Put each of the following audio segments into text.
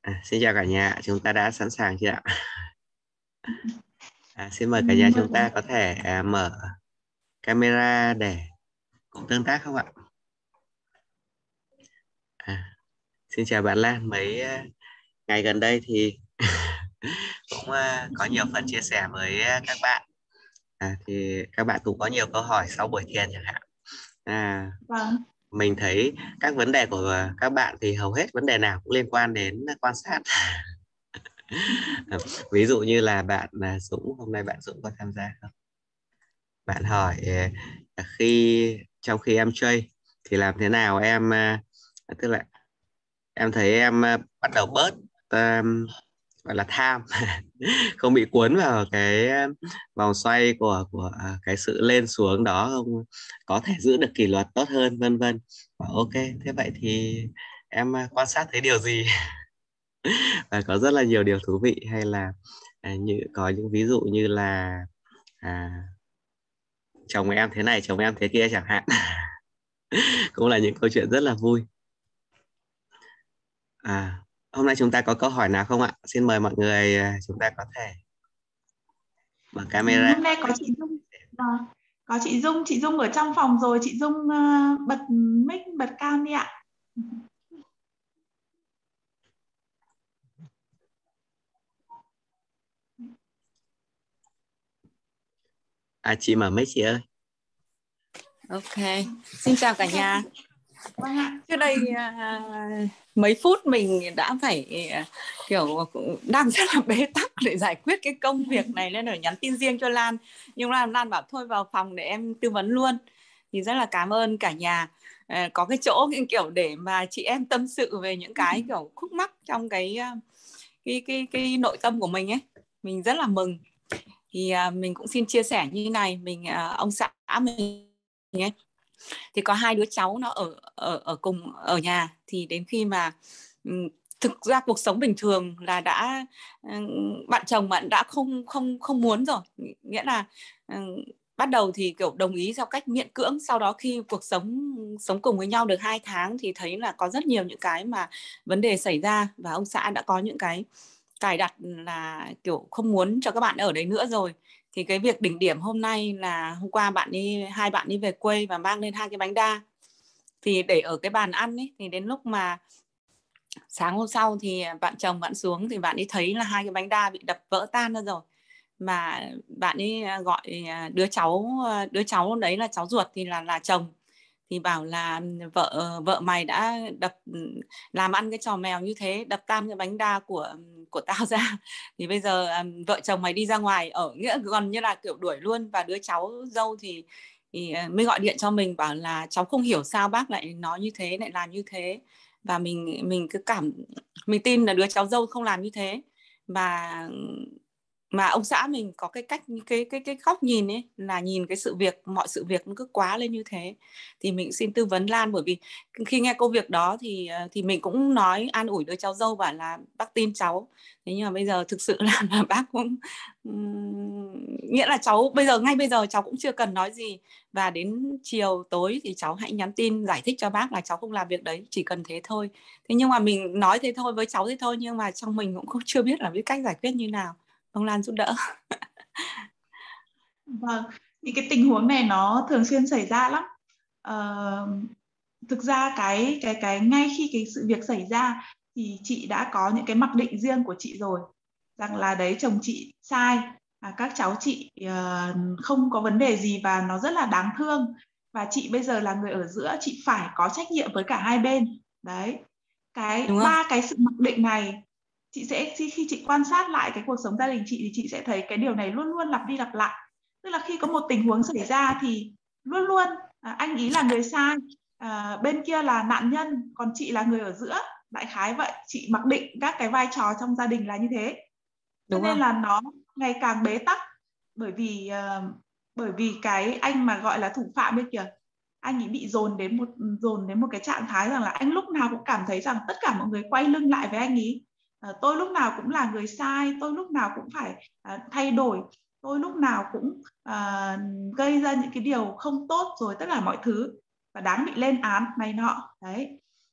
Xin chào cả nhà, chúng ta đã sẵn sàng chưa ạ? Xin mời cả nhà chúng ta có thể mở camera để cùng tương tác không ạ? Xin chào bạn Lan, mấy ngày gần đây thì cũng có nhiều phần chia sẻ với các bạn. Thì các bạn cũng có nhiều câu hỏi sau buổi thiền chẳng hạn. Vâng. Mình thấy các vấn đề của các bạn thì hầu hết vấn đề nào cũng liên quan đến quan sát. Ví dụ như là bạn Dũng, hôm nay bạn Dũng có tham gia không? Bạn hỏi trong khi em chơi thì làm thế nào em tức là em thấy em bắt đầu bớt gọi là tham không bị cuốn vào cái vòng xoay của cái sự lên xuống đó không, có thể giữ được kỷ luật tốt hơn vân vân. Ok, thế vậy thì em quan sát thấy điều gì? Và có rất là nhiều điều thú vị, hay là có những ví dụ như là à, chồng em thế này chồng em thế kia chẳng hạn. Cũng là những câu chuyện rất là vui. Hôm nay chúng ta có câu hỏi nào không ạ? Xin mời mọi người, chúng ta có thể mở camera. Hôm nay có chị Dung. Có chị Dung ở trong phòng rồi, chị Dung bật mic, bật cam đi ạ. Chị mở mic chị ơi. Ok, xin chào cả nhà. Vâng ạ. Trước đây mấy phút mình đã phải kiểu đang rất là bế tắc để giải quyết cái công việc này, nên là nhắn tin riêng cho Lan. Nhưng Lan bảo thôi vào phòng để em tư vấn luôn. Thì rất là cảm ơn cả nhà. Có cái chỗ kiểu để mà chị em tâm sự về những cái kiểu khúc mắc trong cái nội tâm của mình ấy. Mình rất là mừng. Thì mình cũng xin chia sẻ như này, ông xã mình ấy, thì có 2 đứa cháu nó ở cùng ở nhà. Thì đến khi mà thực ra cuộc sống bình thường là bạn chồng bạn đã không muốn rồi, nghĩa là bắt đầu thì kiểu đồng ý theo cách miễn cưỡng. Sau đó khi cuộc sống cùng với nhau được 2 tháng thì thấy là có rất nhiều những cái mà vấn đề xảy ra, và ông xã đã có những cái cài đặt là kiểu không muốn cho các bạn ở đấy nữa rồi. Thì cái việc đỉnh điểm hôm nay là hôm qua hai bạn đi về quê và mang lên 2 cái bánh đa thì để ở cái bàn ăn ấy. Thì đến lúc mà sáng hôm sau thì bạn chồng bạn xuống thì bạn ấy thấy là 2 cái bánh đa bị đập vỡ tan ra rồi, mà bạn ấy gọi đứa cháu đấy là cháu ruột thì là chồng, thì bảo là vợ mày đã làm ăn cái trò mèo như thế, đập tan cái bánh đa của tao ra, thì bây giờ vợ chồng mày đi ra ngoài ở, nghĩa gần như là kiểu đuổi luôn. Và đứa cháu dâu thì mới gọi điện cho mình bảo là cháu không hiểu sao bác lại nói như thế, lại làm như thế. Và mình cứ mình tin là đứa cháu dâu không làm như thế, mà ông xã mình có cái cách, cái góc nhìn ấy, là nhìn cái mọi sự việc nó cứ quá lên như thế. Thì mình xin tư vấn Lan, bởi vì khi nghe câu việc đó thì mình cũng nói an ủi đứa cháu dâu, bảo là bác tin cháu. Thế nhưng mà bây giờ thực sự là bác cũng nghĩa là ngay bây giờ cháu cũng chưa cần nói gì, và đến chiều tối thì cháu hãy nhắn tin giải thích cho bác là cháu không làm việc đấy, chỉ cần thế thôi. Thế nhưng mà mình nói thế thôi với cháu thế thôi, nhưng mà trong mình cũng chưa biết là biết cách giải quyết như nào. Ông Lan giúp đỡ. Vâng, thì cái tình huống này nó thường xuyên xảy ra lắm. Thực ra cái ngay khi cái sự việc xảy ra thì chị đã có những cái mặc định riêng của chị rồi, rằng là đấy, chồng chị sai, các cháu chị không có vấn đề gì và nó rất là đáng thương, và chị bây giờ là người ở giữa, chị phải có trách nhiệm với cả hai bên. Đấy, ba cái sự mặc định này, khi chị quan sát lại cái cuộc sống gia đình chị thì chị sẽ thấy cái điều này luôn luôn lặp đi lặp lại. Tức là khi có một tình huống xảy ra thì luôn luôn anh ý là người sai, bên kia là nạn nhân, còn chị là người ở giữa. Đại khái vậy, chị mặc định các cái vai trò trong gia đình là như thế. Cho nên là nó ngày càng bế tắc, bởi vì cái anh mà gọi là thủ phạm bên kìa, anh ấy bị dồn đến một cái trạng thái rằng là anh lúc nào cũng cảm thấy rằng tất cả mọi người quay lưng lại với anh ấy. Tôi lúc nào cũng là người sai, tôi lúc nào cũng phải thay đổi, tôi lúc nào cũng gây ra những cái điều không tốt rồi tất cả mọi thứ và đáng bị lên án này nọ. Đấy,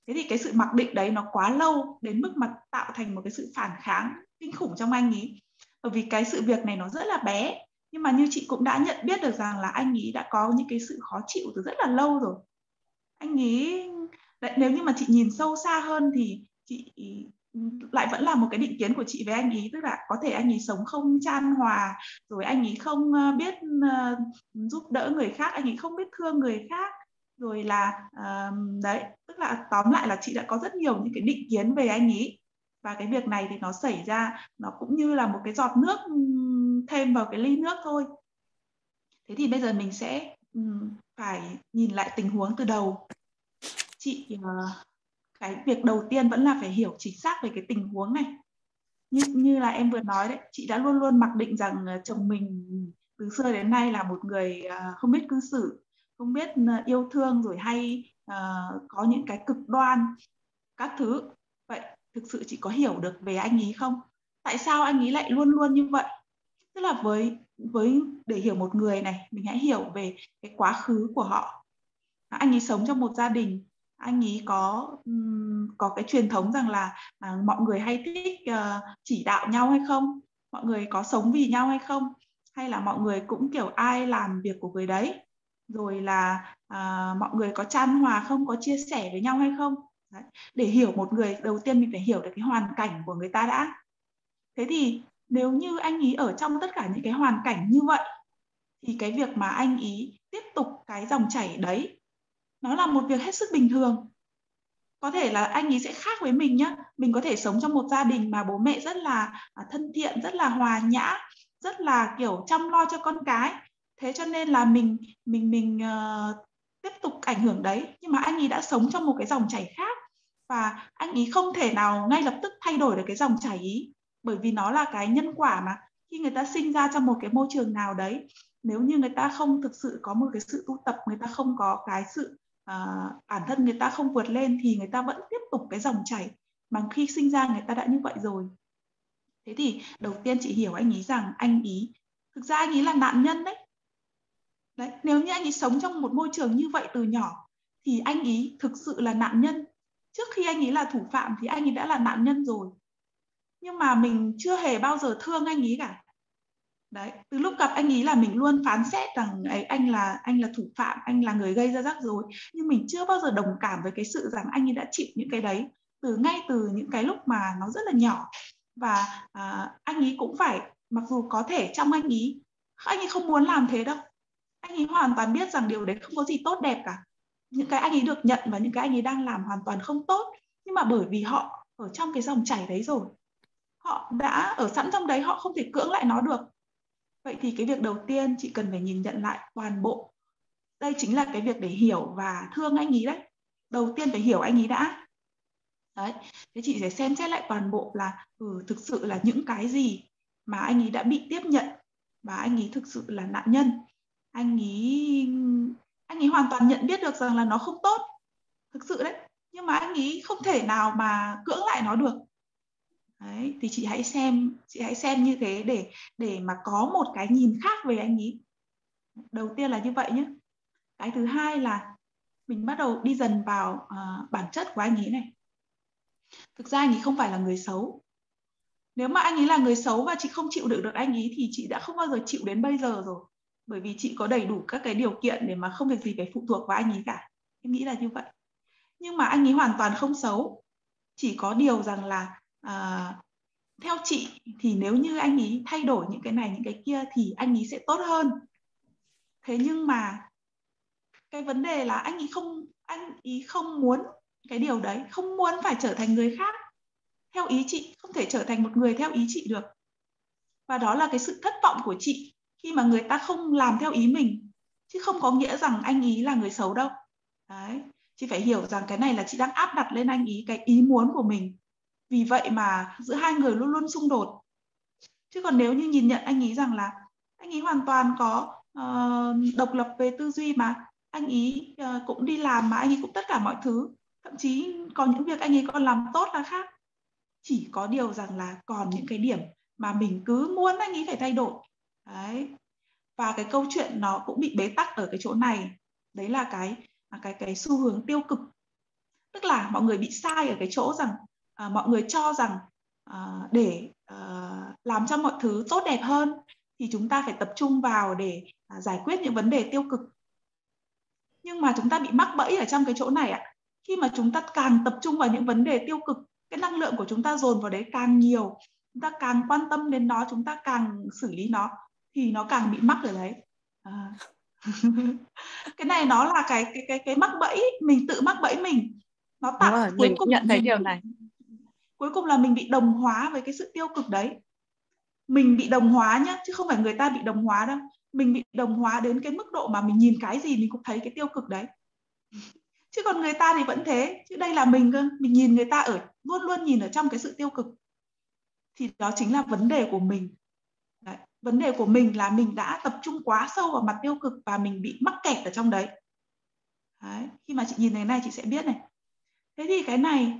Thế thì cái sự mặc định đấy nó quá lâu đến mức mà tạo thành một cái sự phản kháng kinh khủng trong anh ý. Bởi vì cái sự việc này nó rất là bé, nhưng mà như chị cũng đã nhận biết được rằng là anh ý đã có những cái sự khó chịu từ rất là lâu rồi. Anh ý, nếu như mà chị nhìn sâu xa hơn thì chị lại vẫn là một cái định kiến của chị với anh ý, tức là có thể anh ý sống không chan hòa, rồi anh ý không biết giúp đỡ người khác, anh ý không biết thương người khác, rồi là đấy, tức là tóm lại là chị đã có rất nhiều những cái định kiến về anh ý. Và cái việc này thì nó xảy ra, nó cũng như là một cái giọt nước thêm vào cái ly nước thôi. Thế thì bây giờ mình sẽ phải nhìn lại tình huống từ đầu. Chị, cái việc đầu tiên vẫn là phải hiểu chính xác về cái tình huống này. Như là em vừa nói đấy, chị đã luôn luôn mặc định rằng chồng mình từ xưa đến nay là một người không biết cư xử, không biết yêu thương, rồi hay có những cái cực đoan các thứ. Vậy thực sự chị có hiểu được về anh ý không? Tại sao anh ý lại luôn luôn như vậy? Tức là để hiểu một người này, mình hãy hiểu về cái quá khứ của họ. Anh ấy sống trong một gia đình, anh ấy có cái truyền thống rằng là mọi người hay thích chỉ đạo nhau hay không, mọi người có sống vì nhau hay không, hay là mọi người cũng kiểu ai làm việc của người đấy, rồi là mọi người có chan hòa không, có chia sẻ với nhau hay không. Đấy. Để hiểu một người, đầu tiên mình phải hiểu được cái hoàn cảnh của người ta đã. Thế thì nếu như anh ý ở trong tất cả những cái hoàn cảnh như vậy, thì cái việc mà anh ý tiếp tục cái dòng chảy đấy nó là một việc hết sức bình thường. Có thể là anh ấy sẽ khác với mình nhá. Mình có thể sống trong một gia đình mà bố mẹ rất là thân thiện, rất là hòa nhã, rất là kiểu chăm lo cho con cái. Thế cho nên là mình tiếp tục ảnh hưởng đấy. Nhưng mà anh ấy đã sống trong một cái dòng chảy khác, và anh ấy không thể nào ngay lập tức thay đổi được cái dòng chảy ý. Bởi vì nó là cái nhân quả mà. Khi người ta sinh ra trong một cái môi trường nào đấy, nếu như người ta không thực sự có một cái sự tu tập, người ta không có cái sự bản thân người ta không vượt lên, thì người ta vẫn tiếp tục cái dòng chảy mà khi sinh ra người ta đã như vậy rồi. Thế thì đầu tiên chị hiểu anh ý rằng anh ý thực ra anh ý là nạn nhân đấy. Nếu như anh ý sống trong một môi trường như vậy từ nhỏ thì anh ý thực sự là nạn nhân. Trước khi anh ý là thủ phạm thì anh ý đã là nạn nhân rồi, nhưng mà mình chưa hề bao giờ thương anh ý cả. Đấy, từ lúc gặp anh ý là mình luôn phán xét rằng anh là thủ phạm, anh là người gây ra rắc rối, nhưng mình chưa bao giờ đồng cảm với cái sự rằng anh ấy đã chịu những cái đấy ngay từ những cái lúc mà nó rất là nhỏ. Và anh ấy cũng phải, mặc dù có thể trong anh ấy không muốn làm thế đâu, anh ấy hoàn toàn biết rằng điều đấy không có gì tốt đẹp cả. Những cái anh ấy được nhận và những cái anh ấy đang làm hoàn toàn không tốt, nhưng mà bởi vì họ ở trong cái dòng chảy đấy rồi, họ đã ở sẵn trong đấy, họ không thể cưỡng lại nó được. Vậy thì cái việc đầu tiên chị cần phải nhìn nhận lại toàn bộ. Đây chính là cái việc để hiểu và thương anh ý đấy. Đầu tiên phải hiểu anh ý đã. Đấy. Thế chị sẽ xem xét lại toàn bộ là thực sự là những cái gì mà anh ý đã bị tiếp nhận, và anh ý thực sự là nạn nhân. Anh ý hoàn toàn nhận biết được rằng là nó không tốt, thực sự đấy. Nhưng mà anh ý không thể nào mà cưỡng lại nó được. Đấy, thì chị hãy xem như thế để mà có một cái nhìn khác về anh ý. Đầu tiên là như vậy nhé. Cái thứ hai là mình bắt đầu đi dần vào bản chất của anh ý này. Thực ra anh ý không phải là người xấu. Nếu mà anh ấy là người xấu và chị không chịu đựng được anh ấy thì chị đã không bao giờ chịu đến bây giờ rồi. Bởi vì chị có đầy đủ các cái điều kiện để mà không việc gì phải phụ thuộc vào anh ấy cả. Em nghĩ là như vậy. Nhưng mà anh ấy hoàn toàn không xấu. Chỉ có điều rằng là theo chị thì nếu như anh ấy thay đổi những cái này những cái kia thì anh ấy sẽ tốt hơn. Thế nhưng mà cái vấn đề là anh ấy không muốn cái điều đấy, không muốn phải trở thành người khác theo ý chị, không thể trở thành một người theo ý chị được. Và đó là cái sự thất vọng của chị khi mà người ta không làm theo ý mình, chứ không có nghĩa rằng anh ý là người xấu đâu. Đấy, chị phải hiểu rằng cái này là chị đang áp đặt lên anh ý cái ý muốn của mình. Vì vậy mà giữa hai người luôn luôn xung đột. Chứ còn nếu như nhìn nhận anh ý rằng là anh ý hoàn toàn có độc lập về tư duy, mà anh ý cũng đi làm, mà anh ý cũng tất cả mọi thứ, thậm chí có những việc anh ấy còn làm tốt là khác. Chỉ có điều rằng là còn những cái điểm mà mình cứ muốn anh ấy phải thay đổi. Đấy. Và cái câu chuyện nó cũng bị bế tắc ở cái chỗ này. Đấy là cái xu hướng tiêu cực. Tức là mọi người bị sai ở cái chỗ rằng mọi người cho rằng để làm cho mọi thứ tốt đẹp hơn thì chúng ta phải tập trung vào để giải quyết những vấn đề tiêu cực. Nhưng mà chúng ta bị mắc bẫy ở trong cái chỗ này ạ. Khi mà chúng ta càng tập trung vào những vấn đề tiêu cực, cái năng lượng của chúng ta dồn vào đấy càng nhiều, chúng ta càng quan tâm đến nó, chúng ta càng xử lý nó, thì nó càng bị mắc ở đấy. Cái này nó là cái mắc bẫy, mình tự mắc bẫy mình. Nó Đúng tạo rồi, cuối mình cùng nhận thấy điều này. Cuối cùng là mình bị đồng hóa với cái sự tiêu cực đấy. Mình bị đồng hóa nhá, chứ không phải người ta bị đồng hóa đâu. Mình bị đồng hóa đến cái mức độ mà mình nhìn cái gì mình cũng thấy cái tiêu cực đấy. Chứ còn người ta thì vẫn thế, chứ đây là mình cơ, mình nhìn người ta luôn luôn nhìn ở trong cái sự tiêu cực. Thì đó chính là vấn đề của mình. Đấy. Vấn đề của mình là mình đã tập trung quá sâu vào mặt tiêu cực và mình bị mắc kẹt ở trong đấy. Đấy. Khi mà chị nhìn thấy này chị sẽ biết này. Thế thì cái này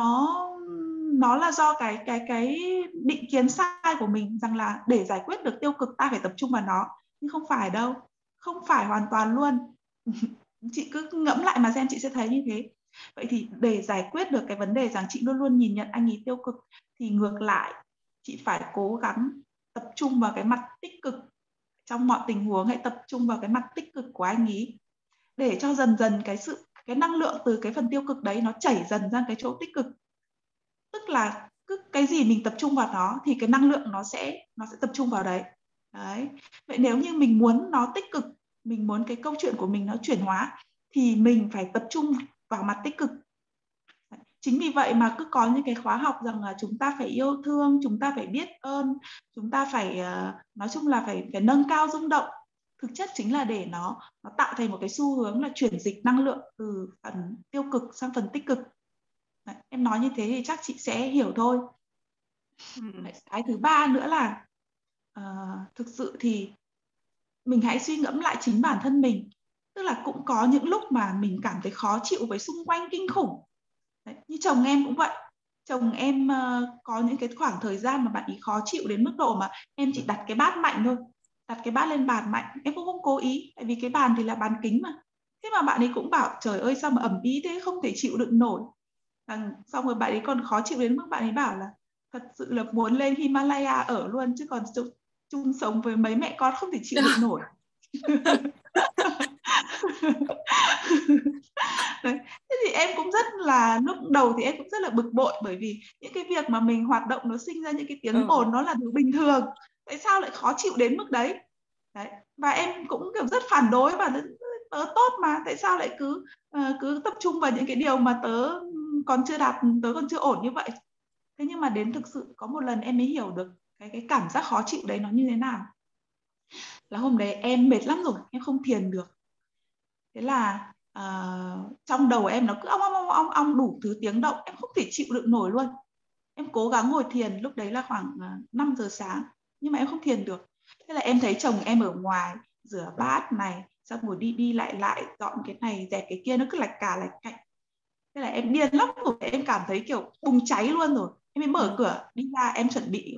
nó là do cái định kiến sai của mình, rằng là để giải quyết được tiêu cực ta phải tập trung vào nó, nhưng không phải đâu, không phải hoàn toàn luôn. Chị cứ ngẫm lại mà xem, chị sẽ thấy như thế. Vậy thì để giải quyết được cái vấn đề rằng chị luôn luôn nhìn nhận anh ấy tiêu cực, thì ngược lại chị phải cố gắng tập trung vào cái mặt tích cực trong mọi tình huống. Hãy tập trung vào cái mặt tích cực của anh ấy, để cho dần dần cái năng lượng từ cái phần tiêu cực đấy nó chảy dần ra cái chỗ tích cực. Tức là cứ cái gì mình tập trung vào nó thì cái năng lượng nó sẽ tập trung vào đấy. Đấy. Vậy nếu như mình muốn nó tích cực, mình muốn cái câu chuyện của mình nó chuyển hóa, thì mình phải tập trung vào mặt tích cực. Chính vì vậy mà cứ có những cái khóa học rằng là chúng ta phải yêu thương, chúng ta phải biết ơn, chúng ta phải nói chung là phải nâng cao rung động. Thực chất chính là để nó tạo thành một cái xu hướng là chuyển dịch năng lượng từ phần tiêu cực sang phần tích cực. Đấy, em nói như thế thì chắc chị sẽ hiểu thôi. Cái thứ ba nữa là thực sự thì mình hãy suy ngẫm lại chính bản thân mình. Tức là cũng có những lúc mà mình cảm thấy khó chịu với xung quanh kinh khủng. Đấy, như chồng em cũng vậy. Chồng em có những cái khoảng thời gian mà bạn ấy khó chịu đến mức độ mà em chỉ đặt cái bát mạnh thôi, đặt cái bát lên bàn mạnh. Em cũng không cố ý, tại vì cái bàn thì là bàn kính mà. Thế mà bạn ấy cũng bảo trời ơi sao mà ầm ĩ thế, không thể chịu đựng nổi. Xong rồi bạn ấy còn khó chịu đến mức bạn ấy bảo là thật sự là muốn lên Himalaya ở luôn, chứ còn chung sống với mấy mẹ con không thể chịu đựng nổi. Đấy. Thế thì em cũng rất là, lúc đầu thì em cũng rất là bực bội, bởi vì những cái việc mà mình hoạt động nó sinh ra những cái tiếng ồn nó là điều bình thường, tại sao lại khó chịu đến mức đấy. Đấy. Và em cũng kiểu rất phản đối, và tớ tốt mà, tại sao lại cứ tập trung vào những cái điều mà tớ còn chưa đạt, tớ còn chưa ổn như vậy. Thế nhưng mà đến thực sự có một lần em mới hiểu được cái cảm giác khó chịu đấy nó như thế nào. Là hôm đấy em mệt lắm rồi, em không thiền được. Thế là trong đầu em nó cứ ong đủ thứ tiếng động, em không thể chịu đựng nổi luôn. Em cố gắng ngồi thiền, lúc đấy là khoảng 5 giờ sáng, nhưng mà em không thiền được. Thế là em thấy chồng em ở ngoài rửa bát này, xong rồi đi lại dọn cái này dẹp cái kia, nó cứ lạch cạch. Thế là em điên lắm rồi, em cảm thấy kiểu bùng cháy luôn rồi. Em mới mở cửa đi ra, em chuẩn bị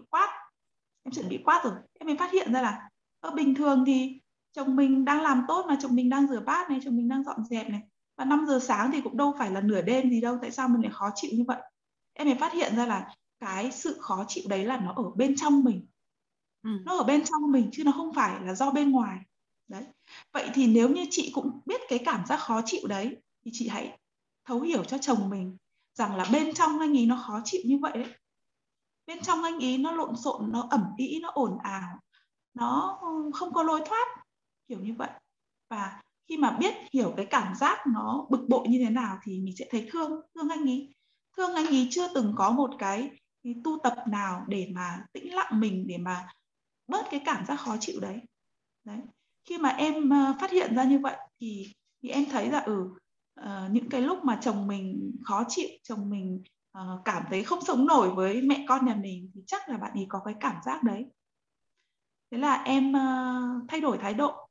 quát rồi. Em mới phát hiện ra là bình thường thì chồng mình đang làm tốt mà, chồng mình đang rửa bát này, chồng mình đang dọn dẹp này, và 5 giờ sáng thì cũng đâu phải là nửa đêm gì đâu, tại sao mình lại khó chịu như vậy. Em mới phát hiện ra là cái sự khó chịu đấy là nó ở bên trong mình. Nó ở bên trong mình chứ nó không phải là do bên ngoài. Đấy. Vậy thì nếu như chị cũng biết cái cảm giác khó chịu đấy, thì chị hãy thấu hiểu cho chồng mình rằng là bên trong anh ấy nó khó chịu như vậy đấy. Bên trong anh ấy nó lộn xộn, nó ẩm ĩ, nó ồn ào, nó không có lối thoát, kiểu như vậy. Và khi mà biết hiểu cái cảm giác nó bực bội như thế nào thì mình sẽ thấy thương anh ấy. Thương anh ấy chưa từng có một cái tu tập nào để mà tĩnh lặng mình, để mà bớt cái cảm giác khó chịu đấy. Đấy. Khi mà em phát hiện ra như vậy thì em thấy là những cái lúc mà chồng mình khó chịu, chồng mình cảm thấy không sống nổi với mẹ con nhà mình, thì chắc là bạn ấy có cái cảm giác đấy. Thế là em thay đổi thái độ.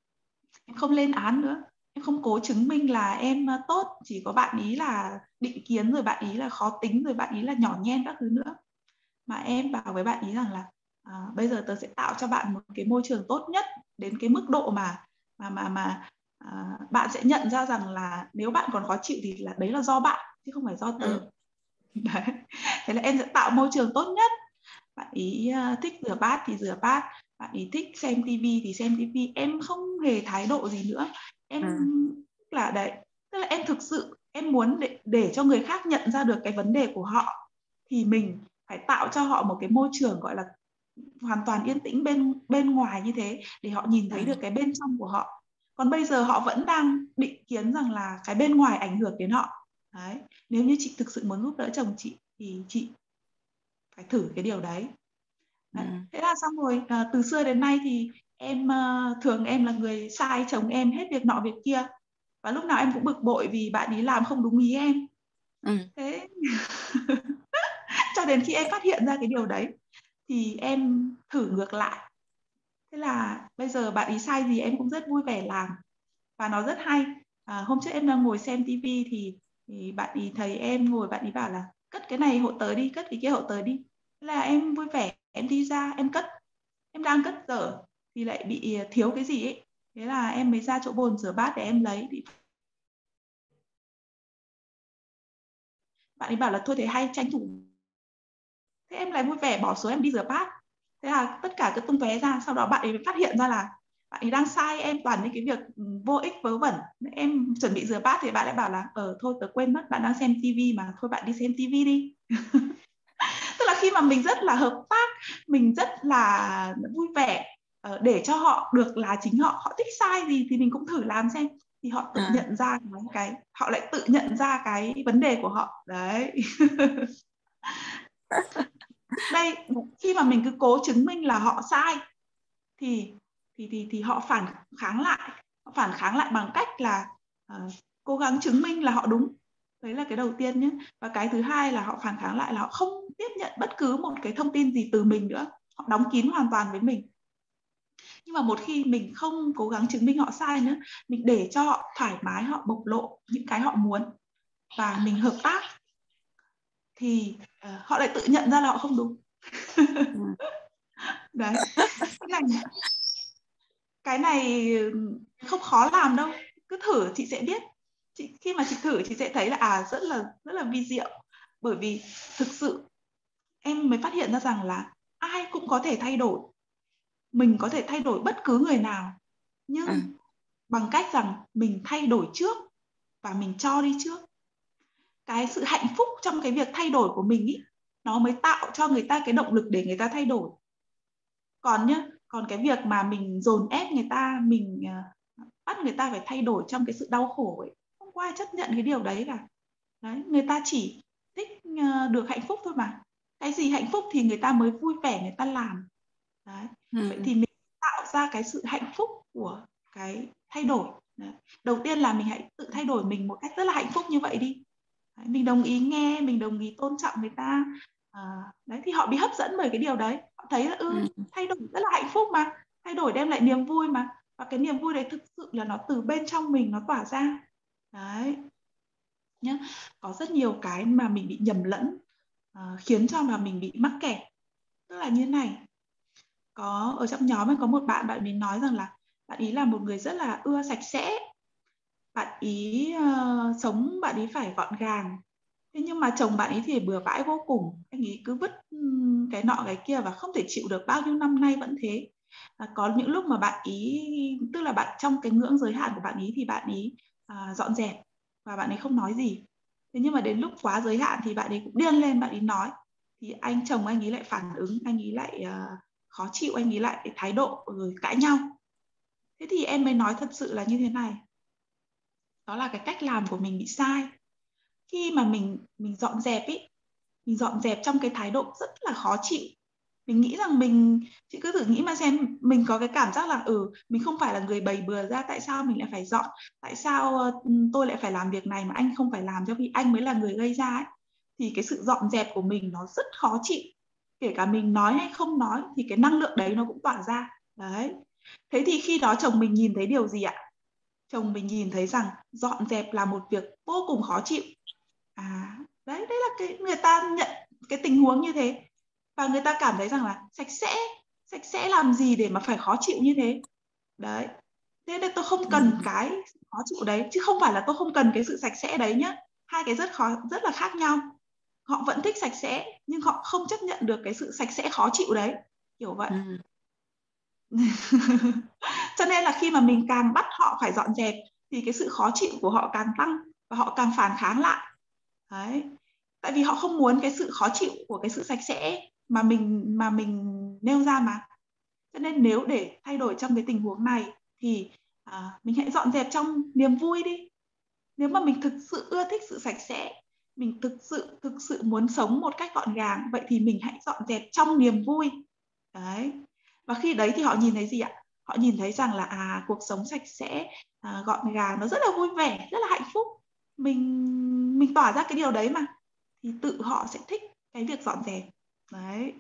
Em không lên án nữa. Em không cố chứng minh là em tốt, chỉ có bạn ý là định kiến, rồi bạn ý là khó tính, rồi bạn ý là nhỏ nhen các thứ nữa. Mà em bảo với bạn ý rằng là bây giờ tớ sẽ tạo cho bạn một cái môi trường tốt nhất, đến cái mức độ mà bạn sẽ nhận ra rằng là nếu bạn còn khó chịu thì đấy là do bạn. chứ không phải do tớ. Đấy. Thế là em sẽ tạo môi trường tốt nhất. Bạn ý thích rửa bát thì rửa bát, bạn ý thích xem tivi thì xem tivi. Em không hề thái độ gì nữa. Em là đấy, tức là em thực sự em muốn để cho người khác nhận ra được cái vấn đề của họ thì mình phải tạo cho họ một cái môi trường gọi là hoàn toàn yên tĩnh bên ngoài như thế, để họ nhìn thấy được cái bên trong của họ. Còn bây giờ họ vẫn đang định kiến rằng là cái bên ngoài ảnh hưởng đến họ. Đấy. Nếu như chị thực sự muốn giúp đỡ chồng chị thì chị phải thử cái điều đấy. Đấy. Thế là xong rồi, từ xưa đến nay thì em thường em là người sai chồng em hết việc nọ việc kia, và lúc nào em cũng bực bội vì bạn ấy làm không đúng ý em. Thế cho đến khi em phát hiện ra cái điều đấy thì em thử ngược lại. Thế là bây giờ bạn ấy sai gì em cũng rất vui vẻ làm, và nó rất hay. Hôm trước em đang ngồi xem tivi thì bạn ấy thấy em ngồi, bạn ấy bảo là cất cái này hộ tớ đi, cất cái kia hộ tớ đi. Thế là em vui vẻ, em đi ra em cất. Em đang cất dở thì lại bị thiếu cái gì ấy. Thế là em mới ra chỗ bồn rửa bát để em lấy. Bạn ấy bảo là thôi thế hay tranh thủ. Thế em lại vui vẻ bỏ xuống em đi rửa bát. Thế là tất cả cứ tung tóe ra. Sau đó bạn ấy phát hiện ra là bạn ấy đang sai em toàn những cái việc vô ích vớ vẩn. Em chuẩn bị rửa bát thì bạn lại bảo là thôi tớ quên mất, bạn đang xem tivi mà, thôi bạn đi xem tivi đi. Tức là khi mà mình rất là hợp tác, mình rất là vui vẻ để cho họ được là chính họ, họ thích sai gì thì mình cũng thử làm xem, thì họ tự nhận ra họ lại tự nhận ra cái vấn đề của họ đấy. Đây, khi mà mình cứ cố chứng minh là họ sai thì họ phản kháng lại bằng cách là cố gắng chứng minh là họ đúng. Đấy là cái đầu tiên nhé. Và cái thứ hai là họ phản kháng lại là họ không tiếp nhận bất cứ một cái thông tin gì từ mình nữa, họ đóng kín hoàn toàn với mình. Nhưng mà một khi mình không cố gắng chứng minh họ sai nữa, mình để cho họ thoải mái, họ bộc lộ những cái họ muốn và mình hợp tác, thì họ lại tự nhận ra là họ không đúng. Đấy. Cái này không khó làm đâu, cứ thử chị sẽ biết. Khi mà chị thử chị sẽ thấy là rất là vi diệu. Bởi vì thực sự em mới phát hiện ra rằng là ai cũng có thể thay đổi, mình có thể thay đổi bất cứ người nào, nhưng bằng cách rằng mình thay đổi trước và mình cho đi trước. Cái sự hạnh phúc trong cái việc thay đổi của mình ý, nó mới tạo cho người ta cái động lực để người ta thay đổi. Còn cái việc mà mình dồn ép người ta, mình bắt người ta phải thay đổi trong cái sự đau khổ ấy, không có ai chấp nhận cái điều đấy cả. Đấy, người ta chỉ thích được hạnh phúc thôi mà. Cái gì hạnh phúc thì người ta mới vui vẻ người ta làm. Đấy. Vậy thì mình tạo ra cái sự hạnh phúc của cái thay đổi. Đấy. Đầu tiên là mình hãy tự thay đổi mình một cách rất là hạnh phúc như vậy đi. Đấy, mình đồng ý nghe, mình đồng ý tôn trọng người ta. Đấy thì họ bị hấp dẫn bởi cái điều đấy. Họ thấy là thay đổi rất là hạnh phúc mà, thay đổi đem lại niềm vui mà, và cái niềm vui đấy thực sự là nó từ bên trong mình nó tỏa ra. Đấy nhá. Có rất nhiều cái mà mình bị nhầm lẫn, khiến cho mà mình bị mắc kẹt. Tức là như này, có ở trong nhóm ấy có một bạn ấy nói rằng là bạn ý là một người rất là ưa sạch sẽ, bạn ý sống bạn ý phải gọn gàng. Thế nhưng mà chồng bạn ấy thì bừa bãi vô cùng, anh ấy cứ vứt cái nọ cái kia và không thể chịu được, bao nhiêu năm nay vẫn thế. Có những lúc mà bạn ý, tức là bạn trong cái ngưỡng giới hạn của bạn ý thì bạn ý dọn dẹp và bạn ấy không nói gì. Thế nhưng mà đến lúc quá giới hạn thì bạn ấy cũng điên lên, bạn ấy nói, thì chồng anh ấy lại phản ứng, anh ấy lại khó chịu, anh ấy lại thái độ rồi cãi nhau. Thế thì em mới nói thật sự là như thế này, đó là cái cách làm của mình bị sai. Khi mà mình dọn dẹp ý, mình dọn dẹp trong cái thái độ rất là khó chịu. Mình nghĩ rằng chị cứ thử nghĩ mà xem, mình có cái cảm giác là mình không phải là người bày bừa ra, tại sao mình lại phải dọn, tại sao tôi lại phải làm việc này mà anh không phải làm, cho vì anh mới là người gây ra ấy. Thì cái sự dọn dẹp của mình nó rất khó chịu, kể cả mình nói hay không nói thì cái năng lượng đấy nó cũng tỏa ra. Đấy. Thế thì khi đó chồng mình nhìn thấy điều gì ạ? Chồng mình nhìn thấy rằng dọn dẹp là một việc vô cùng khó chịu. Đấy là cái người ta nhận cái tình huống như thế, và người ta cảm thấy rằng là sạch sẽ làm gì để mà phải khó chịu như thế. Đấy. Thế nên tôi không cần cái khó chịu đấy, chứ không phải là tôi không cần cái sự sạch sẽ đấy nhá. hai cái rất là khác nhau. Họ vẫn thích sạch sẽ nhưng họ không chấp nhận được cái sự sạch sẽ khó chịu đấy, kiểu vậy. Cho nên là khi mà mình càng bắt họ phải dọn dẹp thì cái sự khó chịu của họ càng tăng và họ càng phản kháng lại. Đấy. Tại vì họ không muốn cái sự khó chịu của cái sự sạch sẽ mà mình nêu ra mà. Cho nên nếu để thay đổi trong cái tình huống này thì mình hãy dọn dẹp trong niềm vui đi. Nếu mà mình thực sự ưa thích sự sạch sẽ, mình thực sự muốn sống một cách gọn gàng, vậy thì mình hãy dọn dẹp trong niềm vui. Đấy. Và khi đấy thì họ nhìn thấy gì ạ? Họ nhìn thấy rằng là cuộc sống sạch sẽ, gọn gàng nó rất là vui vẻ, rất là hạnh phúc. Mình tỏa ra cái điều đấy mà, thì tự họ sẽ thích cái việc dọn dẹp. Đấy.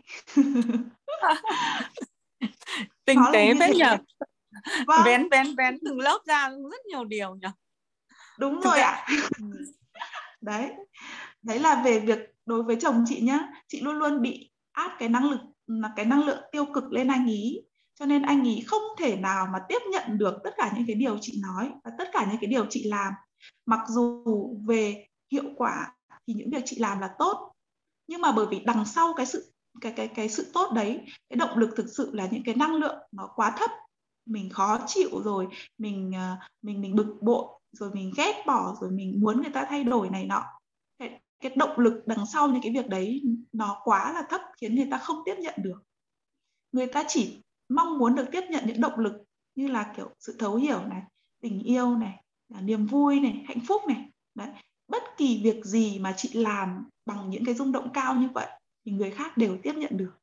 Tinh Nó là tế như phết thế. nhờ. Vâng. Vén từng lớp ra rất nhiều điều nhờ. Đúng Thực rồi ra... ạ. Đấy là về việc đối với chồng chị nhá, chị luôn luôn bị áp cái năng lượng tiêu cực lên anh ý, cho nên anh ý không thể nào mà tiếp nhận được tất cả những cái điều chị nói và tất cả những cái điều chị làm. Mặc dù về hiệu quả thì những việc chị làm là tốt, nhưng mà bởi vì đằng sau cái sự tốt đấy, cái động lực thực sự là những cái năng lượng nó quá thấp, mình khó chịu rồi, mình bực bội rồi, mình ghét bỏ rồi, mình muốn người ta thay đổi này nọ. Cái động lực đằng sau những cái việc đấy nó quá là thấp, khiến người ta không tiếp nhận được. Người ta chỉ mong muốn được tiếp nhận những động lực như là kiểu sự thấu hiểu này, tình yêu này, niềm vui này, hạnh phúc này. Đấy. Bất kỳ việc gì mà chị làm bằng những cái rung động cao như vậy thì người khác đều tiếp nhận được.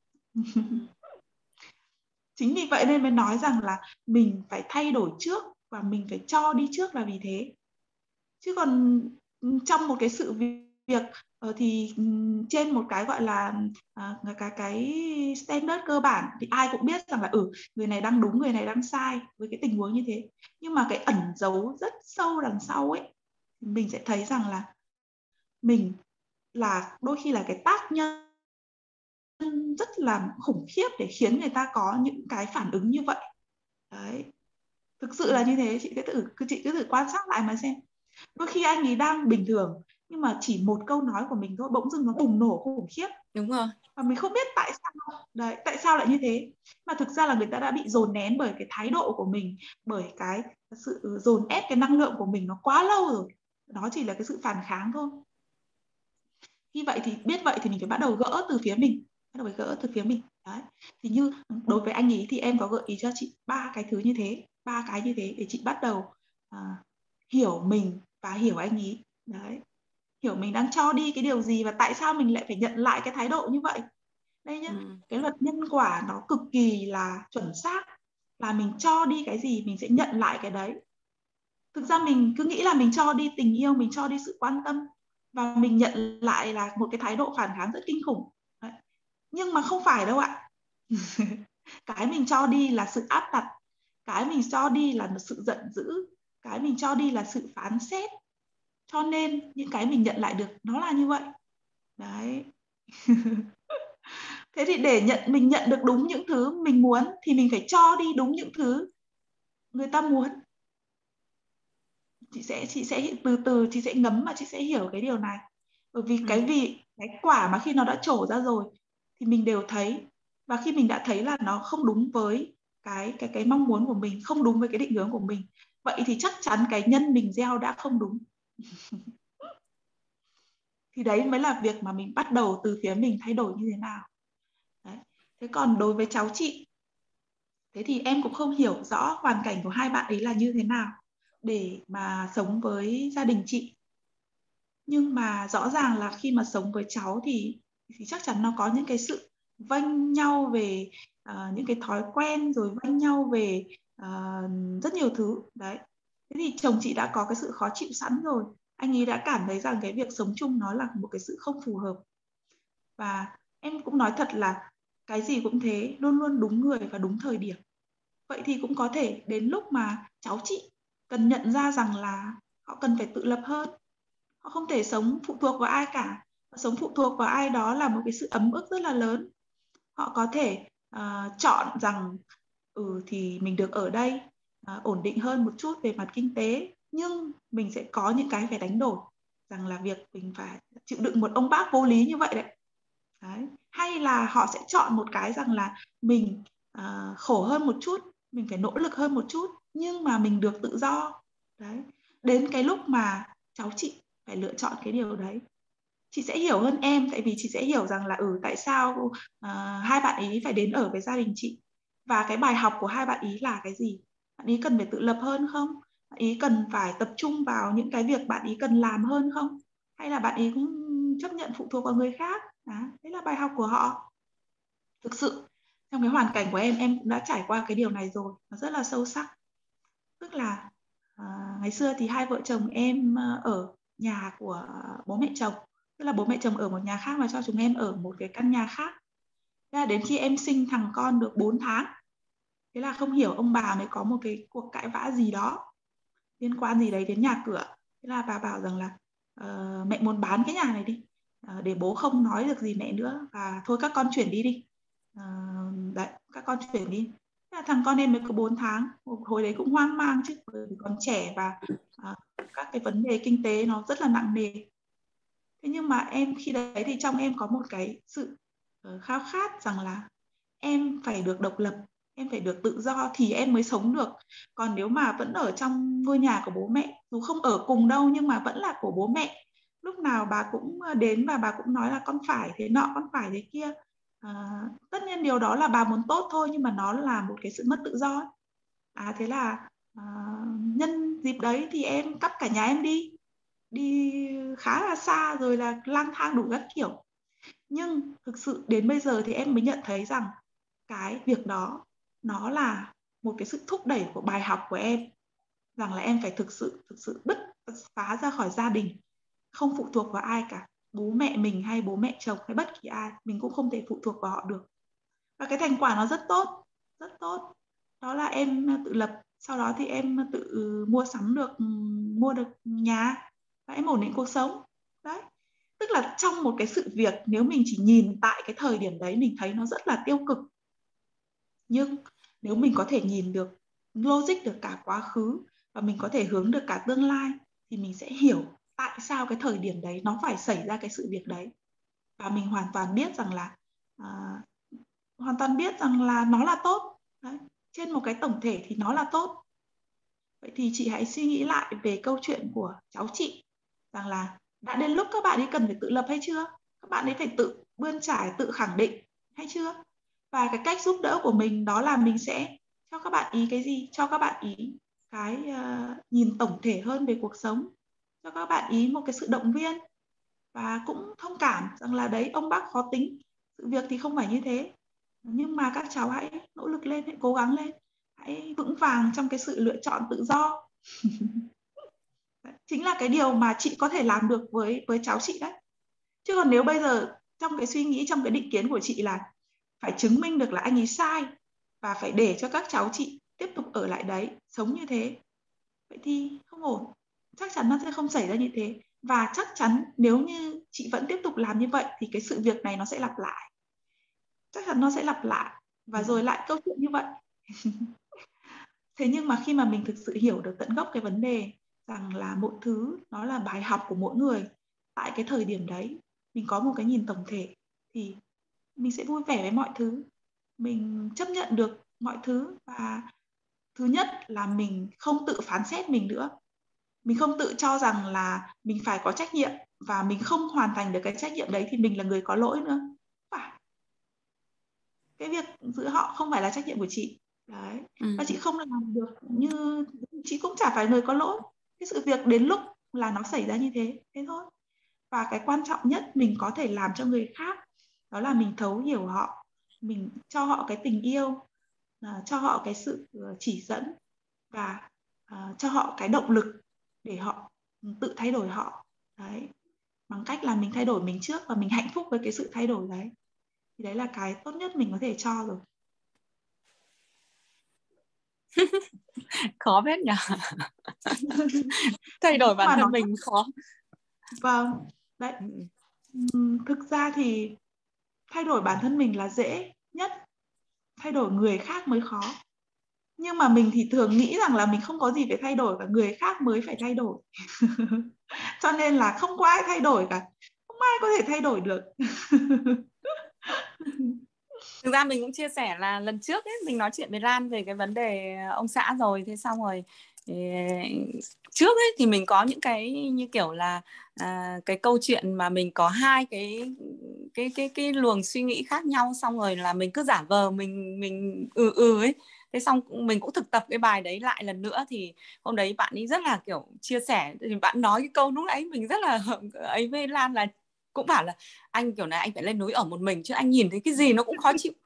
Chính vì vậy nên mới nói rằng là mình phải thay đổi trước và mình phải cho đi trước là vì thế. Chứ còn trong một cái sự việc thì trên một cái gọi là cái standard cơ bản thì ai cũng biết rằng là người này đang đúng, người này đang sai với cái tình huống như thế. Nhưng mà cái ẩn giấu rất sâu đằng sau ấy, mình sẽ thấy rằng là mình là đôi khi là cái tác nhân rất là khủng khiếp để khiến người ta có những cái phản ứng như vậy. Đấy. Thực sự là như thế, chị cứ thử quan sát lại mà xem. Đôi khi anh ấy đang bình thường nhưng mà chỉ một câu nói của mình thôi bỗng dưng nó bùng nổ khủng khiếp. Đúng rồi. Và mình không biết tại sao. Đấy, tại sao lại như thế? Mà thực ra là người ta đã bị dồn nén bởi cái thái độ của mình, bởi cái sự dồn ép cái năng lượng của mình nó quá lâu rồi. Đó chỉ là cái sự phản kháng thôi. Khi vậy thì biết vậy thì mình phải bắt đầu gỡ từ phía mình. Đấy. Thì như đối với anh ấy thì em có gợi ý cho chị 3 cái như thế để chị bắt đầu hiểu mình và hiểu anh ấy. Đấy. Hiểu mình đang cho đi cái điều gì và tại sao mình lại phải nhận lại cái thái độ như vậy. Đây nhá, cái luật nhân quả nó cực kỳ là chuẩn xác, là mình cho đi cái gì mình sẽ nhận lại cái đấy. Thực ra mình cứ nghĩ là mình cho đi tình yêu, mình cho đi sự quan tâm và mình nhận lại là một cái thái độ phản kháng rất kinh khủng. Đấy. Nhưng mà không phải đâu ạ. Cái mình cho đi là sự áp đặt, cái mình cho đi là sự giận dữ, cái mình cho đi là sự phán xét. Cho nên những cái mình nhận lại được nó là như vậy. Đấy. Thế thì để mình nhận được đúng những thứ mình muốn thì mình phải cho đi đúng những thứ người ta muốn. Chị sẽ từ từ chị sẽ ngấm và chị sẽ hiểu cái điều này. Bởi vì cái quả mà khi nó đã trổ ra rồi thì mình đều thấy, và khi mình đã thấy là nó không đúng với cái mong muốn của mình, không đúng với cái định hướng của mình, vậy thì chắc chắn cái nhân mình gieo đã không đúng. Thì đấy mới là việc mà mình bắt đầu từ phía mình thay đổi như thế nào. Đấy. Thế còn đối với cháu chị, thế thì em cũng không hiểu rõ hoàn cảnh của hai bạn ấy là như thế nào để mà sống với gia đình chị. Nhưng mà rõ ràng là khi mà sống với cháu thì chắc chắn nó có những cái sự vênh nhau về những cái thói quen, rồi vênh nhau về rất nhiều thứ. Đấy. Thế thì chồng chị đã có cái sự khó chịu sẵn rồi. Anh ấy đã cảm thấy rằng cái việc sống chung nó là một cái sự không phù hợp. Và em cũng nói thật là cái gì cũng thế, luôn luôn đúng người và đúng thời điểm. Vậy thì cũng có thể đến lúc mà cháu chị cần nhận ra rằng là họ cần phải tự lập hơn. Họ không thể sống phụ thuộc vào ai cả. Sống phụ thuộc vào ai đó là một cái sự ấm ức rất là lớn. Họ có thể chọn rằng thì mình được ở đây ổn định hơn một chút về mặt kinh tế, nhưng mình sẽ có những cái phải đánh đổi. rằng là việc mình phải chịu đựng một ông bác vô lý như vậy đấy. Đấy. Hay là họ sẽ chọn một cái rằng là mình khổ hơn một chút, mình phải nỗ lực hơn một chút, nhưng mà mình được tự do. Đấy. Đến cái lúc mà cháu chị phải lựa chọn cái điều đấy, chị sẽ hiểu hơn em, tại vì chị sẽ hiểu rằng là tại sao hai bạn ý phải đến ở với gia đình chị, và cái bài học của hai bạn ý là cái gì. Bạn ý cần phải tự lập hơn không? Bạn ý cần phải tập trung vào những cái việc bạn ý cần làm hơn không? Hay là bạn ý cũng chấp nhận phụ thuộc vào người khác? Đấy là bài học của họ. Thực sự trong cái hoàn cảnh của em cũng đã trải qua cái điều này rồi, nó rất là sâu sắc. Tức là ngày xưa thì hai vợ chồng em ở nhà của bố mẹ chồng, tức là bố mẹ chồng ở một nhà khác và cho chúng em ở một cái căn nhà khác. Thế là đến khi em sinh thằng con được 4 tháng, thế là không hiểu ông bà mới có một cái cuộc cãi vã gì đó liên quan gì đấy đến nhà cửa. Thế là bà bảo rằng là mẹ muốn bán cái nhà này đi, để bố không nói được gì mẹ nữa, và thôi các con chuyển đi. Đấy, các con chuyển đi. Thế là thằng con em mới có 4 tháng, hồi đấy cũng hoang mang chứ, bởi vì còn trẻ và các cái vấn đề kinh tế nó rất là nặng nề. Thế nhưng mà em khi đấy thì trong em có một cái sự khao khát rằng là em phải được độc lập, em phải được tự do thì em mới sống được. Còn nếu mà vẫn ở trong ngôi nhà của bố mẹ, dù không ở cùng đâu nhưng mà vẫn là của bố mẹ, lúc nào bà cũng đến và bà cũng nói là con phải thế nọ, con phải thế kia. Tất nhiên điều đó là bà muốn tốt thôi, nhưng mà nó là một cái sự mất tự do. Thế là nhân dịp đấy thì em cắp cả nhà em đi khá là xa, rồi là lang thang đủ các kiểu. Nhưng thực sự đến bây giờ thì em mới nhận thấy rằng cái việc đó nó là một cái sự thúc đẩy của bài học của em, rằng là em phải thực sự bứt phá ra khỏi gia đình, không phụ thuộc vào ai cả, bố mẹ mình hay bố mẹ chồng hay bất kỳ ai, mình cũng không thể phụ thuộc vào họ được. Và cái thành quả nó rất tốt. Đó là em tự lập, sau đó thì em tự mua được nhà và em ổn định cuộc sống. Đấy. Tức là trong một cái sự việc, nếu mình chỉ nhìn tại cái thời điểm đấy mình thấy nó rất là tiêu cực, nhưng nếu mình có thể nhìn được, logic được cả quá khứ và mình có thể hướng được cả tương lai, thì mình sẽ hiểu tại sao cái thời điểm đấy nó phải xảy ra cái sự việc đấy. Và mình hoàn toàn biết rằng là nó là tốt. Đấy. Trên một cái tổng thể thì nó là tốt. Vậy thì chị hãy suy nghĩ lại về câu chuyện của cháu chị, rằng là đã đến lúc các bạn ấy cần phải tự lập hay chưa? Các bạn ấy phải tự bươn trải, tự khẳng định hay chưa? Và cái cách giúp đỡ của mình đó là mình sẽ cho các bạn ý cái gì? Cho các bạn ý cái nhìn tổng thể hơn về cuộc sống, cho các bạn ý một cái sự động viên, và cũng thông cảm rằng là đấy, ông bác khó tính, sự việc thì không phải như thế, nhưng mà các cháu hãy nỗ lực lên, hãy cố gắng lên, hãy vững vàng trong cái sự lựa chọn tự do. Chính là cái điều mà chị có thể làm được với cháu chị đấy. Chứ còn nếu bây giờ trong cái suy nghĩ, trong cái định kiến của chị là phải chứng minh được là anh ấy sai và phải để cho các cháu chị tiếp tục ở lại đấy sống như thế, vậy thì không ổn. Chắc chắn nó sẽ không xảy ra như thế. Và chắc chắn nếu như chị vẫn tiếp tục làm như vậy thì cái sự việc này nó sẽ lặp lại. Chắc chắn nó sẽ lặp lại và rồi lại câu chuyện như vậy. Thế nhưng mà khi mà mình thực sự hiểu được tận gốc cái vấn đề, rằng là mỗi thứ nó là bài học của mỗi người tại cái thời điểm đấy, mình có một cái nhìn tổng thể, thì mình sẽ vui vẻ với mọi thứ, mình chấp nhận được mọi thứ. Và thứ nhất là mình không tự phán xét mình nữa, mình không tự cho rằng là mình phải có trách nhiệm và mình không hoàn thành được cái trách nhiệm đấy thì mình là người có lỗi nữa. Phải, cái việc giữa họ không phải là trách nhiệm của chị đấy. Và chị không làm được như chị cũng chả phải người có lỗi, cái sự việc đến lúc là nó xảy ra như thế thôi. Và cái quan trọng nhất mình có thể làm cho người khác, đó là mình thấu hiểu họ, mình cho họ cái tình yêu, cho họ cái sự chỉ dẫn, và cho họ cái động lực để họ tự thay đổi họ đấy, bằng cách là mình thay đổi mình trước và mình hạnh phúc với cái sự thay đổi đấy. Thì đấy là cái tốt nhất mình có thể cho rồi. Khó phết nhỉ. Thay đổi bản thân mình khó. Vâng, đấy. Thực ra thì thay đổi bản thân mình là dễ nhất, thay đổi người khác mới khó. Nhưng mà mình thì thường nghĩ rằng là mình không có gì phải thay đổi và người khác mới phải thay đổi. Cho nên là không có ai thay đổi cả, không ai có thể thay đổi được. Thực ra mình cũng chia sẻ là lần trước ấy, mình nói chuyện với Lan về cái vấn đề ông xã rồi. Thế xong rồi trước ấy thì mình có những cái như kiểu là cái câu chuyện mà mình có hai cái luồng suy nghĩ khác nhau, xong rồi là mình cứ giả vờ mình ấy. Thế xong mình cũng thực tập cái bài đấy lại lần nữa. Thì hôm đấy bạn ấy rất là kiểu chia sẻ, thì bạn nói cái câu lúc nãy mình rất là ấy với Lan, là cũng bảo là anh kiểu này anh phải lên núi ở một mình, chứ anh nhìn thấy cái gì nó cũng khó chịu.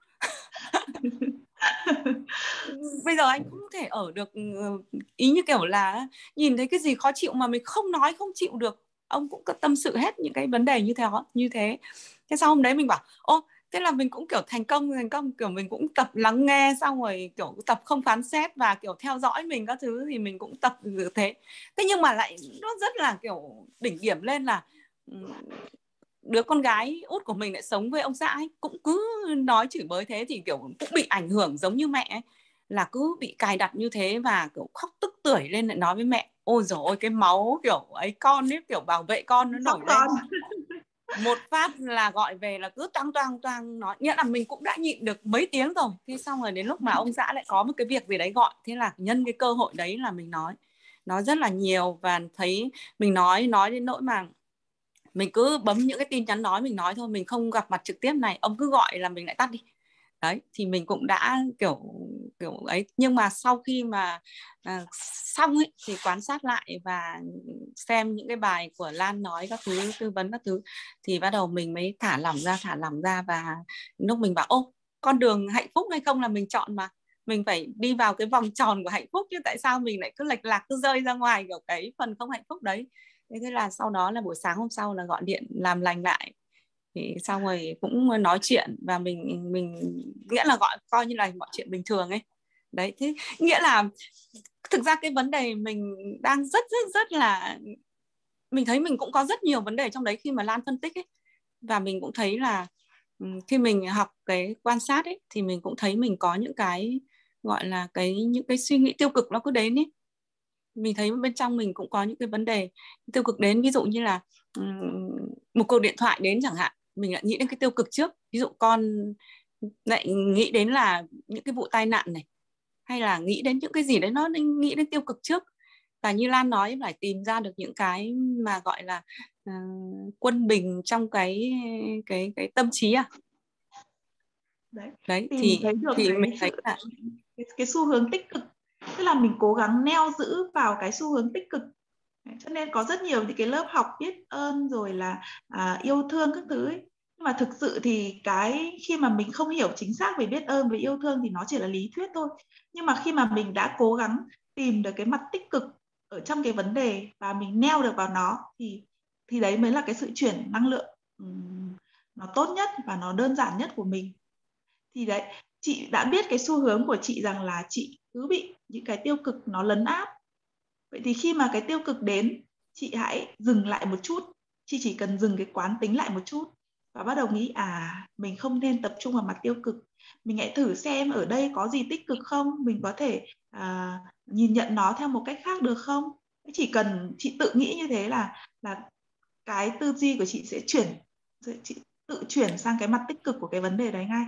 Bây giờ anh cũng không thể ở được, ý như kiểu là nhìn thấy cái gì khó chịu mà mình không nói không chịu được. Ông cũng có tâm sự hết những cái vấn đề như thế. Thế sau hôm đấy mình bảo ô, thế là mình cũng kiểu thành công, kiểu mình cũng tập lắng nghe, xong rồi kiểu tập không phán xét và kiểu theo dõi mình các thứ, thì mình cũng tập như thế. Thế nhưng mà lại nó rất là kiểu đỉnh điểm lên là đứa con gái út của mình lại sống với ông xã ấy, cũng cứ nói chửi bới thế, thì kiểu cũng bị ảnh hưởng giống như mẹ ấy, là cứ bị cài đặt như thế, và kiểu khóc tức tưởi lên lại nói với mẹ ôi dồi ôi cái máu kiểu ấy con ấy, kiểu bảo vệ con nó Sóc nổi lên. con. Một phát là gọi về là cứ toang nói, nghĩa là mình cũng đã nhịn được mấy tiếng rồi. Thế xong rồi đến lúc mà ông xã lại có một cái việc gì đấy gọi, thế là nhân cái cơ hội đấy là mình nói rất là nhiều. Và thấy mình nói đến nỗi mà mình cứ bấm những cái tin nhắn nói, mình nói thôi, mình không gặp mặt trực tiếp này, ông cứ gọi là mình lại tắt đi. Đấy, thì mình cũng đã kiểu ấy. Nhưng mà sau khi mà xong ấy, thì quan sát lại và xem những cái bài của Lan nói các thứ, tư vấn các thứ, thì bắt đầu mình mới thả lỏng ra. Và lúc mình bảo ô, con đường hạnh phúc hay không là mình chọn mà, mình phải đi vào cái vòng tròn của hạnh phúc, chứ tại sao mình lại cứ lệch lạc, cứ rơi ra ngoài kiểu cái phần không hạnh phúc đấy. Thế là sau đó là buổi sáng hôm sau là gọi điện làm lành lại, thì xong rồi cũng nói chuyện, và mình nghĩa là gọi coi như là mọi chuyện bình thường ấy. Đấy, thế nghĩa là thực ra cái vấn đề mình đang rất là, mình thấy mình cũng có rất nhiều vấn đề trong đấy khi mà Lan phân tích ấy. Và mình cũng thấy là khi mình học cái quan sát ấy, thì mình cũng thấy mình có những cái gọi là những cái suy nghĩ tiêu cực nó cứ đến ấy. Mình thấy bên trong mình cũng có những cái vấn đề tiêu cực đến, ví dụ như là một cuộc điện thoại đến chẳng hạn, mình lại nghĩ đến cái tiêu cực trước. Ví dụ con lại nghĩ đến là những cái vụ tai nạn này, hay là nghĩ đến những cái gì đấy, nó nghĩ đến tiêu cực trước. Và như Lan nói, phải tìm ra được những cái mà gọi là quân bình trong cái tâm trí đấy Tìm thì thấy được mình cái thấy sự là cái xu hướng tích cực, tức là mình cố gắng neo giữ vào cái xu hướng tích cực. Cho nên có rất nhiều những cái lớp học biết ơn rồi là yêu thương các thứ ấy. Nhưng mà thực sự thì cái khi mà mình không hiểu chính xác về biết ơn và yêu thương thì nó chỉ là lý thuyết thôi. Nhưng mà khi mà mình đã cố gắng tìm được cái mặt tích cực ở trong cái vấn đề và mình neo được vào nó, thì đấy mới là cái sự chuyển năng lượng nó tốt nhất và nó đơn giản nhất của mình. Thì đấy, chị đã biết cái xu hướng của chị rằng là chị cứ bị những cái tiêu cực nó lấn áp. Vậy thì khi mà cái tiêu cực đến, chị hãy dừng lại một chút. Chị chỉ cần dừng cái quán tính lại một chút và bắt đầu nghĩ mình không nên tập trung vào mặt tiêu cực. Mình hãy thử xem ở đây có gì tích cực không? Mình có thể nhìn nhận nó theo một cách khác được không? Chỉ cần chị tự nghĩ như thế là cái tư duy của chị sẽ tự chuyển sang cái mặt tích cực của cái vấn đề đấy ngay.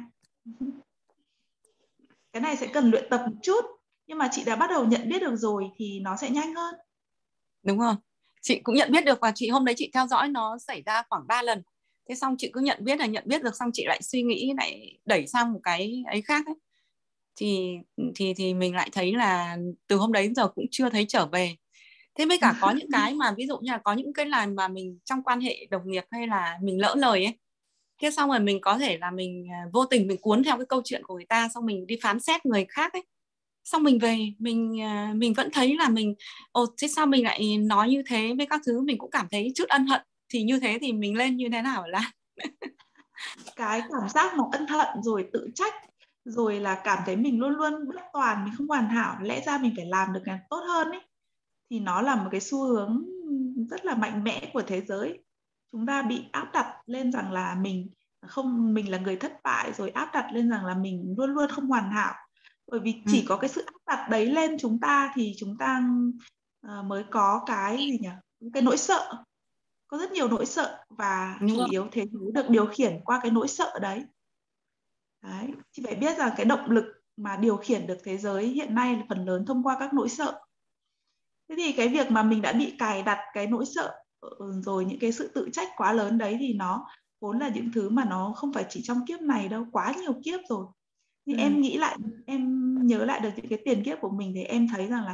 Cái này sẽ cần luyện tập một chút, nhưng mà chị đã bắt đầu nhận biết được rồi thì nó sẽ nhanh hơn. đúng rồi, chị cũng nhận biết được. Và chị hôm đấy chị theo dõi nó xảy ra khoảng 3 lần. Thế xong chị cứ nhận biết được, xong chị lại suy nghĩ, lại đẩy sang một cái ấy khác ấy. Thì mình lại thấy là từ hôm đấy đến giờ cũng chưa thấy trở về. Thế với cả có những cái mà ví dụ như là có những cái lần mà mình trong quan hệ đồng nghiệp hay là mình lỡ lời ấy, thế xong rồi mình có thể là mình vô tình mình cuốn theo cái câu chuyện của người ta, xong mình đi phán xét người khác ấy, xong mình về mình vẫn thấy là mình thế sao mình lại nói như thế với các thứ, mình cũng cảm thấy chút ân hận. Thì như thế thì mình lên như thế nào là cái cảm giác mà ân hận rồi tự trách rồi là cảm thấy mình luôn luôn bất toàn, mình không hoàn hảo, lẽ ra mình phải làm được càng tốt hơn ấy, thì nó là một cái xu hướng rất là mạnh mẽ của thế giới. Chúng ta bị áp đặt lên rằng là mình là người thất bại, rồi áp đặt lên rằng là mình luôn luôn không hoàn hảo. Bởi vì chỉ có cái sự áp đặt đấy lên chúng ta thì chúng ta mới có cái gì nhỉ? cái nỗi sợ, có rất nhiều nỗi sợ và chủ yếu thế giới được điều khiển qua cái nỗi sợ đấy. Đấy, chị phải biết rằng cái động lực mà điều khiển được thế giới hiện nay là phần lớn thông qua các nỗi sợ. Thế thì cái việc mà mình đã bị cài đặt cái nỗi sợ rồi những cái sự tự trách quá lớn đấy thì nó vốn là những thứ mà nó không phải chỉ trong kiếp này đâu, quá nhiều kiếp rồi. Nhưng em nghĩ lại, em nhớ lại được những cái tiền kiếp của mình thì em thấy rằng là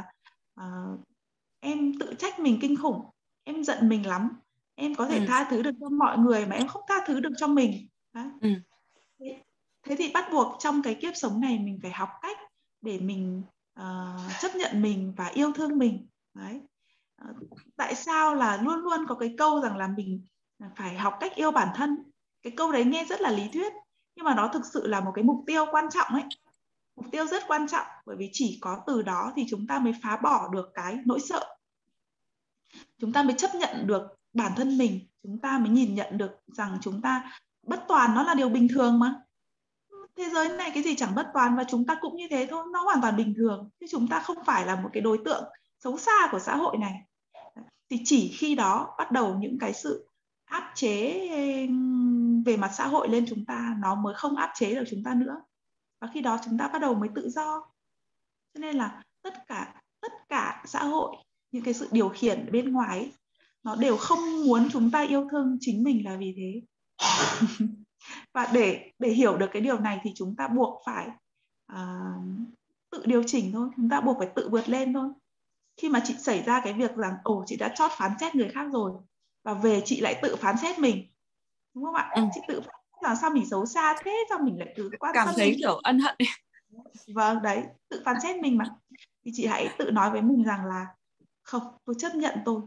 em tự trách mình kinh khủng, em giận mình lắm, em có thể tha thứ được cho mọi người mà em không tha thứ được cho mình. Đấy. Thế thì bắt buộc trong cái kiếp sống này mình phải học cách để mình chấp nhận mình và yêu thương mình. Đấy. Tại sao là luôn luôn có cái câu rằng là mình phải học cách yêu bản thân. Cái câu đấy nghe rất là lý thuyết, nhưng mà nó thực sự là một cái mục tiêu quan trọng ấy. Mục tiêu rất quan trọng, bởi vì chỉ có từ đó thì chúng ta mới phá bỏ được cái nỗi sợ. Chúng ta mới chấp nhận được bản thân mình, chúng ta mới nhìn nhận được rằng chúng ta bất toàn nó là điều bình thường mà. Thế giới này cái gì chẳng bất toàn và chúng ta cũng như thế thôi, nó hoàn toàn bình thường. Chứ chúng ta không phải là một cái đối tượng xấu xa của xã hội này. Thì chỉ khi đó bắt đầu những cái sự áp chế về mặt xã hội lên chúng ta, nó mới không áp chế được chúng ta nữa. Và khi đó chúng ta bắt đầu mới tự do. Cho nên là tất cả xã hội, những cái sự điều khiển bên ngoài ấy, nó đều không muốn chúng ta yêu thương chính mình là vì thế. Và để hiểu được cái điều này thì chúng ta buộc phải tự điều chỉnh thôi, chúng ta buộc phải tự vượt lên thôi. Khi mà chị xảy ra cái việc rằng chị đã chót phán xét người khác rồi và về chị lại tự phán xét mình, đúng không ạ? Chị tự phán xét là sao mình xấu xa thế, sao mình lại cứ quan cảm tâm thấy mình, kiểu ân hận. Vâng, đấy, tự phán xét mình mà. Thì chị hãy tự nói với mình rằng là không, tôi chấp nhận tôi.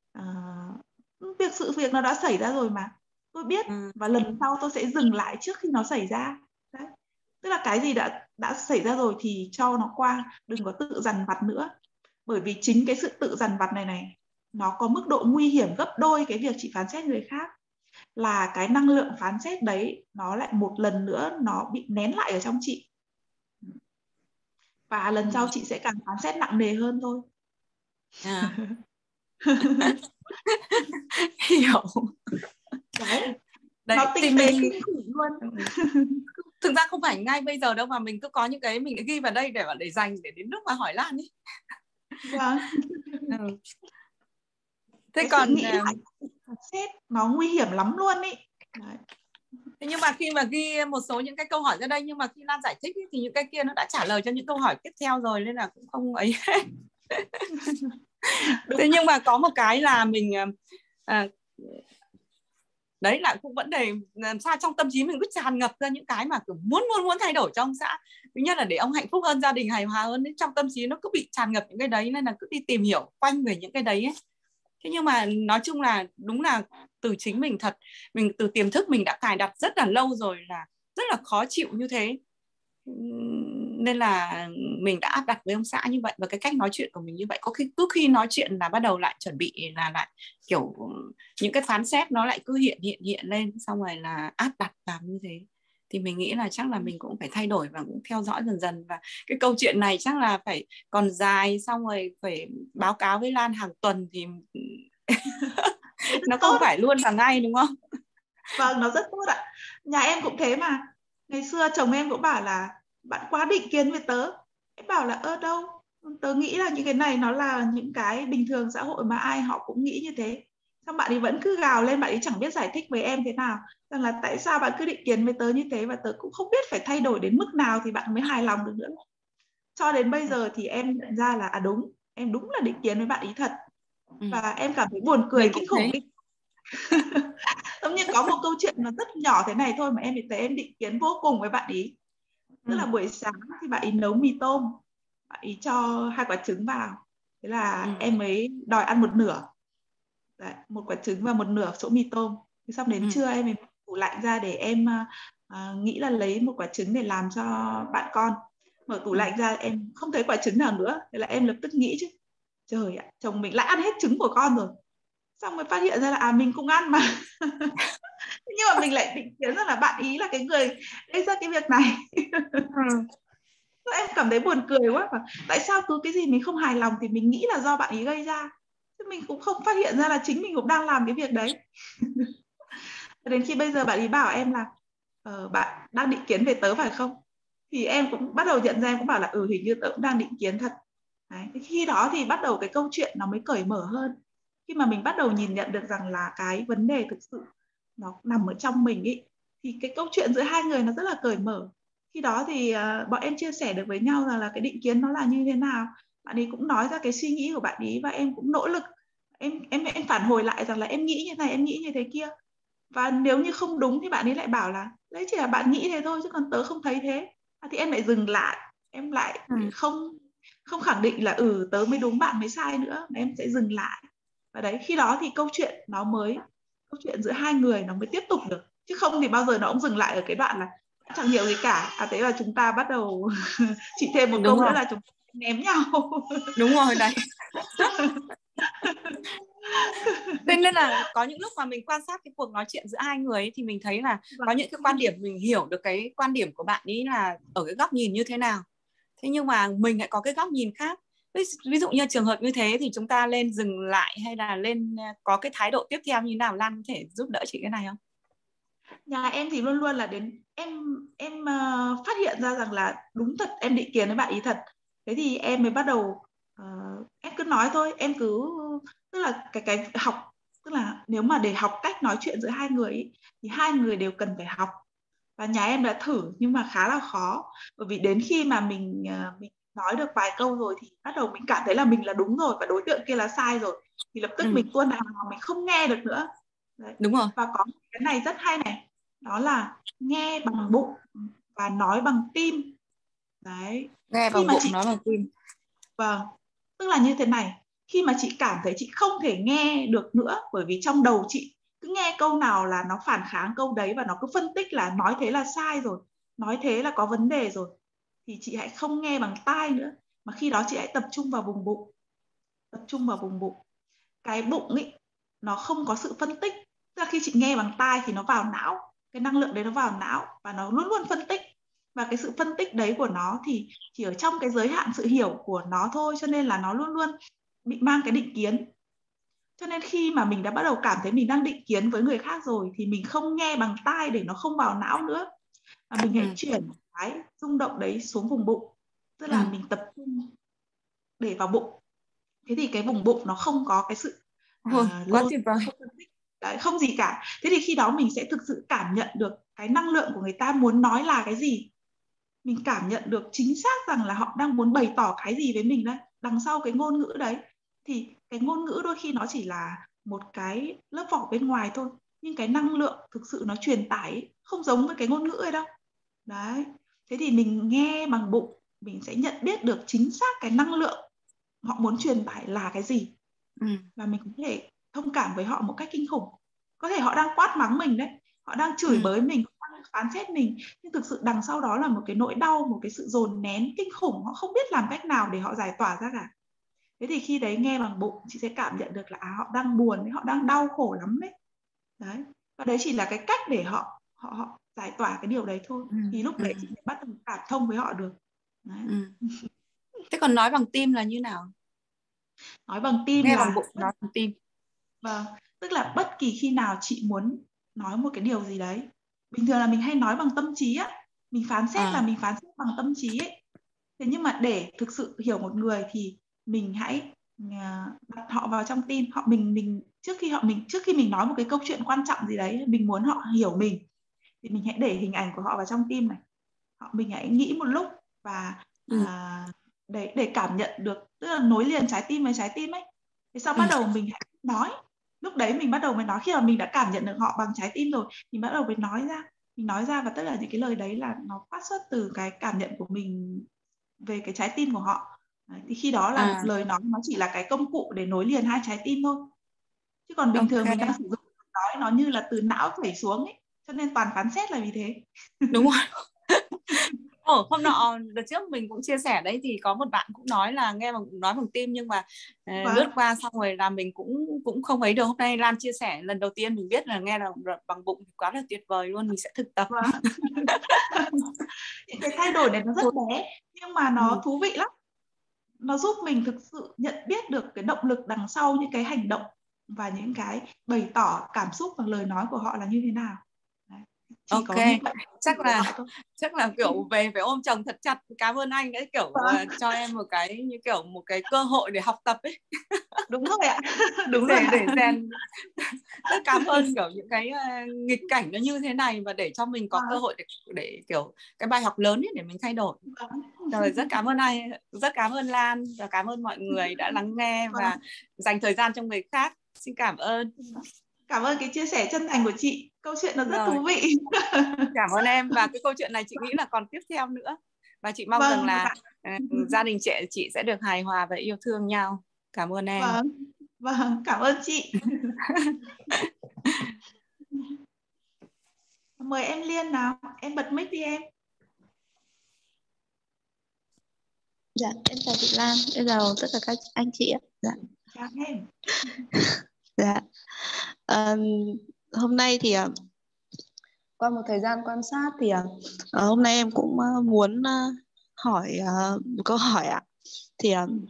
Sự việc nó đã xảy ra rồi mà. Tôi biết và lần sau tôi sẽ dừng lại trước khi nó xảy ra. Đấy. Tức là cái gì đã xảy ra rồi thì cho nó qua, đừng có tự dằn vặt nữa. Bởi vì chính cái sự tự dằn vặt này nó có mức độ nguy hiểm gấp đôi cái việc chị phán xét người khác. Là cái năng lượng phán xét đấy nó lại một lần nữa nó bị nén lại ở trong chị. Và lần sau chị sẽ càng phán xét nặng nề hơn thôi. Hiểu. Đấy. Đấy, nó tinh tế kinh khủng luôn. Thực ra không phải ngay bây giờ đâu, mà mình cứ có những cái mình ghi vào đây để dành để đến lúc mà hỏi Lan ấy. Vâng. Thế cái còn sự nghĩ lại phán xét nó nguy hiểm lắm luôn ý. Đấy. Thế nhưng mà khi mà ghi một số những cái câu hỏi ra đây, nhưng mà khi Lan giải thích ý, thì những cái kia nó đã trả lời cho những câu hỏi tiếp theo rồi, nên là cũng không ấy. Thế nhưng mà có một cái là mình đấy là cũng vấn đề làm sao trong tâm trí mình cứ tràn ngập ra những cái mà cứ muốn thay đổi cho ông xã. Thứ nhất là để ông hạnh phúc hơn, gia đình hài hòa hơn, trong tâm trí nó cứ bị tràn ngập những cái đấy, nên là cứ đi tìm hiểu quanh về những cái đấy ấy. Thế nhưng mà nói chung là đúng là từ chính mình thật, mình từ tiềm thức mình đã cài đặt rất là lâu rồi, là rất là khó chịu như thế, nên là mình đã áp đặt với ông xã như vậy, và cái cách nói chuyện của mình như vậy. Có khi cứ khi nói chuyện là bắt đầu lại chuẩn bị là lại kiểu những cái phán xét nó lại cứ hiện lên, xong rồi là áp đặt vào như thế. Thì mình nghĩ là chắc là mình cũng phải thay đổi và cũng theo dõi dần. Và cái câu chuyện này chắc là phải còn dài, xong rồi phải báo cáo với Lan hàng tuần thì nó không phải luôn là ngay, đúng không? Vâng, nó rất tốt ạ. Nhà em cũng thế mà. Ngày xưa chồng em cũng bảo là bạn quá định kiến với tớ. Em bảo là đâu, tớ nghĩ là những cái này nó là những cái bình thường xã hội mà ai họ cũng nghĩ như thế. Xong bạn ấy vẫn cứ gào lên, bạn ấy chẳng biết giải thích với em thế nào rằng là tại sao bạn cứ định kiến với tớ như thế, và tớ cũng không biết phải thay đổi đến mức nào thì bạn mới hài lòng được nữa. Cho đến bây giờ thì em nhận ra là đúng, em đúng là định kiến với bạn ấy thật. Và em cảm thấy buồn cười kinh khủng. Giống như có một câu chuyện nó rất nhỏ thế này thôi mà em thấy em định kiến vô cùng với bạn ý. Tức là buổi sáng thì bạn ý nấu mì tôm, bạn ý cho 2 quả trứng vào, thế là em mới đòi ăn một nửa. Đấy, 1 quả trứng và một nửa chỗ mì tôm. Thế xong đến trưa em mới tủ lạnh ra để em nghĩ là lấy 1 quả trứng để làm cho bạn con. Mở tủ lạnh ra em không thấy quả trứng nào nữa, thế là em lập tức nghĩ chứ, trời ạ, chồng mình lại ăn hết trứng của con rồi. Xong mới phát hiện ra là mình cũng ăn mà. Nhưng mà mình lại định kiến rằng là bạn ý là cái người gây ra cái việc này. Em cảm thấy buồn cười quá. Tại sao cứ cái gì mình không hài lòng thì mình nghĩ là do bạn ý gây ra, chứ Mình cũng không phát hiện ra là chính mình cũng đang làm cái việc đấy. Đến khi bây giờ bạn ấy bảo em là bạn đang định kiến về tớ phải không? Thì em cũng bắt đầu nhận ra, em cũng bảo là hình như tớ cũng đang định kiến thật. Đấy. Khi đó thì bắt đầu cái câu chuyện nó mới cởi mở hơn. Khi mà mình bắt đầu nhìn nhận được rằng là cái vấn đề thực sự nó nằm ở trong mình ý, thì cái câu chuyện giữa hai người nó rất là cởi mở. Khi đó thì bọn em chia sẻ được với nhau rằng là cái định kiến nó là như thế nào. Bạn ấy cũng nói ra cái suy nghĩ của bạn ấy và em cũng nỗ lực. Em phản hồi lại rằng là em nghĩ như này, em nghĩ như thế kia. Và nếu như không đúng thì bạn ấy lại bảo là đấy chỉ là bạn nghĩ thế thôi chứ còn tớ không thấy thế. Thì em lại dừng lại, em lại không khẳng định là tớ mới đúng bạn mới sai nữa, mà em sẽ dừng lại. Và đấy, khi đó thì câu chuyện giữa hai người nó mới tiếp tục được, chứ không thì bao giờ nó cũng dừng lại ở cái đoạn là chẳng hiểu gì cả. Thế là chúng ta bắt đầu chỉ thêm một câu nữa là chúng ta ném nhau. Đúng rồi đấy. Nên là có những lúc mà mình quan sát cái cuộc nói chuyện giữa hai người ấy, thì mình thấy là có những cái quan điểm mình hiểu được cái quan điểm của bạn ấy là ở cái góc nhìn như thế nào. Thế nhưng mà mình lại có cái góc nhìn khác. Ví dụ như trường hợp như thế thì chúng ta lên dừng lại hay là lên có cái thái độ tiếp theo như nào? Lan có thể giúp đỡ chị cái này không? Nhà em thì luôn luôn là đến em phát hiện ra rằng là đúng thật em định kiến với bạn ý thật. Thế thì em mới bắt đầu em cứ nói thôi, em cứ tức là cái học, tức là nếu mà để học cách nói chuyện giữa hai người ý, thì hai người đều cần phải học. Và nhà em đã thử nhưng mà khá là khó, bởi vì đến khi mà mình nói được vài câu rồi thì bắt đầu mình cảm thấy là mình là đúng rồi và đối tượng kia là sai rồi, thì lập tức mình tuôn hàng, mình không nghe được nữa. Đấy. Đúng rồi. Và có cái này rất hay này, đó là nghe bằng bụng và nói bằng tim. Đấy. Nghe bằng bụng, nói bằng tim. Vâng, tức là như thế này, khi mà chị cảm thấy chị không thể nghe được nữa, bởi vì trong đầu chị cứ nghe câu nào là nó phản kháng câu đấy và nó cứ phân tích là nói thế là sai rồi, nói thế là có vấn đề rồi, thì chị hãy không nghe bằng tai nữa, mà khi đó chị hãy tập trung vào vùng bụng. Tập trung vào vùng bụng. Cái bụng ấy, nó không có sự phân tích. Tức là khi chị nghe bằng tai thì nó vào não, cái năng lượng đấy nó vào não và nó luôn luôn phân tích. Và cái sự phân tích đấy của nó thì chỉ ở trong cái giới hạn sự hiểu của nó thôi, cho nên là nó luôn luôn bị mang cái định kiến. Cho nên khi mà mình đã bắt đầu cảm thấy mình đang định kiến với người khác rồi thì mình không nghe bằng tai để nó không vào não nữa, và mình hãy chuyển cái rung động đấy xuống vùng bụng. Tức là mình tập trung để vào bụng. Thế thì cái vùng bụng nó không có cái sự quá tuyệt vời. Đấy, không gì cả. Thế thì khi đó mình sẽ thực sự cảm nhận được cái năng lượng của người ta muốn nói là cái gì. Mình cảm nhận được chính xác rằng là họ đang muốn bày tỏ cái gì với mình đấy, đằng sau cái ngôn ngữ đấy. Thì cái ngôn ngữ đôi khi nó chỉ là một cái lớp vỏ bên ngoài thôi, nhưng cái năng lượng thực sự nó truyền tải không giống với cái ngôn ngữ ấy đâu. Đấy. Thế thì mình nghe bằng bụng, mình sẽ nhận biết được chính xác cái năng lượng họ muốn truyền tải là cái gì. Và mình có thể thông cảm với họ một cách kinh khủng. Có thể họ đang quát mắng mình đấy, họ đang chửi bới mình, họ đang phán xét mình, nhưng thực sự đằng sau đó là một cái nỗi đau, một cái sự dồn nén kinh khủng, họ không biết làm cách nào để họ giải tỏa ra cả. Thế thì khi đấy nghe bằng bụng, chị sẽ cảm nhận được là họ đang buồn, họ đang đau khổ lắm đấy. Đấy. Và đấy chỉ là cái cách để họ giải tỏa cái điều đấy thôi. Thì lúc đấy chị sẽ bắt đầu cảm thông với họ được. Đấy. Thế còn nói bằng tim là như nào? Nói bằng tim nghe là bằng bụng, nói bằng tim. Vâng, tức là bất kỳ khi nào chị muốn nói một cái điều gì đấy, bình thường là mình hay nói bằng tâm trí á, mình phán xét là mình phán xét bằng tâm trí ấy. Thế nhưng mà để thực sự hiểu một người thì mình hãy đặt họ vào trong tim họ. Mình trước khi mình nói một cái câu chuyện quan trọng gì đấy, mình muốn họ hiểu mình, thì mình hãy để hình ảnh của họ vào trong tim này. Mình hãy nghĩ một lúc và để cảm nhận được, tức là nối liền trái tim với trái tim ấy. Thế sau bắt đầu mình hãy nói. Lúc đấy mình bắt đầu mới nói, khi mà mình đã cảm nhận được họ bằng trái tim rồi, mình bắt đầu mới nói ra. Mình nói ra và tất cả những cái lời đấy là nó phát xuất từ cái cảm nhận của mình về cái trái tim của họ. Đấy, thì khi đó là lời nói nó chỉ là cái công cụ để nối liền hai trái tim thôi. Chứ còn bình thường mình đang sử dụng nói nó như là từ não chảy xuống ấy, cho nên toàn phán xét là vì thế. Đúng rồi. Hôm nọ đợt trước mình cũng chia sẻ đấy, thì có một bạn cũng nói là nghe nói bằng tim, nhưng mà lướt qua xong rồi là mình cũng không ấy được. Hôm nay Lan chia sẻ lần đầu tiên mình biết là nghe là bằng bụng, quá là tuyệt vời luôn, mình sẽ thực tập. Những cái thay đổi này nó rất bé nhưng mà nó thú vị lắm. nó giúp mình thực sự nhận biết được cái động lực đằng sau những cái hành động và những cái bày tỏ cảm xúc và lời nói của họ là như thế nào. Đấy. Chỉ Ok, có như vậy chắc là kiểu về phải ôm chồng thật chặt. Cảm ơn anh đấy, kiểu cho em một cái như kiểu một cái cơ hội để học tập ấy. Đúng rồi ạ. Đúng rồi để rèn. Rất cảm ơn kiểu những cái nghịch cảnh nó như thế này, và để cho mình có cơ hội để kiểu cái bài học lớn ấy để mình thay đổi. Rồi, rất cảm ơn anh, rất cảm ơn Lan, và cảm ơn mọi người đã lắng nghe và dành thời gian cho người khác. Xin cảm ơn. Cảm ơn cái chia sẻ chân thành của chị. Câu chuyện nó rất thú vị. Cảm ơn em, và cái câu chuyện này chị nghĩ là còn tiếp theo nữa. Và chị mong rằng là gia đình chị sẽ được hài hòa và yêu thương nhau. Cảm ơn em. Vâng, cảm ơn chị. Mời em Liên nào, em bật mic đi em. Dạ, em chào chị Lan, em chào tất cả các anh chị ạ. Dạ. Chào em. Dạ. Hôm nay thì qua một thời gian quan sát thì hôm nay em cũng muốn hỏi một câu hỏi ạ. Thì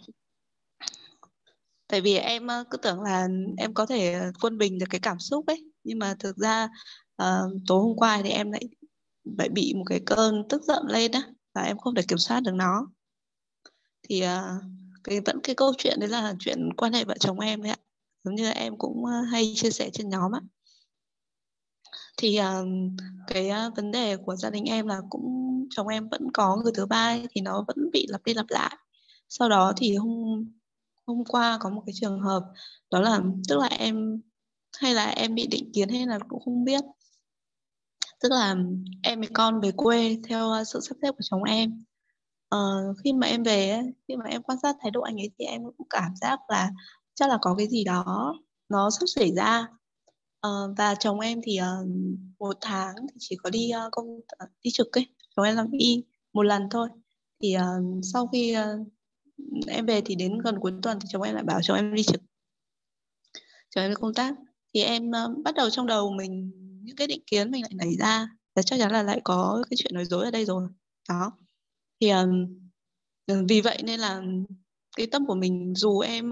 tại vì em cứ tưởng là em có thể quân bình được cái cảm xúc ấy, nhưng mà thực ra tối hôm qua thì em lại bị một cái cơn tức giận lên á, và em không thể kiểm soát được nó. Thì cái câu chuyện đấy là chuyện quan hệ vợ chồng em đấy ạ, giống như là em cũng hay chia sẻ trên nhóm ạ. Thì cái vấn đề của gia đình em là cũng chồng em vẫn có người thứ ba ấy, thì nó vẫn bị lặp đi lặp lại. Sau đó thì hôm qua có một cái trường hợp, đó là tức là em hay là em bị định kiến hay là cũng không biết. Tức là em với con về quê theo sự sắp xếp của chồng em. Khi mà em về ấy, khi mà em quan sát thái độ anh ấy thì em cũng cảm giác là chắc là có cái gì đó nó sắp xảy ra. Và chồng em thì một tháng thì chỉ có đi trực ấy, chồng em làm y một lần thôi. Thì sau khi em về thì đến gần cuối tuần thì chồng em lại bảo chồng em đi trực, chồng em đi công tác. Thì em bắt đầu trong đầu mình những cái định kiến mình lại nảy ra là chắc chắn là lại có cái chuyện nói dối ở đây rồi đó. Thì vì vậy nên là cái tâm của mình, dù em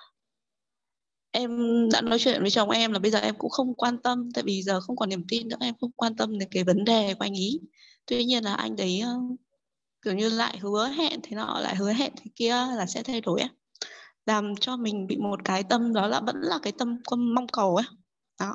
đã nói chuyện với chồng em là bây giờ em cũng không quan tâm, tại vì giờ không còn niềm tin nữa, em không quan tâm đến cái vấn đề của anh ý. Tuy nhiên là anh đấy kiểu như lại hứa hẹn thế nọ lại hứa hẹn thế kia là sẽ thay đổi ấy, làm cho mình bị một cái tâm đó là vẫn là cái tâm mong cầu ấy đó.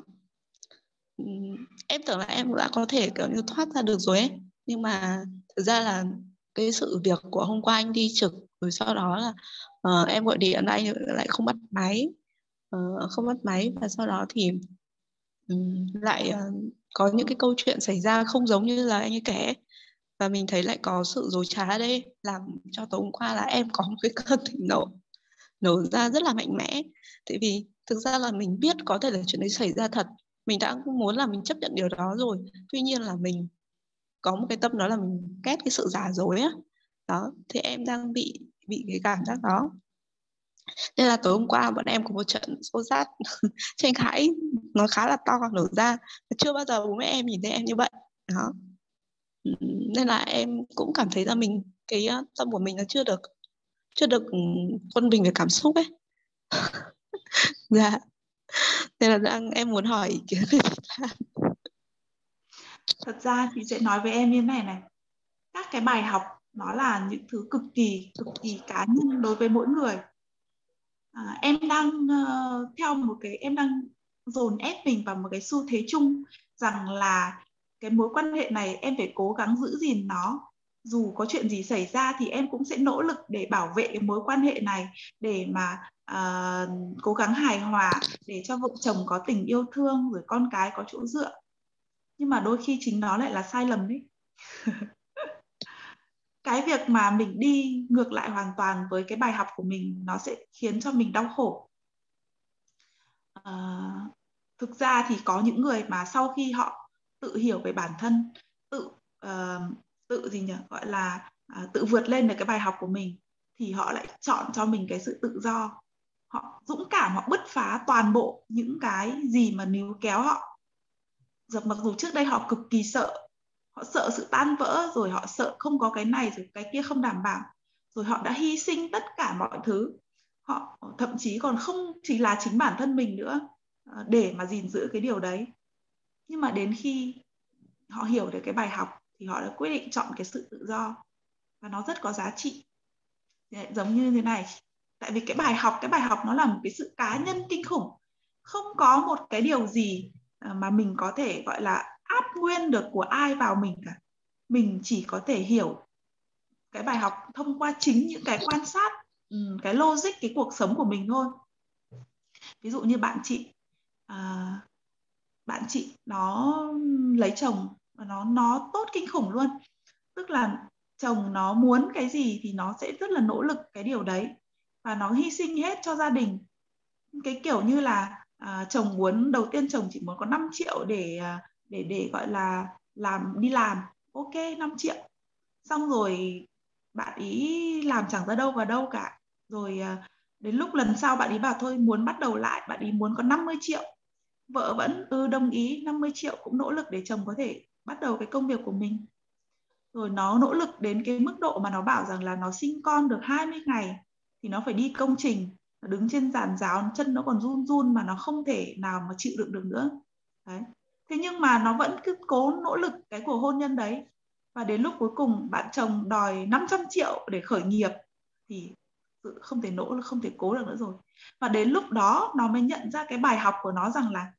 Em tưởng là em đã có thể kiểu như thoát ra được rồi ấy, nhưng mà thực ra là cái sự việc của hôm qua anh đi trực rồi sau đó là em gọi điện anh lại không bắt máy, và sau đó thì lại có những cái câu chuyện xảy ra không giống như là anh ấy kể, và mình thấy lại có sự dối trá ở đây, làm cho tối hôm qua là em có một cái cơn thịnh nổ ra rất là mạnh mẽ. Tại vì thực ra là mình biết có thể là chuyện đấy xảy ra thật, mình đã muốn là mình chấp nhận điều đó rồi, tuy nhiên là mình có một cái tâm đó là mình ghét cái sự giả dối á đó. Thì em đang bị cái cảm giác đó, nên là tối hôm qua bọn em có một trận xô xát tranh cãi nó khá là to nổ ra, chưa bao giờ bố mẹ em nhìn thấy em như vậy đó. Nên là em cũng cảm thấy là mình cái tâm của mình nó chưa được quân bình về cảm xúc ấy. Dạ, nên là em muốn hỏi ý kiến của chị Lan. Thật ra thì sẽ nói với em như này này, các cái bài học nó là những thứ cực kỳ cá nhân đối với mỗi người. Em đang em đang dồn ép mình vào một cái xu thế chung rằng là cái mối quan hệ này em phải cố gắng giữ gìn nó, dù có chuyện gì xảy ra thì em cũng sẽ nỗ lực để bảo vệ cái mối quan hệ này, để mà cố gắng hài hòa, để cho vợ chồng có tình yêu thương, rồi con cái có chỗ dựa. Nhưng mà đôi khi chính nó lại là sai lầm đấy. Cái việc mà mình đi ngược lại hoàn toàn với cái bài học của mình, nó sẽ khiến cho mình đau khổ. Thực ra thì có những người mà sau khi họ tự hiểu về bản thân, tự vượt lên được cái bài học của mình, thì họ lại chọn cho mình cái sự tự do. Họ dũng cảm, họ bứt phá toàn bộ những cái gì mà níu kéo họ. Mặc dù trước đây họ cực kỳ sợ, họ sợ sự tan vỡ, rồi họ sợ không có cái này rồi cái kia không đảm bảo. rồi họ đã hy sinh tất cả mọi thứ, họ thậm chí còn không chỉ là chính bản thân mình nữa để mà gìn giữ cái điều đấy. Nhưng mà đến khi họ hiểu được cái bài học thì họ đã quyết định chọn cái sự tự do, và nó rất có giá trị. Giống như thế này, tại vì cái bài học nó là một cái sự cá nhân kinh khủng, không có một cái điều gì mà mình có thể gọi là áp nguyên được của ai vào mình cả. Mình chỉ có thể hiểu cái bài học thông qua chính những cái quan sát, cái logic cái cuộc sống của mình thôi. Ví dụ như bạn chị nó lấy chồng và nó tốt kinh khủng luôn. Tức là chồng nó muốn cái gì thì nó sẽ rất là nỗ lực cái điều đấy, và nó hy sinh hết cho gia đình. Cái kiểu như là chồng muốn, đầu tiên chồng chỉ muốn có 5 triệu để gọi là đi làm, ok 5 triệu. Xong rồi bạn ý làm chẳng ra đâu vào đâu cả. Rồi đến lúc lần sau bạn ý bảo thôi muốn bắt đầu lại, bạn ý muốn có 50 triệu. Vợ vẫn đồng ý 50 triệu, cũng nỗ lực để chồng có thể bắt đầu cái công việc của mình. Rồi nó nỗ lực đến cái mức độ mà nó bảo rằng là nó sinh con được 20 ngày thì nó phải đi công trình, nó đứng trên giàn giáo, chân nó còn run run mà nó không thể nào mà chịu đựng được nữa. Đấy. Thế nhưng mà nó vẫn cứ cố nỗ lực cái cuộc hôn nhân đấy. Và đến lúc cuối cùng bạn chồng đòi 500 triệu để khởi nghiệp thì không thể cố được nữa rồi. Và đến lúc đó nó mới nhận ra cái bài học của nó rằng là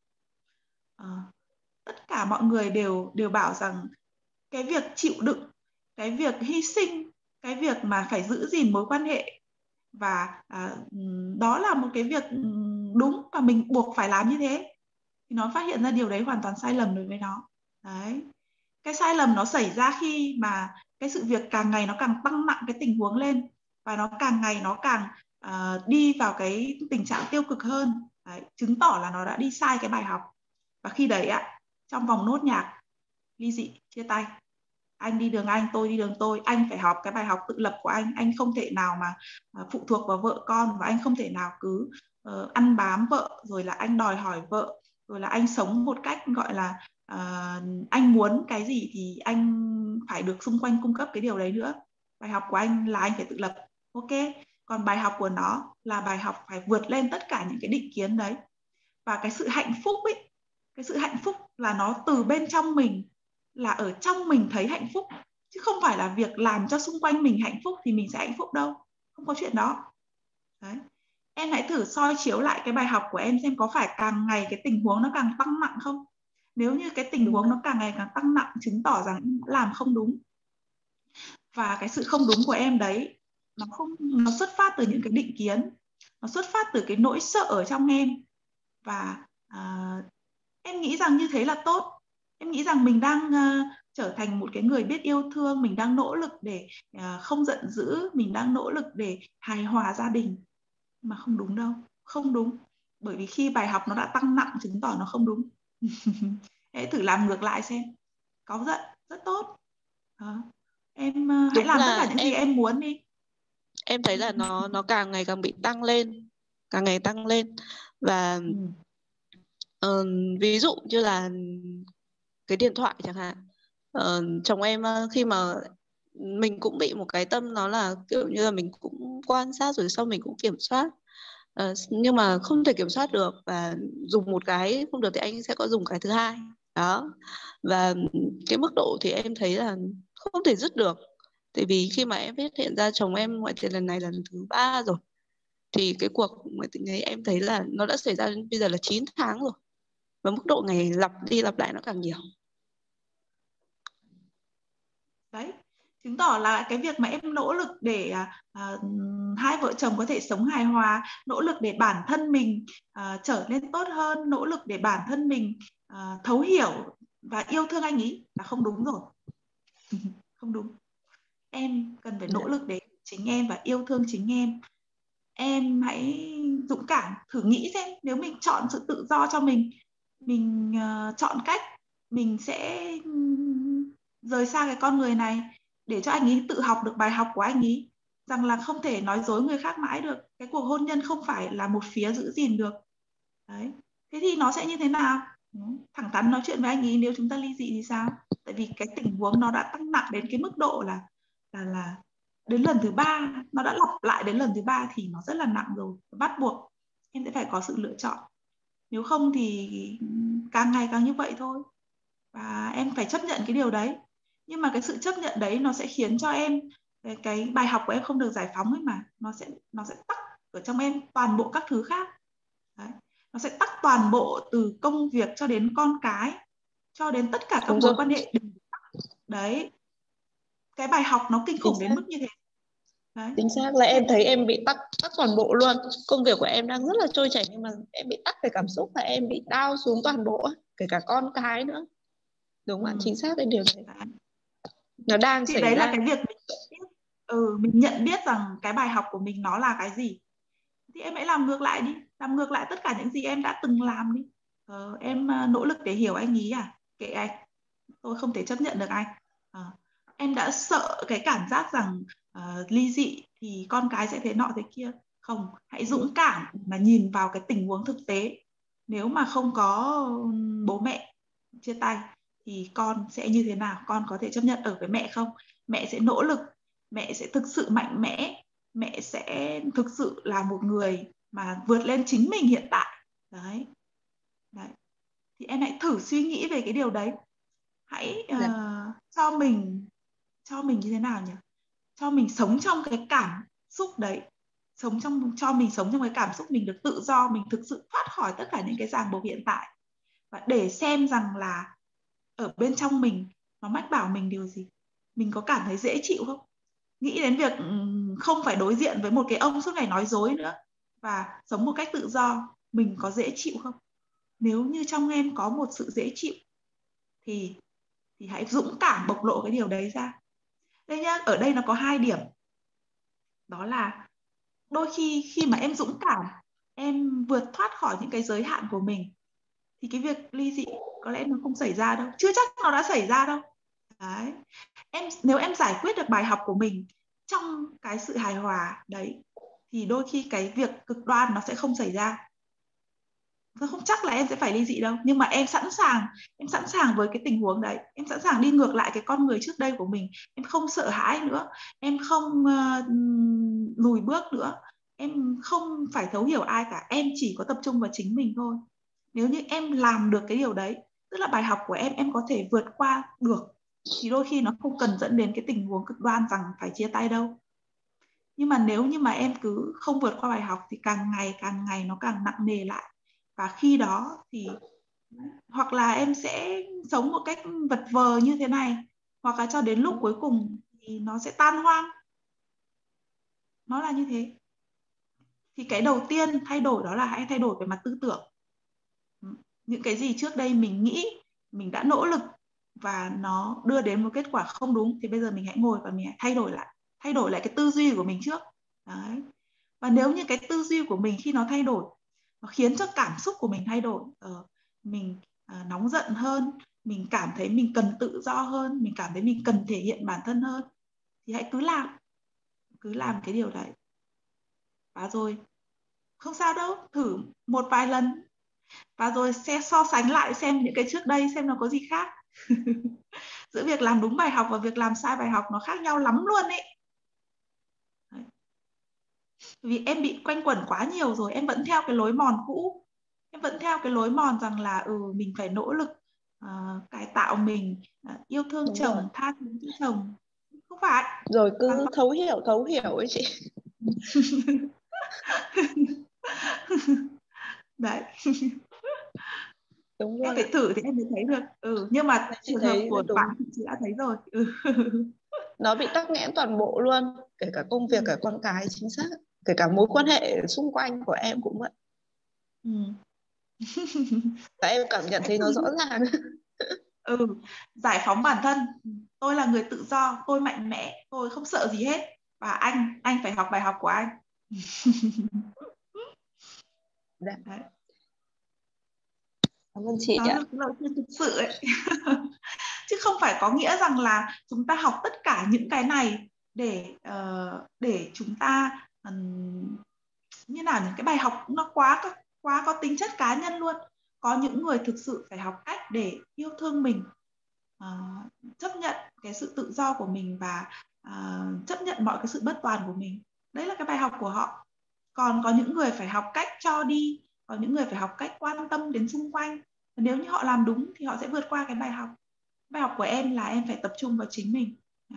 tất cả mọi người đều bảo rằng cái việc chịu đựng, cái việc hy sinh, cái việc mà phải giữ gìn mối quan hệ, và đó là một cái việc đúng và mình buộc phải làm như thế. Thì nó phát hiện ra điều đấy hoàn toàn sai lầm đối với nó. Đấy. Cái sai lầm nó xảy ra khi mà cái sự việc càng ngày nó càng tăng nặng cái tình huống lên, và nó càng ngày nó càng đi vào cái tình trạng tiêu cực hơn. Đấy. Chứng tỏ là nó đã đi sai cái bài học. Và khi đấy trong vòng nốt nhạc ly dị, chia tay, anh đi đường anh, tôi đi đường tôi, anh phải học cái bài học tự lập của anh không thể nào mà phụ thuộc vào vợ con, và anh không thể nào cứ ăn bám vợ, rồi là anh đòi hỏi vợ, rồi là anh sống một cách gọi là anh muốn cái gì thì anh phải được xung quanh cung cấp cái điều đấy nữa. Bài học của anh là anh phải tự lập, ok. Còn bài học của nó là bài học phải vượt lên tất cả những cái định kiến đấy. Và cái sự hạnh phúc ấy, cái sự hạnh phúc là nó từ bên trong mình, là ở trong mình thấy hạnh phúc, chứ không phải là việc làm cho xung quanh mình hạnh phúc thì mình sẽ hạnh phúc đâu. Không có chuyện đó. Đấy. Em hãy thử soi chiếu lại cái bài học của em xem có phải càng ngày cái tình huống nó càng tăng nặng không. Nếu như cái tình huống nó càng ngày càng tăng nặng, chứng tỏ rằng em làm không đúng. Và cái sự không đúng của em đấy, nó xuất phát từ những cái định kiến, nó xuất phát từ cái nỗi sợ ở trong em. Và em nghĩ rằng như thế là tốt. Em nghĩ rằng mình đang trở thành một cái người biết yêu thương, mình đang nỗ lực để không giận dữ, mình đang nỗ lực để hài hòa gia đình. Mà không đúng đâu, không đúng. Bởi vì khi bài học nó đã tăng nặng, chứng tỏ nó không đúng. Hãy thử làm ngược lại xem. Có giận, rất tốt. Em hãy làm tất cả những gì em muốn đi. Em thấy là nó càng ngày càng bị tăng lên, càng ngày tăng lên. Và ví dụ như là cái điện thoại chẳng hạn, chồng em khi mà mình cũng bị một cái tâm, nó là kiểu như là mình cũng quan sát rồi sau mình cũng kiểm soát, nhưng mà không thể kiểm soát được, và dùng một cái không được thì anh sẽ có dùng cái thứ hai đó. Và cái mức độ thì em thấy là không thể dứt được, tại vì khi mà em phát hiện ra chồng em ngoại tình lần này là lần thứ 3 rồi, thì cái cuộc ngoại tình ấy em thấy là nó đã xảy ra đến bây giờ là 9 tháng rồi, và mức độ ngày lặp đi lặp lại nó càng nhiều. Đấy, chứng tỏ là cái việc mà em nỗ lực để hai vợ chồng có thể sống hài hòa, nỗ lực để bản thân mình trở nên tốt hơn, nỗ lực để bản thân mình thấu hiểu và yêu thương anh ấy là không đúng rồi. Không đúng. Em cần phải nỗ lực để chính em và yêu thương chính em. Em hãy dũng cảm thử nghĩ xem, nếu mình chọn sự tự do cho mình chọn cách mình sẽ rời xa cái con người này, để cho anh ấy tự học được bài học của anh ấy, rằng là không thể nói dối người khác mãi được. Cái cuộc hôn nhân không phải là một phía giữ gìn được. Đấy. Thế thì nó sẽ như thế nào? Thẳng thắn nói chuyện với anh ấy, nếu chúng ta ly dị thì sao? Tại vì cái tình huống nó đã tăng nặng đến cái mức độ là đến lần thứ 3, nó đã lặp lại đến lần thứ 3 thì nó rất là nặng rồi. Bắt buộc em sẽ phải có sự lựa chọn. Nếu không thì càng ngày càng như vậy thôi. Và em phải chấp nhận cái điều đấy. Nhưng mà cái sự chấp nhận đấy nó sẽ khiến cho em, cái bài học của em không được giải phóng ấy mà. Nó sẽ tắc ở trong em toàn bộ các thứ khác. Đấy. Nó sẽ tắc toàn bộ từ công việc cho đến con cái, cho đến tất cả các mối quan hệ. Đấy. Cái bài học nó kinh khủng đến mức như thế. Đấy. Chính xác là em thấy em bị tắc toàn bộ luôn. Công việc của em đang rất là trôi chảy nhưng mà em bị tắc về cảm xúc và em bị down xuống toàn bộ, kể cả con cái nữa. Đúng không ạ? Chính xác cái điều đấy. Nó đang thì xảy đấy ra. là cái việc mình nhận biết rằng cái bài học của mình nó là cái gì. Thì em hãy làm ngược lại đi, làm ngược lại tất cả những gì em đã từng làm đi. Em nỗ lực để hiểu anh ý à? Kệ anh, tôi không thể chấp nhận được anh. Em đã sợ cái cảm giác rằng ly dị thì con cái sẽ thế nọ thế kia. Không, hãy dũng cảm mà nhìn vào cái tình huống thực tế. Nếu mà không có bố mẹ chia tay thì con sẽ như thế nào? Con có thể chấp nhận ở với mẹ không? Mẹ sẽ nỗ lực, mẹ sẽ thực sự mạnh mẽ, mẹ sẽ thực sự là một người mà vượt lên chính mình hiện tại. Đấy. Thì em hãy thử suy nghĩ về cái điều đấy. Hãy cho mình như thế nào nhỉ? Cho mình sống trong cái cảm xúc đấy. Cho mình sống trong cái cảm xúc, mình được tự do, mình thực sự thoát khỏi tất cả những cái ràng buộc hiện tại. Và để xem rằng là ở bên trong mình nó mách bảo mình điều gì. Mình có cảm thấy dễ chịu không? Nghĩ đến việc không phải đối diện với một cái ông suốt ngày nói dối nữa và sống một cách tự do, mình có dễ chịu không? Nếu như trong em có một sự dễ chịu thì hãy dũng cảm bộc lộ cái điều đấy ra. Đây nhá, ở đây nó có 2 điểm. Đó là đôi khi mà em dũng cảm, em vượt thoát khỏi những cái giới hạn của mình thì cái việc ly dị có lẽ nó không xảy ra đâu. Chưa chắc nó đã xảy ra đâu. Đấy. Nếu em giải quyết được bài học của mình trong cái sự hài hòa đấy thì đôi khi cái việc cực đoan nó sẽ không xảy ra. Tôi không chắc là em sẽ phải ly dị đâu, nhưng mà em sẵn sàng với cái tình huống đấy. Em sẵn sàng đi ngược lại cái con người trước đây của mình. Em không sợ hãi nữa, em không lùi bước nữa, em không phải thấu hiểu ai cả, em chỉ có tập trung vào chính mình thôi. Nếu như em làm được cái điều đấy, tức là bài học của em có thể vượt qua được, thì đôi khi nó không cần dẫn đến cái tình huống cực đoan rằng phải chia tay đâu. Nhưng mà nếu như mà em cứ không vượt qua bài học thì càng ngày nó càng nặng nề lại. Và khi đó thì hoặc là em sẽ sống một cách vật vờ như thế này, hoặc là cho đến lúc cuối cùng thì nó sẽ tan hoang. Nó là như thế. Thì cái đầu tiên thay đổi đó là hãy thay đổi về mặt tư tưởng. Những cái gì trước đây mình nghĩ, mình đã nỗ lực và nó đưa đến một kết quả không đúng, thì bây giờ mình hãy ngồi và mình hãy thay đổi lại cái tư duy của mình trước. Đấy. Và nếu như cái tư duy của mình khi nó thay đổi, nó khiến cho cảm xúc của mình thay đổi, mình nóng giận hơn, mình cảm thấy mình cần tự do hơn, mình cảm thấy mình cần thể hiện bản thân hơn, thì hãy cứ làm cái điều đấy. Và rồi không sao đâu, thử một vài lần và rồi sẽ so sánh lại xem những cái trước đây xem nó có gì khác. Giữa việc làm đúng bài học và việc làm sai bài học nó khác nhau lắm luôn ấy. Vì em bị quanh quẩn quá nhiều rồi, em vẫn theo cái lối mòn cũ, em vẫn theo cái lối mòn rằng là mình phải nỗ lực cải tạo mình, yêu thương Đúng chồng, rồi. tha thứ cho chồng. Không phải. Rồi cứ thấu hiểu ấy chị. Đấy. Đúng rồi. Em phải thử thì em mới thấy được. Nhưng mà trường hợp của bạn thì chị đã thấy rồi. Nó bị tắc nghẽn toàn bộ luôn, kể cả công việc, cả con cái, chính xác. Kể cả mối quan hệ xung quanh của em cũng vậy. Và em cảm nhận thấy nó rõ ràng. Giải phóng bản thân. Tôi là người tự do, tôi mạnh mẽ, tôi không sợ gì hết. Và anh phải học bài học của anh. Đấy. Đấy. Cảm ơn chị Đó ạ. là lời khuyên thực sự ấy. Chứ không phải có nghĩa rằng là chúng ta học tất cả những cái này để chúng ta như nào nhỉ? Cái bài học nó quá có tính chất cá nhân luôn. Có những người thực sự phải học cách để yêu thương mình, chấp nhận cái sự tự do của mình và chấp nhận mọi cái sự bất toàn của mình. Đấy là cái bài học của họ. Còn có những người phải học cách cho đi, có những người phải học cách quan tâm đến xung quanh. Nếu như họ làm đúng thì họ sẽ vượt qua cái bài học. Bài học của em là em phải tập trung vào chính mình.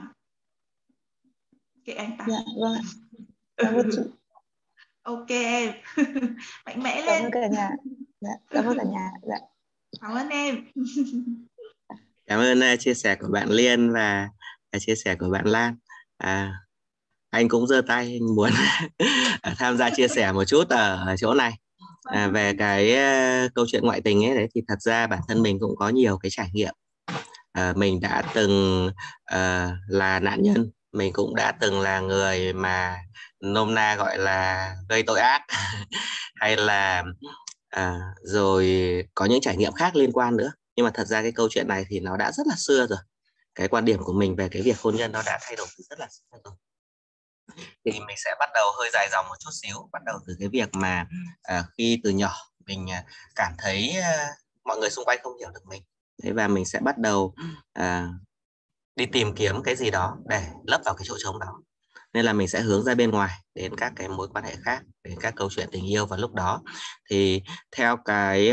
Kệ anh ta. Dạ vâng ạ. Cảm ơn chị. Ok em. Mạnh mẽ Cảm lên. ơn cả nhà. Dạ, cảm ơn cả nhà. Dạ. Cảm ơn em. Cảm ơn chia sẻ của bạn Liên và chia sẻ của bạn Lan. Anh cũng giơ tay, anh muốn tham gia chia sẻ một chút ở chỗ này. Về cái câu chuyện ngoại tình ấy đấy, thì thật ra bản thân mình cũng có nhiều cái trải nghiệm. Mình đã từng là nạn nhân, mình cũng đã từng là người mà nôm na gọi là gây tội ác hay là rồi có những trải nghiệm khác liên quan nữa. Nhưng mà thật ra cái câu chuyện này thì nó đã rất là xưa rồi. Cái quan điểm của mình về cái việc hôn nhân nó đã thay đổi từ rất là xưa rồi. Thì mình sẽ bắt đầu hơi dài dòng một chút xíu, bắt đầu từ cái việc mà khi từ nhỏ mình cảm thấy mọi người xung quanh không hiểu được mình. Thế và mình sẽ bắt đầu đi tìm kiếm cái gì đó để lấp vào cái chỗ trống đó. Nên là mình sẽ hướng ra bên ngoài đến các cái mối quan hệ khác, đến các câu chuyện tình yêu. Và lúc đó thì theo cái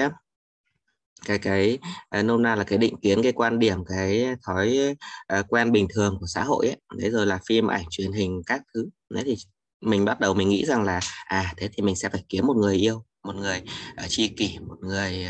nôm na là cái định kiến, cái quan điểm, cái thói quen bình thường của xã hội ấy, đấy, rồi là phim ảnh truyền hình các thứ đấy, thì mình bắt đầu mình nghĩ rằng là thế thì mình sẽ phải kiếm một người yêu, một người tri kỷ, một người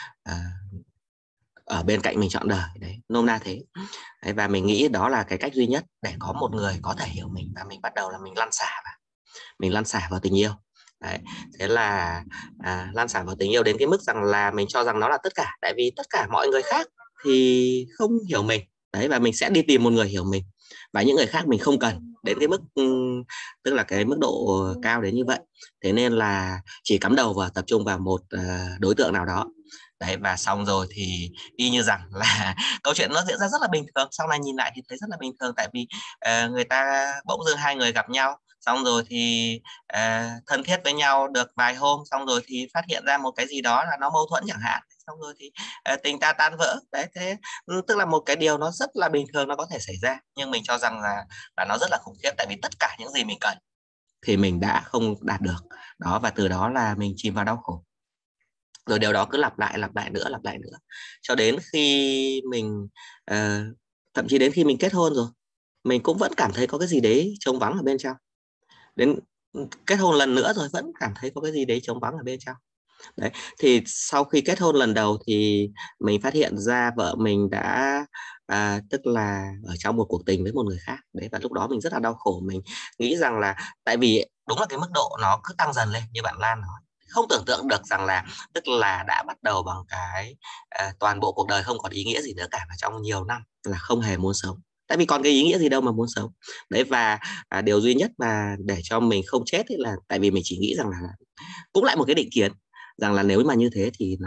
ở bên cạnh mình trọn đời đấy, nôm na thế. Đấy, và mình nghĩ đó là cái cách duy nhất để có một người có thể hiểu mình. Và mình bắt đầu là mình lăn xả vào tình yêu. Đấy. Thế là lan xả vào tình yêu đến cái mức rằng là mình cho rằng nó là tất cả, tại vì tất cả mọi người khác thì không hiểu mình. Đấy, và mình sẽ đi tìm một người hiểu mình, và những người khác mình không cần đến cái mức tức là cái mức độ cao đến như vậy. Thế nên là chỉ cắm đầu và tập trung vào một đối tượng nào đó. Đấy, và xong rồi thì y như rằng là câu chuyện nó diễn ra rất là bình thường. Sau này nhìn lại thì thấy rất là bình thường, tại vì người ta bỗng dưng hai người gặp nhau, xong rồi thì thân thiết với nhau được vài hôm, xong rồi thì phát hiện ra một cái gì đó là nó mâu thuẫn chẳng hạn, xong rồi thì tình ta tan vỡ. Đấy, thế tức là một cái điều nó rất là bình thường, nó có thể xảy ra, nhưng mình cho rằng là nó rất là khủng khiếp, tại vì tất cả những gì mình cần thì mình đã không đạt được đó, và từ đó là mình chìm vào đau khổ. Rồi điều đó cứ lặp lại nữa, cho đến khi mình thậm chí đến khi mình kết hôn rồi, mình cũng vẫn cảm thấy có cái gì đấy trống vắng ở bên trong. Đến kết hôn lần nữa rồi vẫn cảm thấy có cái gì đấy trống vắng ở bên trong. Đấy, thì sau khi kết hôn lần đầu thì mình phát hiện ra vợ mình đã tức là ở trong một cuộc tình với một người khác. Đấy, và lúc đó mình rất là đau khổ. Mình nghĩ rằng là tại vì đúng là cái mức độ nó cứ tăng dần lên như bạn Lan nói, không tưởng tượng được rằng là tức là đã bắt đầu bằng cái toàn bộ cuộc đời không còn ý nghĩa gì nữa cả, và trong nhiều năm là không hề muốn sống, tại vì còn cái ý nghĩa gì đâu mà muốn sống. Đấy, và điều duy nhất mà để cho mình không chết ấy là tại vì mình chỉ nghĩ rằng là cũng lại một cái định kiến rằng là nếu mà như thế thì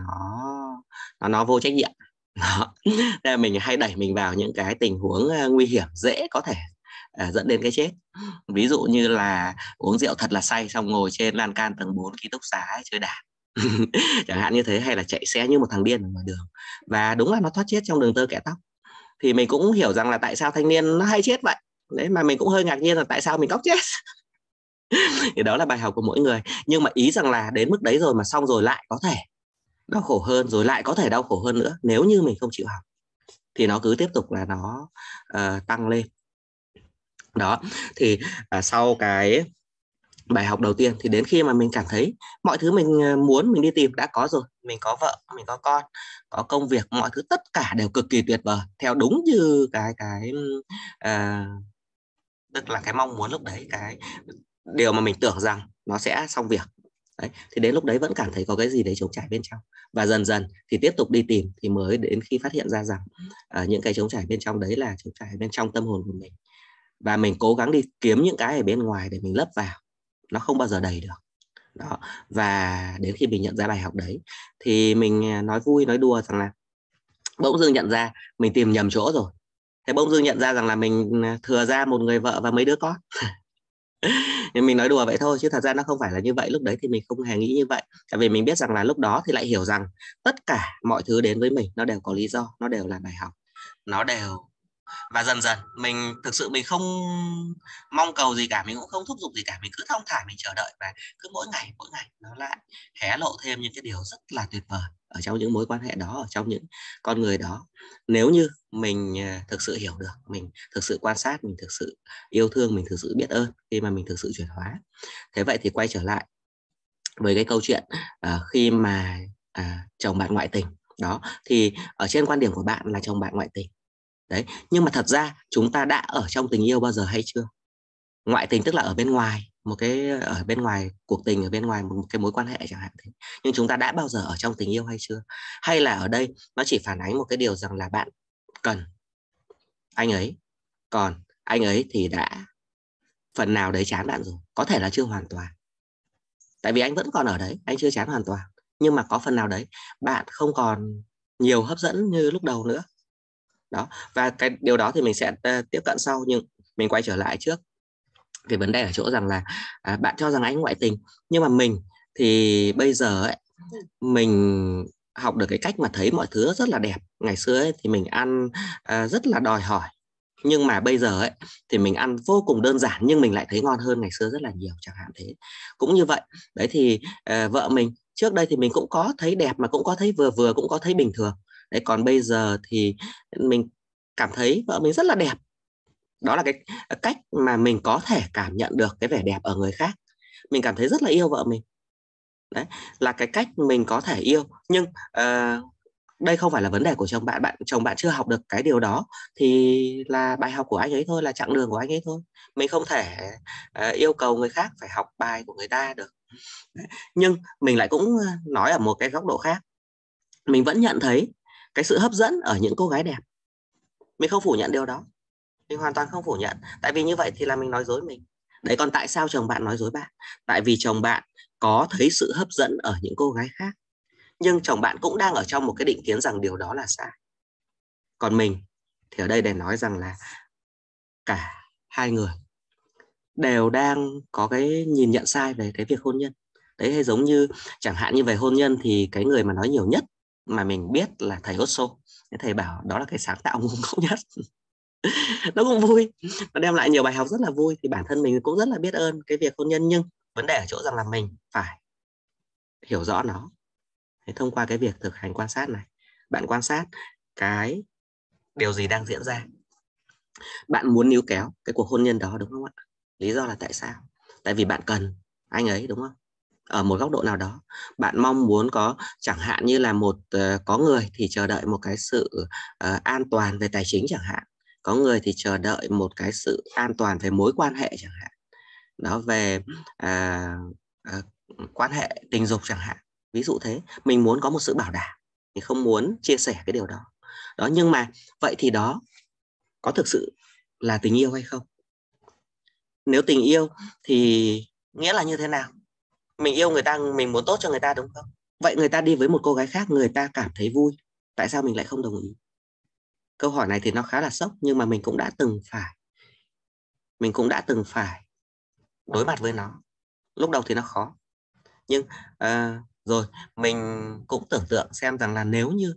nó vô trách nhiệm. Đó. Nên mình hay đẩy mình vào những cái tình huống nguy hiểm, dễ có thể dẫn đến cái chết. Ví dụ như là uống rượu thật là say, xong ngồi trên lan can tầng 4 ký túc xá chơi đàn chẳng hạn như thế, hay là chạy xe như một thằng điên ở ngoài đường, và đúng là nó thoát chết trong đường tơ kẽ tóc. Thì mình cũng hiểu rằng là tại sao thanh niên nó hay chết vậy. Đấy, mà mình cũng hơi ngạc nhiên là tại sao mình tóc chết. Thì đó là bài học của mỗi người. Nhưng mà ý rằng là đến mức đấy rồi mà xong rồi lại có thể đau khổ hơn, rồi lại có thể đau khổ hơn nữa nếu như mình không chịu học, thì nó cứ tiếp tục là nó tăng lên. Đó, thì sau cái bài học đầu tiên thì đến khi mà mình cảm thấy mọi thứ mình muốn mình đi tìm đã có rồi, mình có vợ, mình có con, có công việc, mọi thứ tất cả đều cực kỳ tuyệt vời theo đúng như cái tức là cái mong muốn lúc đấy, cái điều mà mình tưởng rằng nó sẽ xong việc. Đấy, thì đến lúc đấy vẫn cảm thấy có cái gì đấy trống trải bên trong, và dần dần thì tiếp tục đi tìm, thì mới đến khi phát hiện ra rằng những cái trống trải bên trong đấy là trống trải bên trong tâm hồn của mình, và mình cố gắng đi kiếm những cái ở bên ngoài để mình lấp vào, nó không bao giờ đầy được. Đó, và đến khi mình nhận ra bài học đấy thì mình nói vui nói đùa rằng là bỗng dưng nhận ra mình tìm nhầm chỗ rồi. Thế bỗng dưng nhận ra rằng là mình thừa ra một người vợ và mấy đứa con. Nhưng mình nói đùa vậy thôi, chứ thật ra nó không phải là như vậy. Lúc đấy thì mình không hề nghĩ như vậy, tại vì mình biết rằng là lúc đó thì lại hiểu rằng tất cả mọi thứ đến với mình nó đều có lý do, nó đều là bài học, nó đều và dần dần mình thực sự mình không mong cầu gì cả, mình cũng không thúc giục gì cả, mình cứ thong thả mình chờ đợi, và cứ mỗi ngày nó lại hé lộ thêm những cái điều rất là tuyệt vời ở trong những mối quan hệ đó, ở trong những con người đó, nếu như mình thực sự hiểu được, mình thực sự quan sát, mình thực sự yêu thương, mình thực sự biết ơn khi mà mình thực sự chuyển hóa. Thế vậy thì quay trở lại với cái câu chuyện khi mà chồng bạn ngoại tình đó, thì ở trên quan điểm của bạn là chồng bạn ngoại tình đấy, nhưng mà thật ra chúng ta đã ở trong tình yêu bao giờ hay chưa? Ngoại tình tức là ở bên ngoài một cái, ở bên ngoài cuộc tình, ở bên ngoài một cái mối quan hệ chẳng hạn thế, nhưng chúng ta đã bao giờ ở trong tình yêu hay chưa? Hay là ở đây nó chỉ phản ánh một cái điều rằng là bạn cần anh ấy, còn anh ấy thì đã phần nào đấy chán bạn rồi, có thể là chưa hoàn toàn, tại vì anh vẫn còn ở đấy, anh chưa chán hoàn toàn, nhưng mà có phần nào đấy bạn không còn nhiều hấp dẫn như lúc đầu nữa đó. Và cái điều đó thì mình sẽ tiếp cận sau, nhưng mình quay trở lại trước cái vấn đề ở chỗ rằng là bạn cho rằng anh ngoại tình, nhưng mà mình thì bây giờ ấy, mình học được cái cách mà thấy mọi thứ rất là đẹp. Ngày xưa ấy, thì mình ăn rất là đòi hỏi, nhưng mà bây giờ ấy thì mình ăn vô cùng đơn giản nhưng mình lại thấy ngon hơn ngày xưa rất là nhiều chẳng hạn thế. Cũng như vậy đấy, thì vợ mình trước đây thì mình cũng có thấy đẹp, mà cũng có thấy vừa vừa, cũng có thấy bình thường đấy, còn bây giờ thì mình cảm thấy vợ mình rất là đẹp. Đó là cái cách mà mình có thể cảm nhận được cái vẻ đẹp ở người khác, mình cảm thấy rất là yêu vợ mình. Đấy là cái cách mình có thể yêu. Nhưng đây không phải là vấn đề của chồng bạn, chồng bạn chưa học được cái điều đó thì là bài học của anh ấy thôi, là chặng đường của anh ấy thôi. Mình không thể yêu cầu người khác phải học bài của người ta được. Đấy. Nhưng mình lại cũng nói ở một cái góc độ khác, mình vẫn nhận thấy cái sự hấp dẫn ở những cô gái đẹp, mình không phủ nhận điều đó, mình hoàn toàn không phủ nhận, tại vì như vậy thì là mình nói dối mình. Đấy, còn tại sao chồng bạn nói dối bạn? Tại vì chồng bạn có thấy sự hấp dẫn ở những cô gái khác, nhưng chồng bạn cũng đang ở trong một cái định kiến rằng điều đó là sai. Còn mình thì ở đây để nói rằng là cả hai người đều đang có cái nhìn nhận sai về cái việc hôn nhân. Đấy, hay giống như chẳng hạn như về hôn nhân thì cái người mà nói nhiều nhất mà mình biết là thầy Osho. Thầy bảo đó là cái sáng tạo ngôn ngữ nhất. Nó cũng vui, nó đem lại nhiều bài học rất là vui, thì bản thân mình cũng rất là biết ơn cái việc hôn nhân, nhưng vấn đề ở chỗ rằng là mình phải hiểu rõ nó. Thế thông qua cái việc thực hành quan sát này, bạn quan sát cái điều gì đang diễn ra, bạn muốn níu kéo cái cuộc hôn nhân đó, đúng không ạ? Lý do là tại sao? Tại vì bạn cần anh ấy, đúng không? Ở một góc độ nào đó bạn mong muốn có, chẳng hạn như là có người thì chờ đợi một cái sự an toàn về tài chính chẳng hạn, có người thì chờ đợi một cái sự an toàn về mối quan hệ chẳng hạn đó, về quan hệ tình dục chẳng hạn, ví dụ thế. Mình muốn có một sự bảo đảm, mình không muốn chia sẻ cái điều đó. Nhưng mà vậy thì đó có thực sự là tình yêu hay không? Nếu tình yêu thì nghĩa là như thế nào? Mình yêu người ta, mình muốn tốt cho người ta, đúng không? Vậy người ta đi với một cô gái khác, người ta cảm thấy vui, tại sao mình lại không đồng ý? Câu hỏi này thì nó khá là sốc, nhưng mà mình cũng đã từng phải đối mặt với nó. Lúc đầu thì nó khó, nhưng rồi mình cũng tưởng tượng xem rằng là nếu như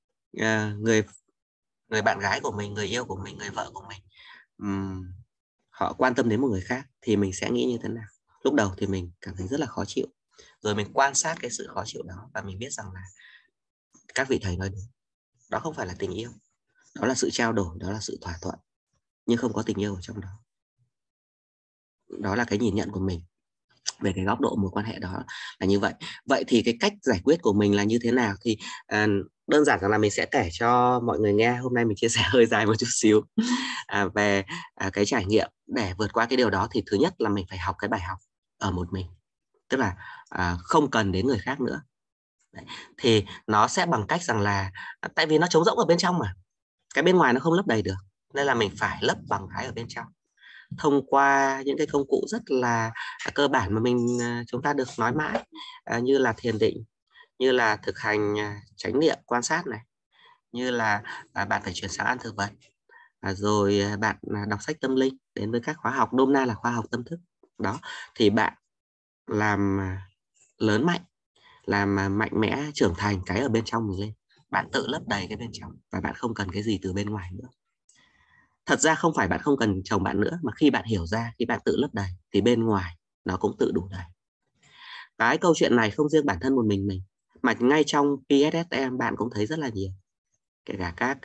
người bạn gái của mình, người yêu của mình, người vợ của mình họ quan tâm đến một người khác thì mình sẽ nghĩ như thế nào? Lúc đầu thì mình cảm thấy rất là khó chịu, rồi mình quan sát cái sự khó chịu đó và mình biết rằng là các vị thầy nói đúng, đó không phải là tình yêu, đó là sự trao đổi, đó là sự thỏa thuận, nhưng không có tình yêu ở trong đó. Đó là cái nhìn nhận của mình về cái góc độ mối quan hệ đó là như vậy. Vậy thì cái cách giải quyết của mình là như thế nào? Thì đơn giản rằng là mình sẽ kể cho mọi người nghe. Hôm nay mình chia sẻ hơi dài một chút xíu về cái trải nghiệm để vượt qua cái điều đó. Thì thứ nhất là mình phải học cái bài học ở một mình, tức là không cần đến người khác nữa. Đấy. Thì nó sẽ bằng cách rằng là tại vì nó trống rỗng ở bên trong mà, cái bên ngoài nó không lấp đầy được, nên là mình phải lấp bằng cái ở bên trong, thông qua những cái công cụ rất là cơ bản mà chúng ta được nói mãi, như là thiền định, như là thực hành chánh niệm quan sát này, như là bạn phải chuyển sang ăn thực vật, rồi bạn đọc sách tâm linh, đến với các khóa học nôm na là khoa học tâm thức đó, thì bạn làm lớn mạnh, làm mạnh mẽ, trưởng thành cái ở bên trong mình lên, bạn tự lấp đầy cái bên trong và bạn không cần cái gì từ bên ngoài nữa. Thật ra không phải bạn không cần chồng bạn nữa, mà khi bạn hiểu ra, khi bạn tự lấp đầy thì bên ngoài nó cũng tự đủ đầy. Cái câu chuyện này không riêng bản thân một mình, mà ngay trong PSSM bạn cũng thấy rất là nhiều. Kể cả các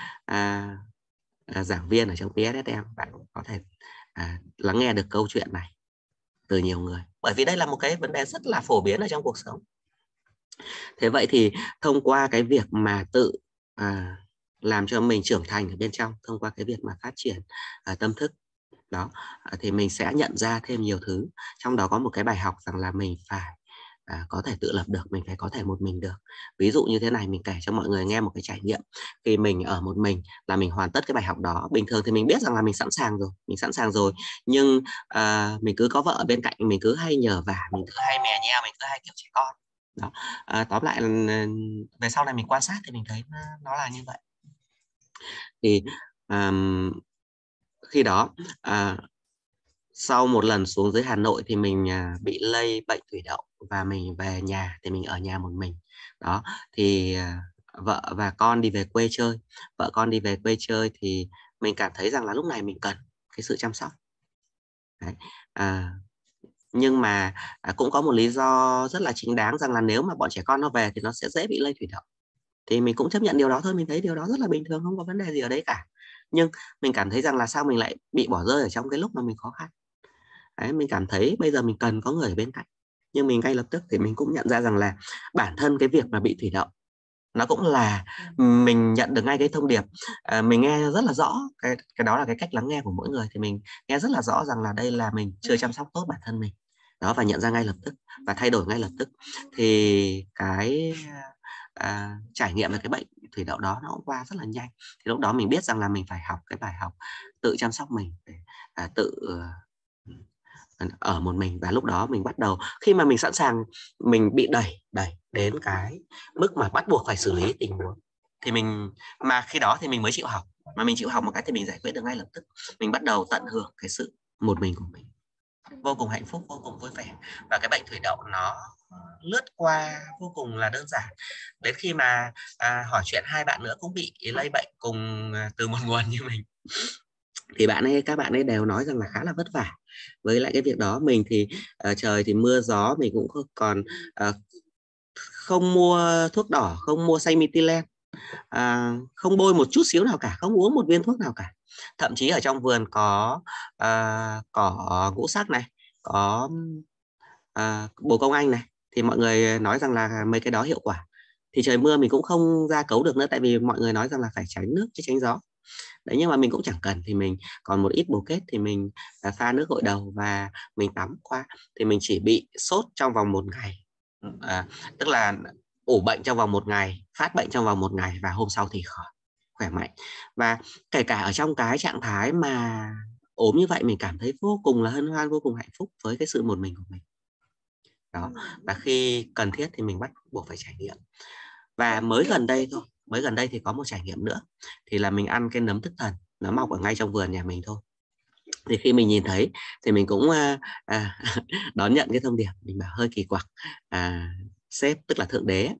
giảng viên ở trong PSSM, bạn cũng có thể lắng nghe được câu chuyện này từ nhiều người. Bởi vì đây là một cái vấn đề rất là phổ biến ở trong cuộc sống. Thế vậy thì thông qua cái việc mà tự làm cho mình trưởng thành ở bên trong, thông qua cái việc mà phát triển tâm thức đó, thì mình sẽ nhận ra thêm nhiều thứ. Trong đó có một cái bài học rằng là mình phải có thể tự lập được, mình phải có thể một mình được. Ví dụ như thế này, mình kể cho mọi người nghe một cái trải nghiệm. Khi mình ở một mình là mình hoàn tất cái bài học đó. Bình thường thì mình biết rằng là mình sẵn sàng rồi, nhưng mình cứ có vợ ở bên cạnh, mình cứ hay nhờ vả, mình cứ hay mè nheo, mình cứ hay kiểu trẻ con đó. Tóm lại là về sau này mình quan sát thì mình thấy nó là như vậy. Thì khi đó sau một lần xuống dưới Hà Nội thì mình bị lây bệnh thủy đậu, và mình về nhà thì mình ở nhà một mình đó. Thì vợ và con đi về quê chơi, thì mình cảm thấy rằng là lúc này mình cần cái sự chăm sóc. Đấy. Nhưng mà cũng có một lý do rất là chính đáng, rằng là nếu mà bọn trẻ con nó về thì nó sẽ dễ bị lây thủy đậu. Thì mình cũng chấp nhận điều đó thôi, mình thấy điều đó rất là bình thường, không có vấn đề gì ở đấy cả. Nhưng mình cảm thấy rằng là sao mình lại bị bỏ rơi ở trong cái lúc mà mình khó khăn. Đấy, mình cảm thấy bây giờ mình cần có người ở bên cạnh. Nhưng mình ngay lập tức thì mình cũng nhận ra rằng là bản thân cái việc mà bị thủy đậu nó cũng là, mình nhận được ngay cái thông điệp. Mình nghe rất là rõ, cái đó là cái cách lắng nghe của mỗi người. Thì mình nghe rất là rõ rằng là đây là mình chưa chăm sóc tốt bản thân mình đó, và nhận ra ngay lập tức và thay đổi ngay lập tức. Thì cái trải nghiệm về cái bệnh thủy đậu đó nó cũng qua rất là nhanh. Thì lúc đó mình biết rằng là mình phải học cái bài học tự chăm sóc mình, để tự ở một mình. Và lúc đó mình bắt đầu, khi mà mình sẵn sàng, mình bị đẩy đến cái mức mà bắt buộc phải xử lý tình huống, thì mà khi đó thì mình mới chịu học. Mà mình chịu học một cái thì mình giải quyết được ngay lập tức. Mình bắt đầu tận hưởng cái sự một mình của mình, vô cùng hạnh phúc, vô cùng vui vẻ. Và cái bệnh thủy đậu nó lướt qua vô cùng là đơn giản. Đến khi mà hỏi chuyện hai bạn nữa cũng bị lây bệnh cùng từ một nguồn như mình, thì các bạn ấy đều nói rằng là khá là vất vả với lại cái việc đó. Mình thì trời thì mưa gió, mình cũng còn không mua thuốc đỏ, không mua Xanh-Mitilen, không bôi một chút xíu nào cả, không uống một viên thuốc nào cả. Thậm chí ở trong vườn có cỏ ngũ sắc này, có bồ công anh này, thì mọi người nói rằng là mấy cái đó hiệu quả. Thì trời mưa mình cũng không ra cấu được nữa, tại vì mọi người nói rằng là phải tránh nước chứ tránh gió. Đấy, nhưng mà mình cũng chẳng cần, thì mình còn một ít bồ kết thì mình pha nước gội đầu và mình tắm qua. Thì mình chỉ bị sốt trong vòng 1 ngày, tức là ủ bệnh trong vòng 1 ngày, phát bệnh trong vòng 1 ngày, và hôm sau thì khỏi, khỏe mạnh. Và kể cả ở trong cái trạng thái mà ốm như vậy, mình cảm thấy vô cùng là hân hoan, vô cùng hạnh phúc với cái sự một mình của mình đó. Và khi cần thiết thì mình bắt buộc phải trải nghiệm. Và mới gần đây thì có một trải nghiệm nữa, thì là mình ăn cái nấm thức thần, nó mọc ở ngay trong vườn nhà mình thôi. Thì khi mình nhìn thấy thì mình cũng đón nhận cái thông điệp. Mình bảo hơi kỳ quặc, sếp tức là thượng đế,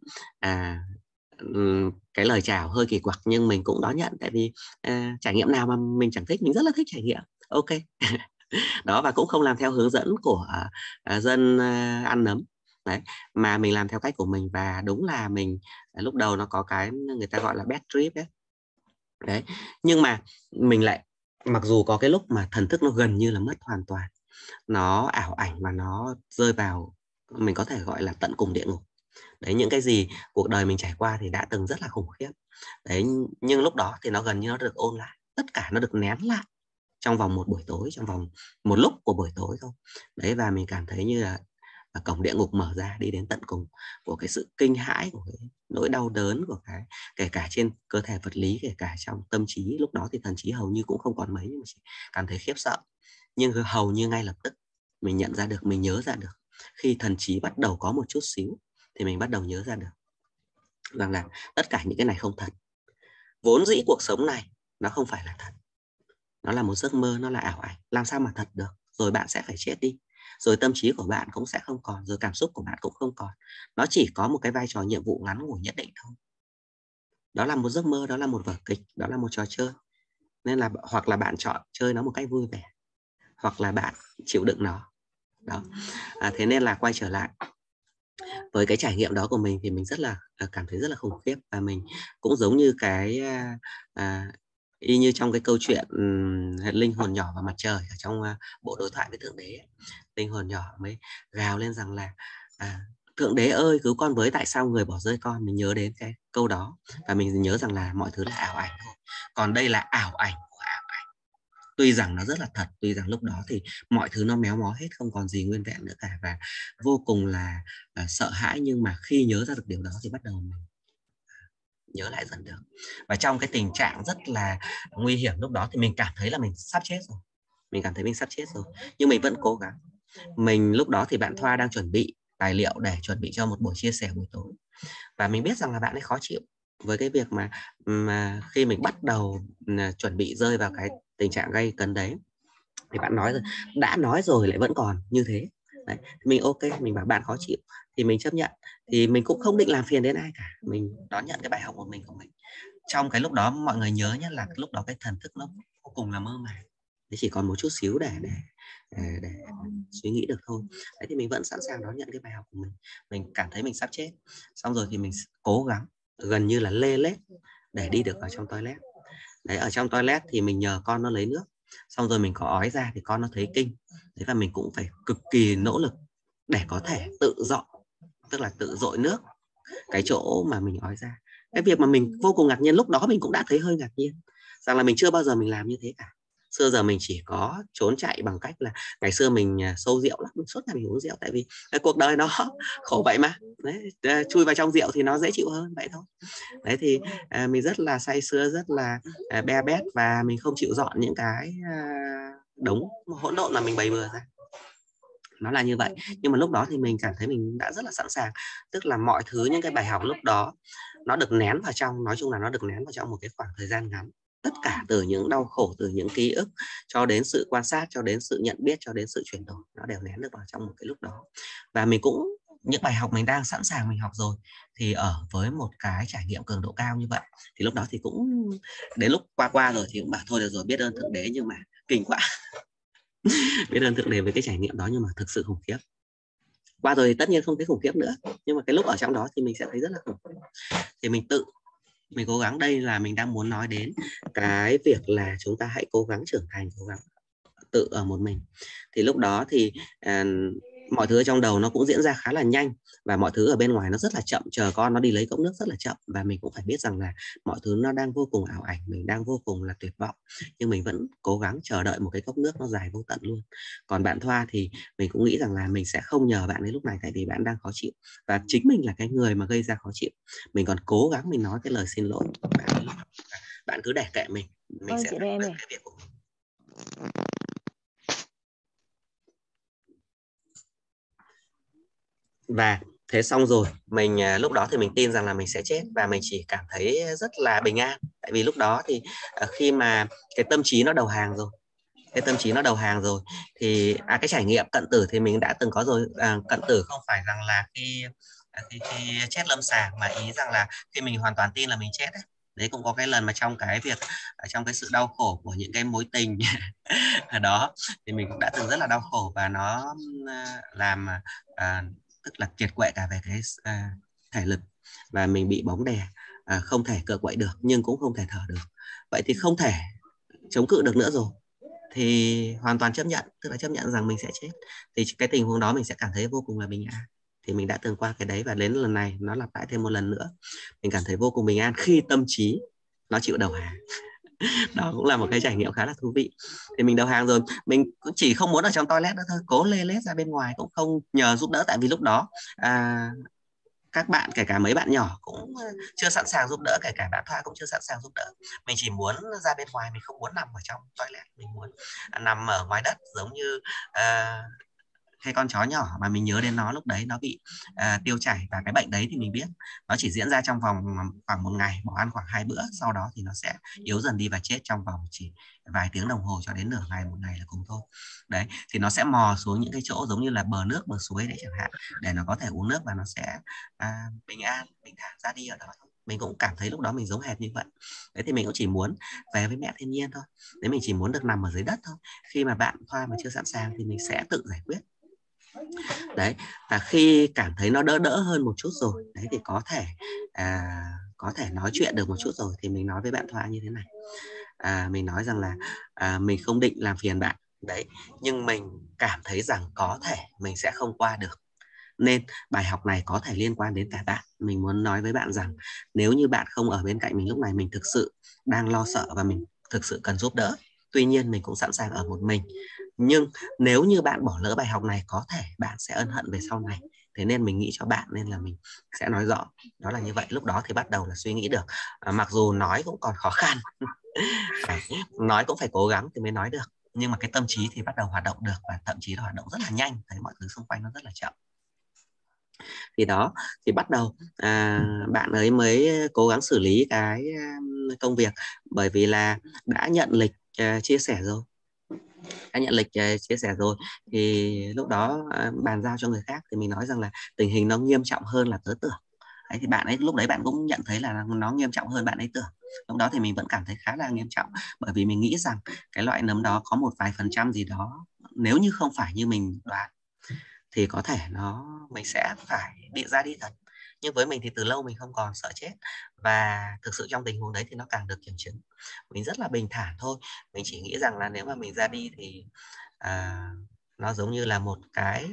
cái lời chào hơi kỳ quặc, nhưng mình cũng đón nhận. Tại vì trải nghiệm nào mà mình chẳng thích, mình rất là thích trải nghiệm. Ok. Đó, và cũng không làm theo hướng dẫn của dân ăn nấm. Đấy, mà mình làm theo cách của mình. Và đúng là mình lúc đầu nó có cái người ta gọi là bad trip ấy. Đấy, nhưng mà mình lại, mặc dù có cái lúc mà thần thức nó gần như là mất hoàn toàn, nó ảo ảnh và nó rơi vào, mình có thể gọi là tận cùng địa ngục. Đấy, những cái gì cuộc đời mình trải qua thì đã từng rất là khủng khiếp. Đấy, nhưng lúc đó thì nó gần như nó được ôn lại, tất cả nó được nén lại trong vòng một buổi tối, trong vòng một lúc của buổi tối thôi. Đấy, và mình cảm thấy như là cổng địa ngục mở ra, đi đến tận cùng của cái sự kinh hãi, của cái nỗi đau đớn, của cái kể cả trên cơ thể vật lý, kể cả trong tâm trí. Lúc đó thì thần trí hầu như cũng không còn mấy, nhưng mà chỉ cảm thấy khiếp sợ. Nhưng hầu như ngay lập tức mình nhận ra được, mình nhớ ra được. Khi thần trí bắt đầu có một chút xíu thì mình bắt đầu nhớ ra được rằng là tất cả những cái này không thật. Vốn dĩ cuộc sống này nó không phải là thật, nó là một giấc mơ, nó là ảo ảnh. Làm sao mà thật được? Rồi bạn sẽ phải chết đi, rồi tâm trí của bạn cũng sẽ không còn, rồi cảm xúc của bạn cũng không còn. Nó chỉ có một cái vai trò nhiệm vụ ngắn ngủi nhất định thôi. Đó là một giấc mơ, đó là một vở kịch, đó là một trò chơi. Nên là hoặc là bạn chọn chơi nó một cách vui vẻ, hoặc là bạn chịu đựng nó đó. Thế nên là quay trở lại với cái trải nghiệm đó của mình thì mình rất là cảm thấy rất là khủng khiếp, và mình cũng giống như cái y như trong cái câu chuyện linh hồn nhỏ và mặt trời ở trong bộ đối thoại với Thượng Đế ấy. Linh hồn nhỏ mới gào lên rằng là Thượng Đế ơi cứu con với, tại sao người bỏ rơi con. Mình nhớ đến cái câu đó và mình nhớ rằng là mọi thứ là ảo ảnh thôi, còn đây là ảo ảnh của ảo ảnh. Tuy rằng nó rất là thật, tuy rằng lúc đó thì mọi thứ nó méo mó hết, không còn gì nguyên vẹn nữa cả, và vô cùng là sợ hãi, nhưng mà khi nhớ ra được điều đó thì bắt đầu mình nhớ lại dần được. Và trong cái tình trạng rất là nguy hiểm lúc đó thì mình cảm thấy là mình sắp chết rồi, mình cảm thấy mình sắp chết rồi, nhưng mình vẫn cố gắng. Mình lúc đó thì bạn Thoa đang chuẩn bị tài liệu để chuẩn bị cho một buổi chia sẻ buổi tối, và mình biết rằng là bạn ấy khó chịu với cái việc mà khi mình bắt đầu chuẩn bị rơi vào cái tình trạng gay cấn đấy, thì bạn nói rồi, đã nói rồi lại vẫn còn như thế đấy. Mình ok, mình bảo bạn khó chịu thì mình chấp nhận, thì mình cũng không định làm phiền đến ai cả, mình đón nhận cái bài học của mình. Trong cái lúc đó mọi người nhớ nhé, là lúc đó cái thần thức nó vô cùng là mơ màng, thế chỉ còn một chút xíu để suy nghĩ được thôi. Đấy, thì mình vẫn sẵn sàng đón nhận cái bài học của mình cảm thấy mình sắp chết, xong rồi thì mình cố gắng gần như là lê lết để đi được vào trong toilet. Đấy, ở trong toilet thì mình nhờ con nó lấy nước, xong rồi mình có ói ra thì con nó thấy kinh. Đấy, và mình cũng phải cực kỳ nỗ lực để có thể tự dọn, tức là tự dội nước cái chỗ mà mình ói ra. Cái việc mà mình vô cùng ngạc nhiên, lúc đó mình cũng đã thấy hơi ngạc nhiên rằng là mình chưa bao giờ mình làm như thế cả. Xưa giờ mình chỉ có trốn chạy bằng cách là ngày xưa mình sâu rượu lắm, mình suốt ngày mình uống rượu, tại vì cái cuộc đời nó khổ vậy mà. Đấy, chui vào trong rượu thì nó dễ chịu hơn vậy thôi. Đấy thì mình rất là say sưa, rất là be bét, và mình không chịu dọn những cái đống hỗn độn mà mình bày bừa ra. Nó là như vậy. Nhưng mà lúc đó thì mình cảm thấy mình đã rất là sẵn sàng, tức là mọi thứ, những cái bài học lúc đó nó được nén vào trong, nói chung là nó được nén vào trong một cái khoảng thời gian ngắn. Tất cả từ những đau khổ, từ những ký ức, cho đến sự quan sát, cho đến sự nhận biết, cho đến sự chuyển đổi, nó đều nén được vào trong một cái lúc đó. Và mình cũng, những bài học mình đang sẵn sàng mình học rồi, thì ở với một cái trải nghiệm cường độ cao như vậy, thì lúc đó thì cũng đến lúc qua rồi thì cũng bảo thôi được rồi, biết ơn Thượng Đế, nhưng mà kinh quá. Biết ơn Thượng Đế với cái trải nghiệm đó, nhưng mà thực sự khủng khiếp. Qua rồi thì tất nhiên không thấy khủng khiếp nữa, nhưng mà cái lúc ở trong đó thì mình sẽ thấy rất là khủng khiếp. Thì mình cố gắng, đây là mình đang muốn nói đến cái việc là chúng ta hãy cố gắng trưởng thành, cố gắng tự ở một mình. Thì lúc đó thì mọi thứ ở trong đầu nó cũng diễn ra khá là nhanh, và mọi thứ ở bên ngoài nó rất là chậm, chờ con nó đi lấy cốc nước rất là chậm, và mình cũng phải biết rằng là mọi thứ nó đang vô cùng ảo ảnh, mình đang vô cùng là tuyệt vọng, nhưng mình vẫn cố gắng chờ đợi một cái cốc nước nó dài vô tận luôn. Còn bạn Thoa thì mình cũng nghĩ rằng là mình sẽ không nhờ bạn ấy lúc này, tại vì bạn đang khó chịu, và chính mình là cái người mà gây ra khó chịu. Mình còn cố gắng mình nói cái lời xin lỗi bạn cứ để kệ mình sẽ chị đây em được này. cái việc của mình. Và thế xong rồi mình lúc đó thì mình tin rằng là mình sẽ chết, và mình chỉ cảm thấy rất là bình an, tại vì lúc đó thì khi mà cái tâm trí nó đầu hàng rồi, thì cái trải nghiệm cận tử thì mình đã từng có rồi. Cận tử không phải rằng là khi chết lâm sàng, mà ý rằng là khi mình hoàn toàn tin là mình chết ấy. Đấy, cũng có cái lần mà trong cái việc, trong cái sự đau khổ của những cái mối tình ở đó, thì mình cũng đã từng rất là đau khổ, và nó làm tức là kiệt quệ cả về cái thể lực, và mình bị bóng đè, không thể cựa quậy được, nhưng cũng không thể thở được. Vậy thì không thể chống cự được nữa rồi, thì hoàn toàn chấp nhận, tức là chấp nhận rằng mình sẽ chết. Thì cái tình huống đó mình sẽ cảm thấy vô cùng là bình an. Thì mình đã từng qua cái đấy, và đến lần này nó lặp lại thêm một lần nữa, mình cảm thấy vô cùng bình an khi tâm trí nó chịu đầu hàng. Đó cũng là một cái trải nghiệm khá là thú vị. Thì mình đầu hàng rồi, mình cũng chỉ không muốn ở trong toilet nữa thôi, cố lê lết ra bên ngoài, cũng không nhờ giúp đỡ, tại vì lúc đó các bạn, kể cả mấy bạn nhỏ cũng chưa sẵn sàng giúp đỡ, kể cả bạn Thoa cũng chưa sẵn sàng giúp đỡ. Mình chỉ muốn ra bên ngoài, mình không muốn nằm ở trong toilet, mình muốn nằm ở ngoài đất, giống như cái con chó nhỏ mà mình nhớ đến nó lúc đấy nó bị tiêu chảy, và cái bệnh đấy thì mình biết nó chỉ diễn ra trong vòng khoảng một ngày, bỏ ăn khoảng 2 bữa, sau đó thì nó sẽ yếu dần đi và chết trong vòng chỉ vài tiếng đồng hồ cho đến nửa ngày, một ngày là cùng thôi. Đấy, thì nó sẽ mò xuống những cái chỗ giống như là bờ nước, bờ suối đấy chẳng hạn, để nó có thể uống nước, và nó sẽ bình an, bình thản ra đi ở đó thôi. mình cũng cảm thấy lúc đó mình giống hệt như vậy. Đấy thì mình cũng chỉ muốn về với mẹ thiên nhiên thôi. Đấy, mình chỉ muốn được nằm ở dưới đất thôi. Khi mà bạn Thoa mà chưa sẵn sàng thì mình sẽ tự giải quyết. Đấy, và khi cảm thấy nó đỡ hơn một chút rồi, đấy thì có thể nói chuyện được một chút rồi thì mình nói với bạn Thoa như thế này. Mình nói rằng là mình không định làm phiền bạn đấy, nhưng mình cảm thấy rằng có thể mình sẽ không qua được, nên bài học này có thể liên quan đến cả bạn. Mình muốn nói với bạn rằng nếu như bạn không ở bên cạnh mình lúc này, mình thực sự đang lo sợ và mình thực sự cần giúp đỡ. Tuy nhiên mình cũng sẵn sàng ở một mình, nhưng nếu như bạn bỏ lỡ bài học này, có thể bạn sẽ ân hận về sau này. Thế nên mình nghĩ cho bạn, nên là mình sẽ nói rõ đó là như vậy. Lúc đó thì bắt đầu là suy nghĩ được, mặc dù nói cũng còn khó khăn nói cũng phải cố gắng thì mới nói được, nhưng mà cái tâm trí thì bắt đầu hoạt động được, và thậm chí là hoạt động rất là nhanh, thấy mọi thứ xung quanh nó rất là chậm. Thì đó, thì bắt đầu bạn ấy mới cố gắng xử lý cái công việc, bởi vì là đã nhận lịch chia sẻ rồi. Chia sẻ rồi thì lúc đó bàn giao cho người khác, thì mình nói rằng là tình hình nó nghiêm trọng hơn là tớ tưởng. Đấy, thì bạn ấy lúc đấy bạn cũng nhận thấy là nó nghiêm trọng hơn bạn ấy tưởng. Lúc đó thì mình vẫn cảm thấy khá là nghiêm trọng, bởi vì mình nghĩ rằng cái loại nấm đó có một vài % gì đó, nếu như không phải như mình đoán thì có thể mình sẽ phải bị ra đi thật. Nhưng với mình thì từ lâu mình không còn sợ chết, và thực sự trong tình huống đấy thì nó càng được kiểm chứng. Mình rất là bình thản thôi. Mình chỉ nghĩ rằng là nếu mà mình ra đi thì nó giống như là một cái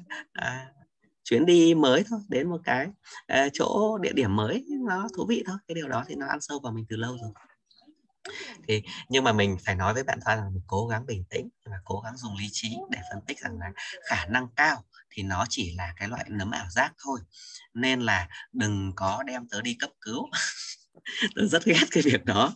chuyến đi mới thôi, đến một cái chỗ địa điểm mới, nó thú vị thôi. Cái điều đó thì nó ăn sâu vào mình từ lâu rồi. Nhưng mà mình phải nói với bạn Thoa rằng mình cố gắng bình tĩnh và cố gắng dùng lý trí để phân tích rằng là khả năng cao thì nó chỉ là cái loại nấm ảo giác thôi, nên là đừng có đem tớ đi cấp cứu. Tớ rất ghét cái việc đó.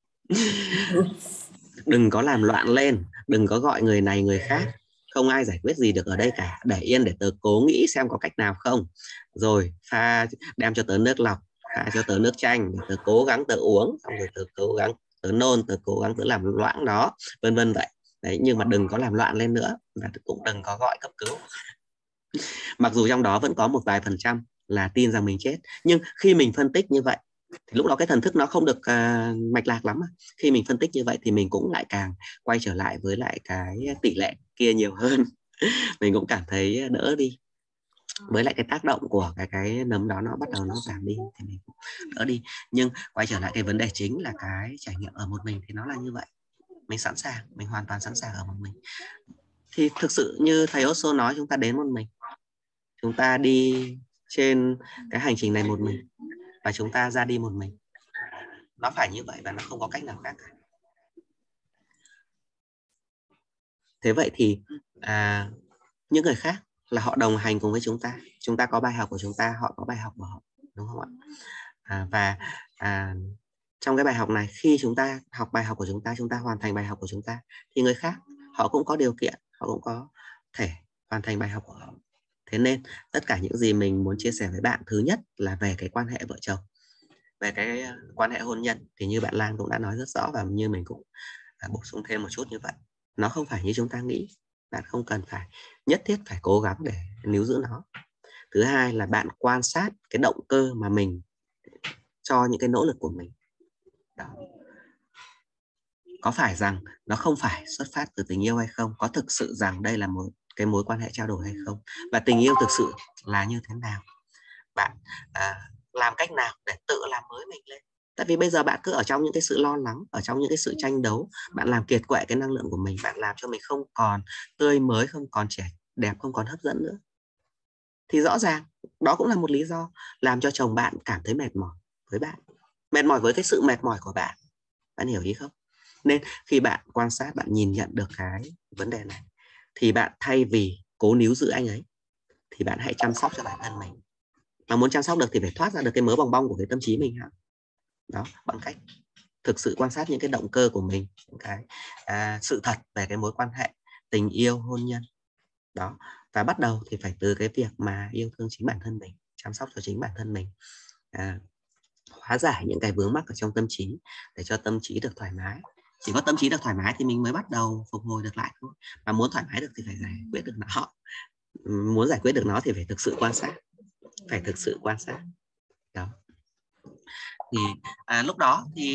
Đừng có làm loạn lên, đừng có gọi người này người khác, không ai giải quyết gì được ở đây cả. Để yên để tớ cố nghĩ xem có cách nào không, rồi đem cho tớ nước lọc, pha cho tớ nước chanh, tớ cố gắng tớ uống, xong rồi tớ cố gắng tớ nôn, tớ cố gắng tớ làm loãng nó, vân vân vậy. Đấy, nhưng mà đừng có làm loạn lên nữa, và cũng đừng có gọi cấp cứu. Mặc dù trong đó vẫn có một vài % là tin rằng mình chết, nhưng khi mình phân tích như vậy thì lúc đó cái thần thức nó không được mạch lạc lắm. Khi mình phân tích như vậy thì mình cũng lại càng quay trở lại với lại cái tỷ lệ kia nhiều hơn. Mình cũng cảm thấy đỡ đi, với lại cái tác động của cái nấm đó nó bắt đầu nó giảm đi thì mình cũng đỡ đi. Nhưng quay trở lại cái vấn đề chính là cái trải nghiệm ở một mình thì nó là như vậy. Mình sẵn sàng, mình hoàn toàn sẵn sàng ở một mình. Thì thực sự như thầy Osho nói, chúng ta đến một mình, chúng ta đi trên cái hành trình này một mình, và chúng ta ra đi một mình. Nó phải như vậy và nó không có cách nào khác cả. Thế vậy thì những người khác là họ đồng hành cùng với chúng ta có bài học của chúng ta, họ có bài học của họ, đúng không ạ? Trong cái bài học này, khi chúng ta học bài học của chúng ta hoàn thành bài học của chúng ta, thì người khác họ cũng có điều kiện, họ cũng có thể hoàn thành bài học của họ. Thế nên tất cả những gì mình muốn chia sẻ với bạn, thứ nhất là về cái quan hệ vợ chồng, về cái quan hệ hôn nhân, thì như bạn Lan cũng đã nói rất rõ, và như mình cũng bổ sung thêm một chút như vậy. Nó không phải như chúng ta nghĩ, bạn không cần phải nhất thiết phải cố gắng để níu giữ nó. Thứ hai là bạn quan sát cái động cơ mà mình cho những cái nỗ lực của mình đó. Có phải rằng nó không phải xuất phát từ tình yêu hay không? Có thực sự rằng đây là một cái mối quan hệ trao đổi hay không? Và tình yêu thực sự là như thế nào? Bạn làm cách nào để tự làm mới mình lên? Tại vì bây giờ bạn cứ ở trong những cái sự lo lắng, ở trong những cái sự tranh đấu, bạn làm kiệt quệ cái năng lượng của mình, bạn làm cho mình không còn tươi mới, không còn trẻ đẹp, không còn hấp dẫn nữa. Thì rõ ràng đó cũng là một lý do làm cho chồng bạn cảm thấy mệt mỏi với bạn, mệt mỏi với cái sự mệt mỏi của bạn. Bạn hiểu ý không? Nên khi bạn quan sát, bạn nhìn nhận được cái vấn đề này, thì bạn thay vì cố níu giữ anh ấy, thì bạn hãy chăm sóc cho bản thân mình. Mà muốn chăm sóc được thì phải thoát ra được cái mớ bòng bong của cái tâm trí mình đó, bằng cách thực sự quan sát những cái động cơ của mình, những cái sự thật về cái mối quan hệ tình yêu, hôn nhân đó. Và bắt đầu thì phải từ cái việc mà yêu thương chính bản thân mình, chăm sóc cho chính bản thân mình, hóa giải những cái vướng mắc ở trong tâm trí để cho tâm trí được thoải mái. Chỉ có tâm trí được thoải mái thì mình mới bắt đầu phục hồi được lại thôi. Mà muốn thoải mái được thì phải giải quyết được nó. Muốn giải quyết được nó thì phải thực sự quan sát, đó. Thì lúc đó thì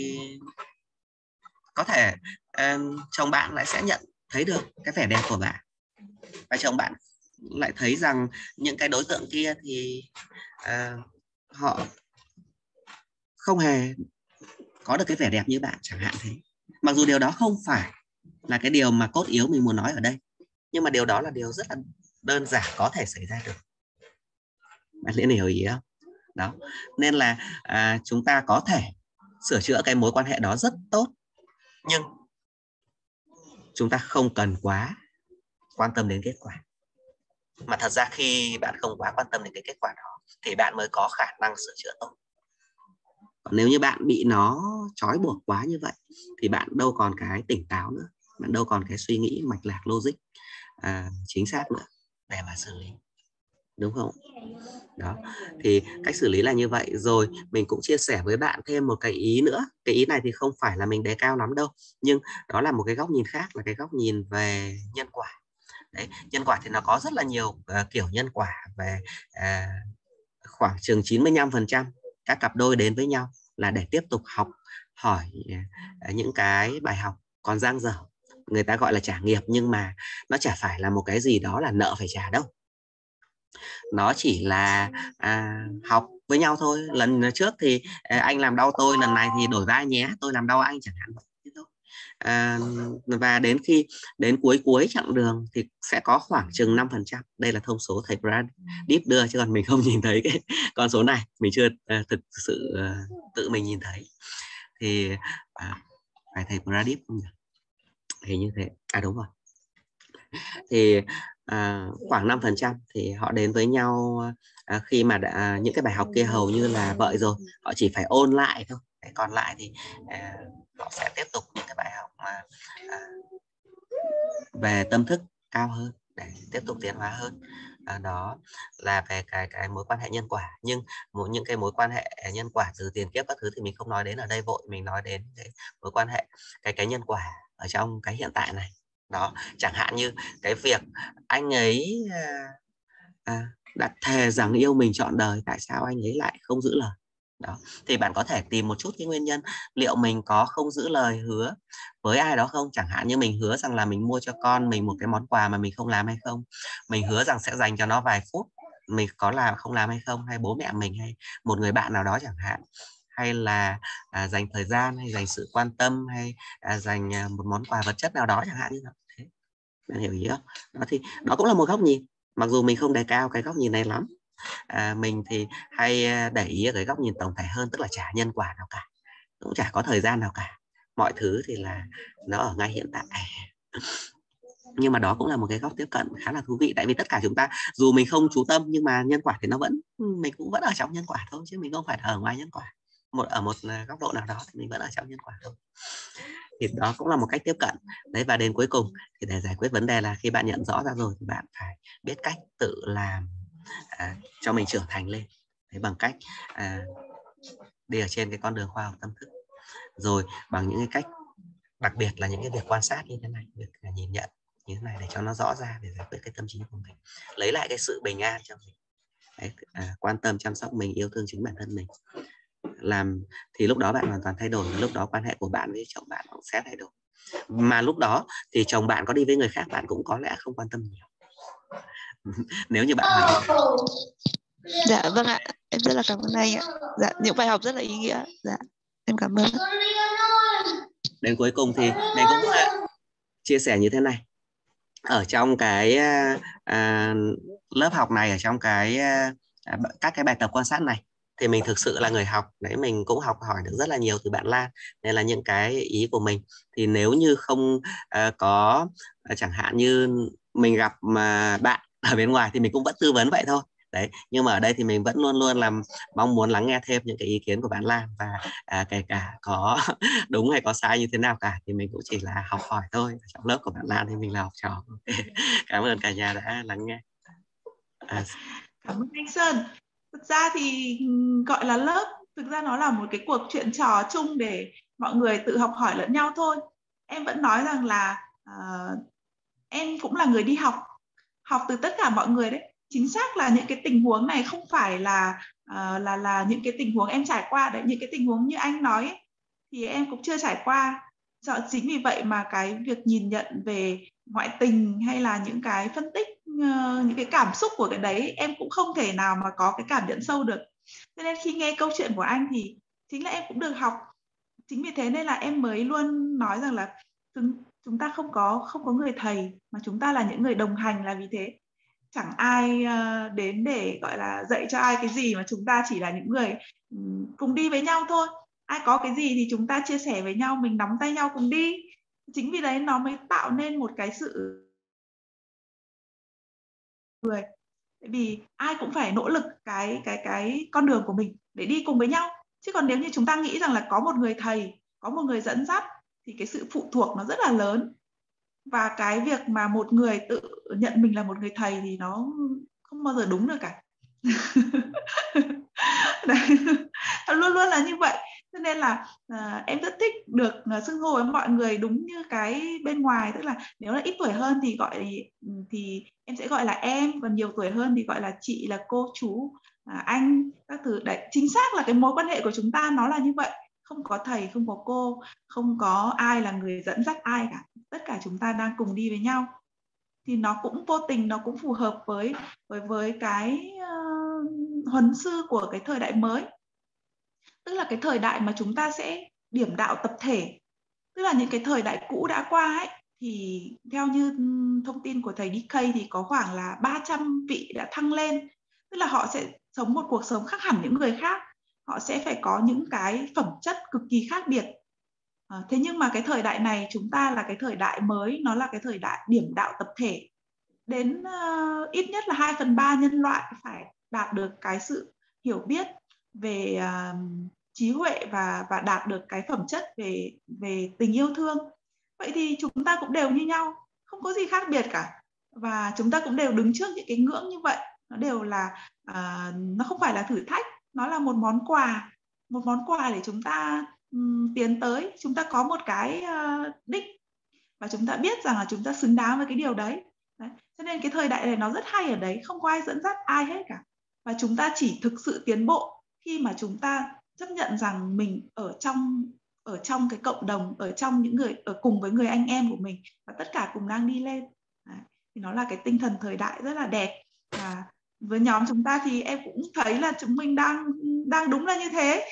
có thể chồng bạn lại sẽ nhận thấy được cái vẻ đẹp của bạn, và chồng bạn lại thấy rằng những cái đối tượng kia thì họ không hề có được cái vẻ đẹp như bạn chẳng hạn thế. Mặc dù điều đó không phải là cái điều mà cốt yếu mình muốn nói ở đây, nhưng mà điều đó là điều rất là đơn giản có thể xảy ra được. Bạn Liên hiểu ý không? Đó, nên là chúng ta có thể sửa chữa cái mối quan hệ đó rất tốt, nhưng chúng ta không cần quá quan tâm đến kết quả. Mà thật ra khi bạn không quá quan tâm đến cái kết quả đó thì bạn mới có khả năng sửa chữa tốt. Còn nếu như bạn bị nó trói buộc quá như vậy thì bạn đâu còn cái tỉnh táo nữa, bạn đâu còn cái suy nghĩ mạch lạc logic chính xác nữa để mà xử lý, đúng không? Đó, thì cách xử lý là như vậy. Rồi mình cũng chia sẻ với bạn thêm một cái ý nữa. Cái ý này thì không phải là mình đề cao lắm đâu, nhưng đó là một cái góc nhìn khác, là cái góc nhìn về nhân quả. Đấy, nhân quả thì nó có rất là nhiều kiểu nhân quả. Về khoảng chừng 95% các cặp đôi đến với nhau là để tiếp tục học hỏi những cái bài học còn dang dở. Người ta gọi là trả nghiệp, nhưng mà nó chả phải là một cái gì đó là nợ phải trả đâu. Nó chỉ là học với nhau thôi. Lần trước thì anh làm đau tôi, lần này thì đổi vai nhé, tôi làm đau anh chẳng hạn vậy. Và đến cuối chặng đường thì sẽ có khoảng chừng 5%. Đây là thông số thầy Pradip đưa, chứ còn mình không nhìn thấy cái con số này, mình chưa thực sự tự mình nhìn thấy. Thì phải thầy Pradip không nhỉ? Hình như thế. Đúng rồi. Thì khoảng 5% thì họ đến với nhau khi mà những cái bài học kia hầu như là vợi rồi, họ chỉ phải ôn lại thôi. Còn lại thì họ sẽ tiếp tục những cái bài học mà về tâm thức cao hơn để tiếp tục tiến hóa hơn. Đó là về cái mối quan hệ nhân quả. Nhưng những cái mối quan hệ nhân quả từ tiền kiếp các thứ thì mình không nói đến ở đây vội, mình nói đến cái mối quan hệ cái nhân quả ở trong cái hiện tại này. Đó, chẳng hạn như cái việc anh ấy đã thề rằng yêu mình trọn đời, tại sao anh ấy lại không giữ lời? Đó, thì bạn có thể tìm một chút cái nguyên nhân, liệu mình có không giữ lời hứa với ai đó không? Chẳng hạn như mình hứa rằng là mình mua cho con mình một cái món quà mà mình không làm hay không? Mình hứa rằng sẽ dành cho nó vài phút, mình có làm không làm hay không? Hay bố mẹ mình, hay một người bạn nào đó chẳng hạn, hay là dành thời gian, hay dành sự quan tâm, hay dành một món quà vật chất nào đó chẳng hạn như thế. Bạn hiểu ý không? Đó, thì đó cũng là một góc nhìn, mặc dù mình không đề cao cái góc nhìn này lắm. Mình thì hay để ý cái góc nhìn tổng thể hơn, tức là chả nhân quả nào cả, cũng chả có thời gian nào cả, mọi thứ thì là nó ở ngay hiện tại. Nhưng mà đó cũng là một cái góc tiếp cận khá là thú vị, tại vì tất cả chúng ta dù mình không chú tâm nhưng mà nhân quả thì nó vẫn, mình cũng vẫn ở trong nhân quả thôi, chứ mình không phải ở ngoài nhân quả. Ở một góc độ nào đó thì mình vẫn ở trong nhân quả thôi. Thì đó cũng là một cách tiếp cận đấy. Và đến cuối cùng thì để giải quyết vấn đề là khi bạn nhận rõ ra rồi thì bạn phải biết cách tự làm cho mình trưởng thành lên đấy, bằng cách đi ở trên cái con đường khoa học tâm thức, rồi bằng những cái cách đặc biệt là những cái việc quan sát như thế này, việc nhìn nhận như thế này để cho nó rõ ra, để giải quyết cái tâm trí của mình, lấy lại cái sự bình an cho mình đấy, quan tâm chăm sóc mình, yêu thương chính bản thân mình, làm thì lúc đó bạn hoàn toàn thay đổi, và lúc đó quan hệ của bạn với chồng bạn cũng sẽ thay đổi. Mà lúc đó thì chồng bạn có đi với người khác, bạn cũng có lẽ không quan tâm nhiều. Nếu như bạn hỏi. Dạ vâng ạ, em rất là cảm ơn anh ạ. Dạ, những bài học rất là ý nghĩa. Dạ, em cảm ơn. Đến cuối cùng thì mình cũng chia sẻ như thế này. Ở trong cái lớp học này, ở trong cái các cái bài tập quan sát này, thì mình thực sự là người học đấy, mình cũng học hỏi được rất là nhiều từ bạn Lan. Nên là những cái ý của mình thì nếu như không có chẳng hạn như mình gặp mà bạn ở bên ngoài thì mình cũng vẫn tư vấn vậy thôi đấy. Nhưng mà ở đây thì mình vẫn luôn luôn làm mong muốn lắng nghe thêm những cái ý kiến của bạn Lan, và kể cả có đúng hay có sai như thế nào cả thì mình cũng chỉ là học hỏi thôi. Trong lớp của bạn Lan thì mình là học trò. Cảm ơn cả nhà đã lắng nghe. Cảm ơn anh Sơn. Thực ra thì gọi là lớp, thực ra nó là một cái cuộc chuyện trò chung để mọi người tự học hỏi lẫn nhau thôi. Em vẫn nói rằng là em cũng là người đi học từ tất cả mọi người đấy. chính xác là những cái tình huống này không phải là những cái tình huống em trải qua đấy, những cái tình huống như anh nói ấy, thì em cũng chưa trải qua. Chính vì vậy mà cái việc nhìn nhận về ngoại tình hay là những cái phân tích, những cái cảm xúc của cái đấy, em cũng không thể nào mà có cái cảm nhận sâu được. Cho nên khi nghe câu chuyện của anh thì chính là em cũng được học. Chính vì thế nên là em mới luôn nói rằng là chúng ta không có người thầy, mà chúng ta là những người đồng hành. Là vì thế chẳng ai đến để gọi là dạy cho ai cái gì, mà chúng ta chỉ là những người cùng đi với nhau thôi. Ai có cái gì thì chúng ta chia sẻ với nhau, mình nắm tay nhau cùng đi. Chính vì đấy nó mới tạo nên một cái sự người. Tại vì ai cũng phải nỗ lực cái con đường của mình để đi cùng với nhau. Chứ còn nếu như chúng ta nghĩ rằng là có một người thầy, có một người dẫn dắt, thì cái sự phụ thuộc nó rất là lớn. Và cái việc mà một người tự nhận mình là một người thầy thì nó không bao giờ đúng được cả. Luôn luôn là như vậy. Cho nên là em rất thích được xưng hô với mọi người đúng như cái bên ngoài. Tức là nếu là ít tuổi hơn thì em sẽ gọi là em, còn nhiều tuổi hơn thì gọi là chị, là cô, chú, anh, các thứ đấy. Chính xác là cái mối quan hệ của chúng ta nó là như vậy. Không có thầy, không có cô, không có ai là người dẫn dắt ai cả. Tất cả chúng ta đang cùng đi với nhau. Thì nó cũng vô tình, nó cũng phù hợp với cái huấn sư của cái thời đại mới. Tức là cái thời đại mà chúng ta sẽ điểm đạo tập thể. Tức là những cái thời đại cũ đã qua ấy, thì theo như thông tin của thầy DK thì có khoảng là 300 vị đã thăng lên. Tức là họ sẽ sống một cuộc sống khác hẳn những người khác. Họ sẽ phải có những cái phẩm chất cực kỳ khác biệt. Thế nhưng mà cái thời đại này chúng ta là cái thời đại mới, nó là cái thời đại điểm đạo tập thể. Đến ít nhất là 2/3 nhân loại phải đạt được cái sự hiểu biết về trí huệ và đạt được cái phẩm chất về tình yêu thương. Vậy thì chúng ta cũng đều như nhau, không có gì khác biệt cả. Và chúng ta cũng đều đứng trước những cái ngưỡng như vậy. Nó đều là nó không phải là thử thách, nó là một món quà để chúng ta tiến tới. Chúng ta có một cái đích và chúng ta biết rằng là chúng ta xứng đáng với cái điều đấy. Cho nên cái thời đại này nó rất hay ở đấy, không có ai dẫn dắt ai hết cả. Và chúng ta chỉ thực sự tiến bộ khi mà chúng ta chấp nhận rằng mình ở trong cái cộng đồng, ở trong những người, ở cùng với người anh em của mình, và tất cả cùng đang đi lên. Đấy. Thì nó là cái tinh thần thời đại rất là đẹp. Và với nhóm chúng ta thì em cũng thấy là chúng mình đang đúng là như thế.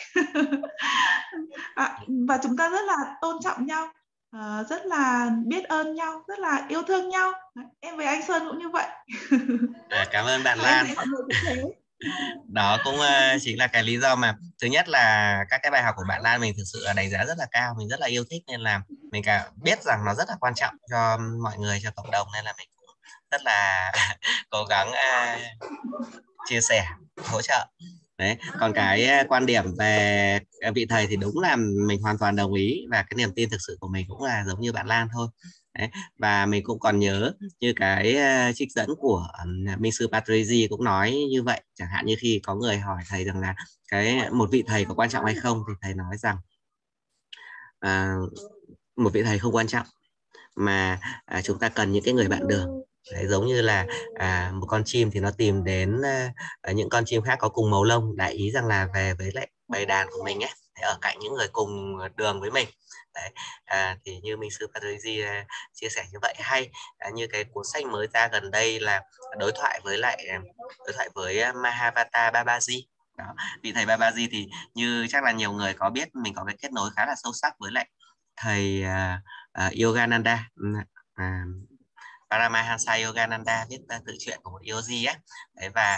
Và chúng ta rất là tôn trọng nhau, rất là biết ơn nhau, rất là yêu thương nhau. Em với anh Sơn cũng như vậy. Cảm ơn bạn Lan. Mọi người cũng thế. Đó cũng chính là cái lý do mà thứ nhất là các cái bài học của bạn Lan mình thực sự là đánh giá rất là cao, mình rất là yêu thích, nên là mình cả biết rằng nó rất là quan trọng cho mọi người, cho cộng đồng, nên là mình cũng rất là cố gắng chia sẻ, hỗ trợ. Đấy, còn cái quan điểm về vị thầy thì đúng là mình hoàn toàn đồng ý, và cái niềm tin thực sự của mình cũng là giống như bạn Lan thôi. Đấy, và mình cũng còn nhớ như cái trích dẫn của minh sư Patrizi cũng nói như vậy. Chẳng hạn như khi có người hỏi thầy rằng là một vị thầy có quan trọng hay không, thì thầy nói rằng một vị thầy không quan trọng, mà chúng ta cần những cái người bạn đường. Đấy, giống như là một con chim thì nó tìm đến những con chim khác có cùng màu lông, đại ý rằng là về với lại bầy đàn của mình ấy, ở cạnh những người cùng đường với mình. Đấy, thì như minh sư Patrizi chia sẻ như vậy. Hay như cái cuốn sách mới ra gần đây là đối thoại với Mahavata Babaji. Đó, vị thầy Babaji thì như chắc là nhiều người có biết, mình có cái kết nối khá là sâu sắc với lại thầy Yogananda, Paramahansa Yogananda, viết tự truyện của một yogi á. Đấy, và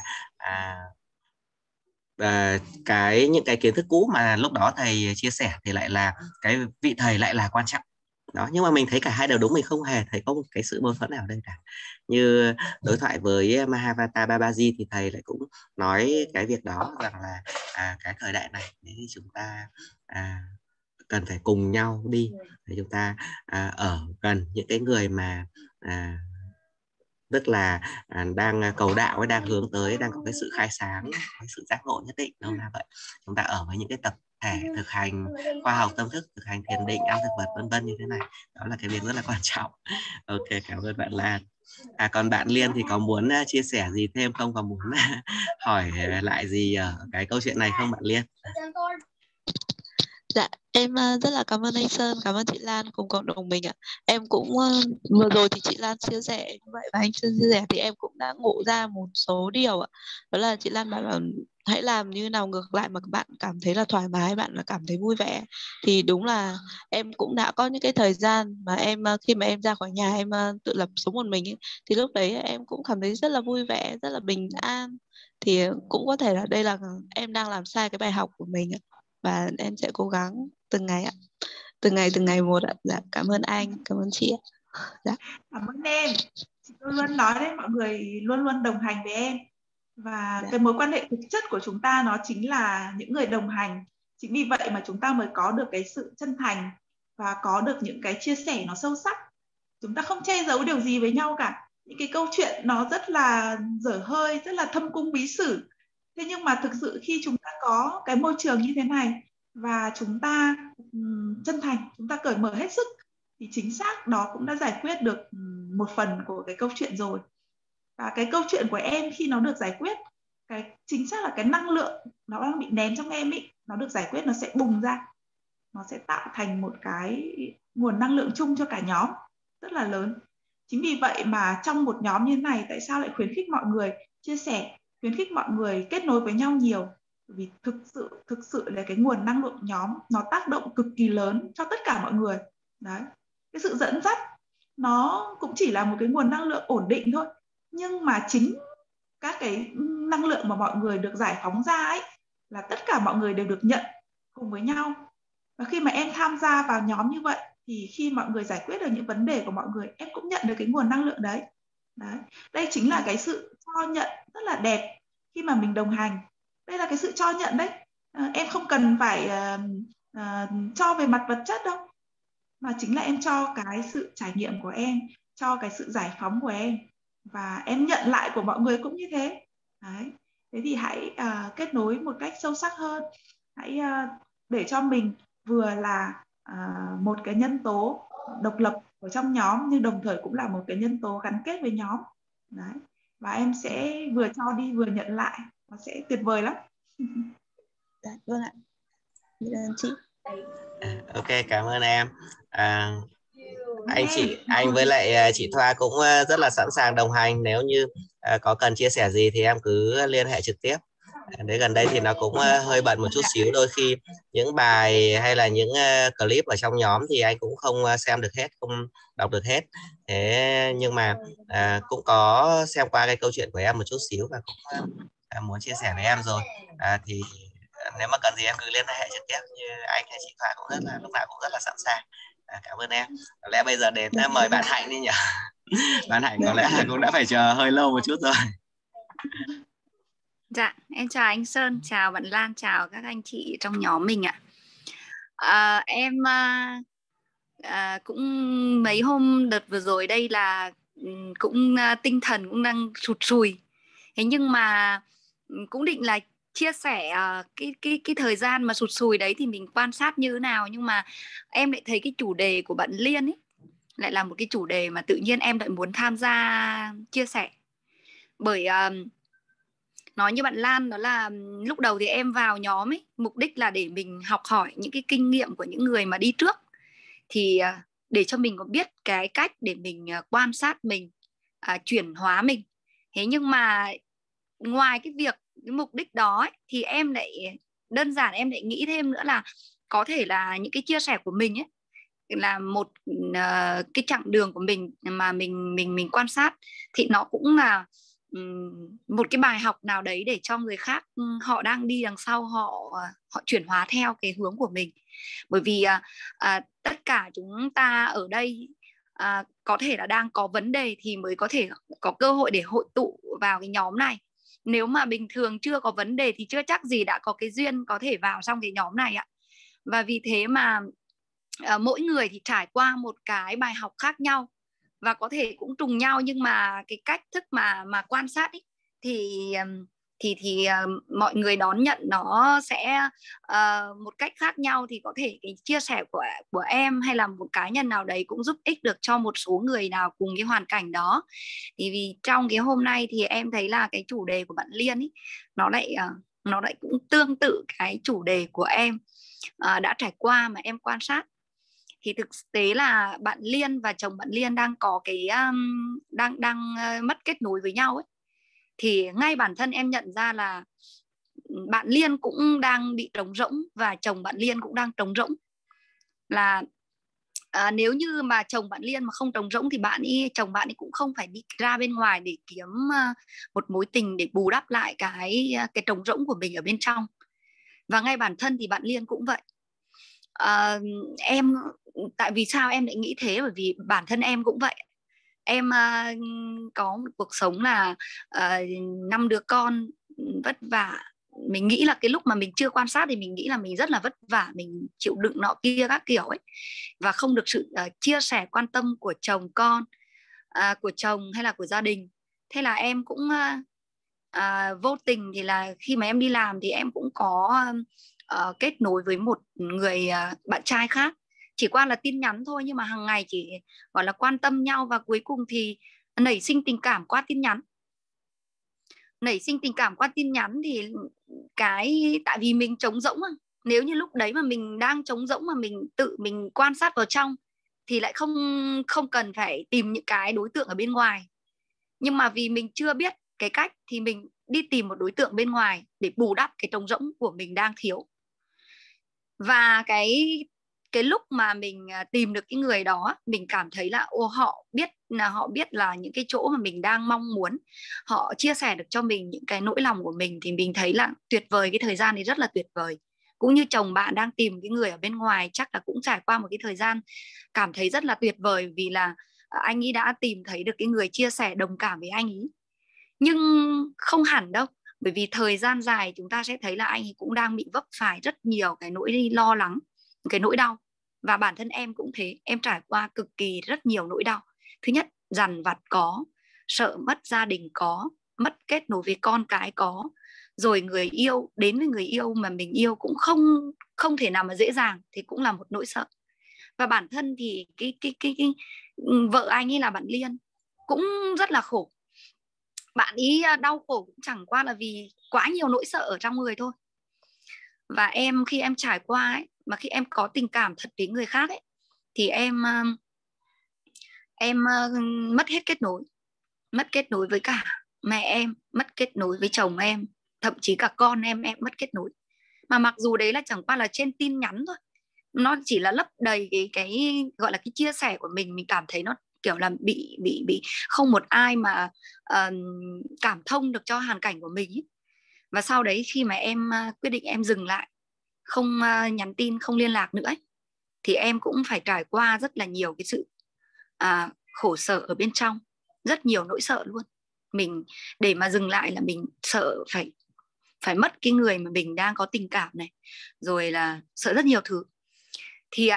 những cái kiến thức cũ mà lúc đó thầy chia sẻ thì lại là cái vị thầy lại là quan trọng. Đó, nhưng mà mình thấy cả hai đều đúng, mình không hề thấy có một cái sự mâu thuẫn nào ở đây cả. Như đối thoại với Mahavata Babaji thì thầy lại cũng nói cái việc đó, rằng là cái thời đại này thì chúng ta cần phải cùng nhau đi, để chúng ta ở gần những cái người mà tức là đang cầu đạo, đang hướng tới, đang có cái sự khai sáng, cái sự giác ngộ nhất định. Đâu là vậy, chúng ta ở với những cái thể thực hành khoa học tâm thức, thực hành thiền định, ăn thực vật vân vân như thế này. Đó là cái việc rất là quan trọng. Ok, cảm ơn bạn Lan. Còn bạn Liên thì có muốn chia sẻ gì thêm không, và muốn hỏi lại gì ở cái câu chuyện này không bạn Liên? Dạ, em rất là cảm ơn anh Sơn, cảm ơn chị Lan cùng cộng đồng mình ạ. Em cũng vừa rồi thì chị Lan chia sẻ như vậy và anh Sơn chia sẻ thì em cũng đã ngộ ra một số điều ạ. Đó là chị Lan bảo là hãy làm như nào ngược lại mà các bạn cảm thấy là thoải mái, bạn là cảm thấy vui vẻ. Thì đúng là em cũng đã có những cái thời gian mà em khi mà em ra khỏi nhà em tự lập sống một mình ấy, thì lúc đấy em cũng cảm thấy rất là vui vẻ, rất là bình an. Thì cũng có thể là đây là em đang làm sai cái bài học của mình ạ, và em sẽ cố gắng từng ngày ạ, từng ngày một ạ. Dạ, cảm ơn anh, cảm ơn chị ạ. Dạ. Cảm ơn em. Chị luôn luôn nói đấy, mọi người luôn luôn đồng hành với em. Và Dạ. cái mối quan hệ thực chất của chúng ta nó chính là những người đồng hành. Chính vì vậy mà chúng ta mới có được cái sự chân thành và có được những cái chia sẻ nó sâu sắc. Chúng ta không che giấu điều gì với nhau cả. Những cái câu chuyện nó rất là dở hơi, rất là thâm cung bí sử. Thế nhưng mà thực sự khi chúng ta có cái môi trường như thế này và chúng ta chân thành, chúng ta cởi mở hết sức, thì chính xác đó cũng đã giải quyết được một phần của cái câu chuyện rồi. Và cái câu chuyện của em khi nó được giải quyết, cái chính xác là cái năng lượng nó đang bị nén trong em ý, nó được giải quyết, nó sẽ bùng ra, nó sẽ tạo thành một cái nguồn năng lượng chung cho cả nhóm rất là lớn. Chính vì vậy mà trong một nhóm như thế này, tại sao lại khuyến khích mọi người chia sẻ, khuyến khích mọi người kết nối với nhau nhiều? Vì thực sự là cái nguồn năng lượng nhóm nó tác động cực kỳ lớn cho tất cả mọi người. Đấy, cái sự dẫn dắt nó cũng chỉ là một cái nguồn năng lượng ổn định thôi, nhưng mà chính các cái năng lượng mà mọi người được giải phóng ra ấy là tất cả mọi người đều được nhận cùng với nhau. Và khi mà em tham gia vào nhóm như vậy thì khi mọi người giải quyết được những vấn đề của mọi người, em cũng nhận được cái nguồn năng lượng đấy. Đấy, đây chính là cái sự cho nhận rất là đẹp khi mà mình đồng hành. Đây là cái sự cho nhận đấy. Em không cần phải cho về mặt vật chất đâu, mà chính là em cho cái sự trải nghiệm của em, cho cái sự giải phóng của em, và em nhận lại của mọi người cũng như thế. Đấy. Thế thì hãy kết nối một cách sâu sắc hơn, hãy để cho mình vừa là một cái nhân tố độc lập ở trong nhóm, nhưng đồng thời cũng là một cái nhân tố gắn kết với nhóm. Đấy. Và em sẽ vừa cho đi vừa nhận lại, nó sẽ tuyệt vời lắm. Dạ, vâng ạ. Chị. Ok, cảm ơn em. Anh với lại chị Thoa cũng rất là sẵn sàng đồng hành. Nếu như có cần chia sẻ gì thì em cứ liên hệ trực tiếp. Đấy, gần đây thì nó cũng hơi bận một chút xíu, đôi khi những bài hay là những clip ở trong nhóm thì anh cũng không xem được hết, không đọc được hết. Thế nhưng mà cũng có xem qua cái câu chuyện của em một chút xíu và cũng muốn chia sẻ với em rồi. Thì nếu mà cần gì em cứ liên hệ trực tiếp, như anh hay chị Thoa cũng rất là lúc nào cũng rất là sẵn sàng. Cảm ơn em. Có lẽ bây giờ đến mời bạn Hạnh đi nhỉ. Bạn Hạnh có lẽ là cũng đã phải chờ hơi lâu một chút rồi. Dạ, em chào anh Sơn, chào bạn Lan, chào các anh chị trong nhóm mình ạ. Em cũng mấy hôm đợt vừa rồi đây là cũng tinh thần cũng đang sụt sùi. Thế nhưng mà cũng định là chia sẻ cái thời gian mà sụt sùi đấy thì mình quan sát như thế nào, nhưng mà em lại thấy cái chủ đề của bạn Liên ấy lại là một cái chủ đề mà tự nhiên em lại muốn tham gia chia sẻ. Bởi nói như bạn Lan, đó là lúc đầu thì em vào nhóm ấy, mục đích là để mình học hỏi những cái kinh nghiệm của những người mà đi trước, thì để cho mình có biết cái cách để mình quan sát mình, chuyển hóa mình. Thế nhưng mà ngoài cái mục đích đó ấy, thì em lại đơn giản em lại nghĩ thêm nữa là có thể là những cái chia sẻ của mình ấy là một cái chặng đường của mình mà mình quan sát, thì nó cũng là một cái bài học nào đấy để cho người khác họ đang đi đằng sau họ chuyển hóa theo cái hướng của mình. Bởi vì tất cả chúng ta ở đây có thể là đang có vấn đề thì mới có thể có cơ hội để hội tụ vào cái nhóm này. Nếu mà bình thường chưa có vấn đề thì chưa chắc gì đã có cái duyên có thể vào trong cái nhóm này ạ. Và vì thế mà mỗi người thì trải qua một cái bài học khác nhau và có thể cũng trùng nhau, nhưng mà cái cách thức mà quan sát ý, thì thì mọi người đón nhận nó sẽ một cách khác nhau. Thì có thể cái chia sẻ của em hay là một cá nhân nào đấy cũng giúp ích được cho một số người nào cùng cái hoàn cảnh đó. Thì vì trong cái hôm nay thì em thấy là cái chủ đề của bạn Liên ấy, nó lại cũng tương tự cái chủ đề của em đã trải qua mà em quan sát. Thì thực tế là bạn Liên và chồng bạn Liên đang có cái đang mất kết nối với nhau ấy. Thì ngay bản thân em nhận ra là bạn Liên cũng đang bị trống rỗng và chồng bạn Liên cũng đang trống rỗng. Là nếu như mà chồng bạn Liên mà không trống rỗng thì chồng bạn ấy cũng không phải đi ra bên ngoài để kiếm một mối tình để bù đắp lại cái trống rỗng của mình ở bên trong. Và ngay bản thân thì bạn Liên cũng vậy. Em tại vì sao em lại nghĩ thế? Bởi vì bản thân em cũng vậy. Em có một cuộc sống là 5 đứa con vất vả. Mình nghĩ là cái lúc mà mình chưa quan sát thì mình nghĩ là mình rất là vất vả, mình chịu đựng nọ kia các kiểu ấy, và không được sự chia sẻ quan tâm của chồng con, của chồng hay là của gia đình. Thế là em cũng vô tình thì là khi mà em đi làm thì em cũng có kết nối với một người bạn trai khác, chỉ qua là tin nhắn thôi, nhưng mà hàng ngày chỉ gọi là quan tâm nhau, và cuối cùng thì nảy sinh tình cảm qua tin nhắn. Thì tại vì mình trống rỗng. Nếu như lúc đấy mà mình đang trống rỗng mà mình quan sát vào trong thì lại không cần phải tìm những cái đối tượng ở bên ngoài. Nhưng mà vì mình chưa biết cái cách thì mình đi tìm một đối tượng bên ngoài để bù đắp cái trống rỗng của mình đang thiếu. Và cái lúc mà mình tìm được cái người đó, mình cảm thấy là họ biết là những cái chỗ mà mình đang mong muốn, họ chia sẻ được cho mình những cái nỗi lòng của mình, thì mình thấy là tuyệt vời. Cái thời gian này rất là tuyệt vời. Cũng như chồng bạn đang tìm cái người ở bên ngoài, chắc là cũng trải qua một cái thời gian cảm thấy rất là tuyệt vời, vì là anh ấy đã tìm thấy được cái người chia sẻ đồng cảm với anh ấy. Nhưng không hẳn đâu, bởi vì thời gian dài chúng ta sẽ thấy là anh ấy cũng đang bị vấp phải rất nhiều cái nỗi lo lắng, cái nỗi đau. Và bản thân em cũng thế, em trải qua cực kỳ rất nhiều nỗi đau. Thứ nhất, dằn vặt có, sợ mất gia đình có, mất kết nối với con cái có, rồi người yêu, đến với người yêu mà mình yêu cũng không thể nào mà dễ dàng, thì cũng là một nỗi sợ. Và bản thân thì cái vợ anh ấy là bạn Liên cũng rất là khổ. Bạn ấy đau khổ cũng chẳng qua là vì quá nhiều nỗi sợ ở trong người thôi. Và khi em trải qua ấy, mà khi em có tình cảm thật với người khác ấy, thì em mất hết kết nối. Mất kết nối với cả mẹ em, mất kết nối với chồng em, thậm chí cả con em mất kết nối. Mà mặc dù đấy là chẳng qua là trên tin nhắn thôi, nó chỉ là lấp đầy cái gọi là cái chia sẻ của mình cảm thấy nó kiểu là bị không một ai mà cảm thông được cho hoàn cảnh của mình ấy. Và sau đấy khi mà em quyết định em dừng lại, không nhắn tin, không liên lạc nữa ấy, thì em cũng phải trải qua rất là nhiều cái sự khổ sở ở bên trong, rất nhiều nỗi sợ luôn. Mình để mà dừng lại là mình sợ phải mất cái người mà mình đang có tình cảm này, rồi là sợ rất nhiều thứ. Thì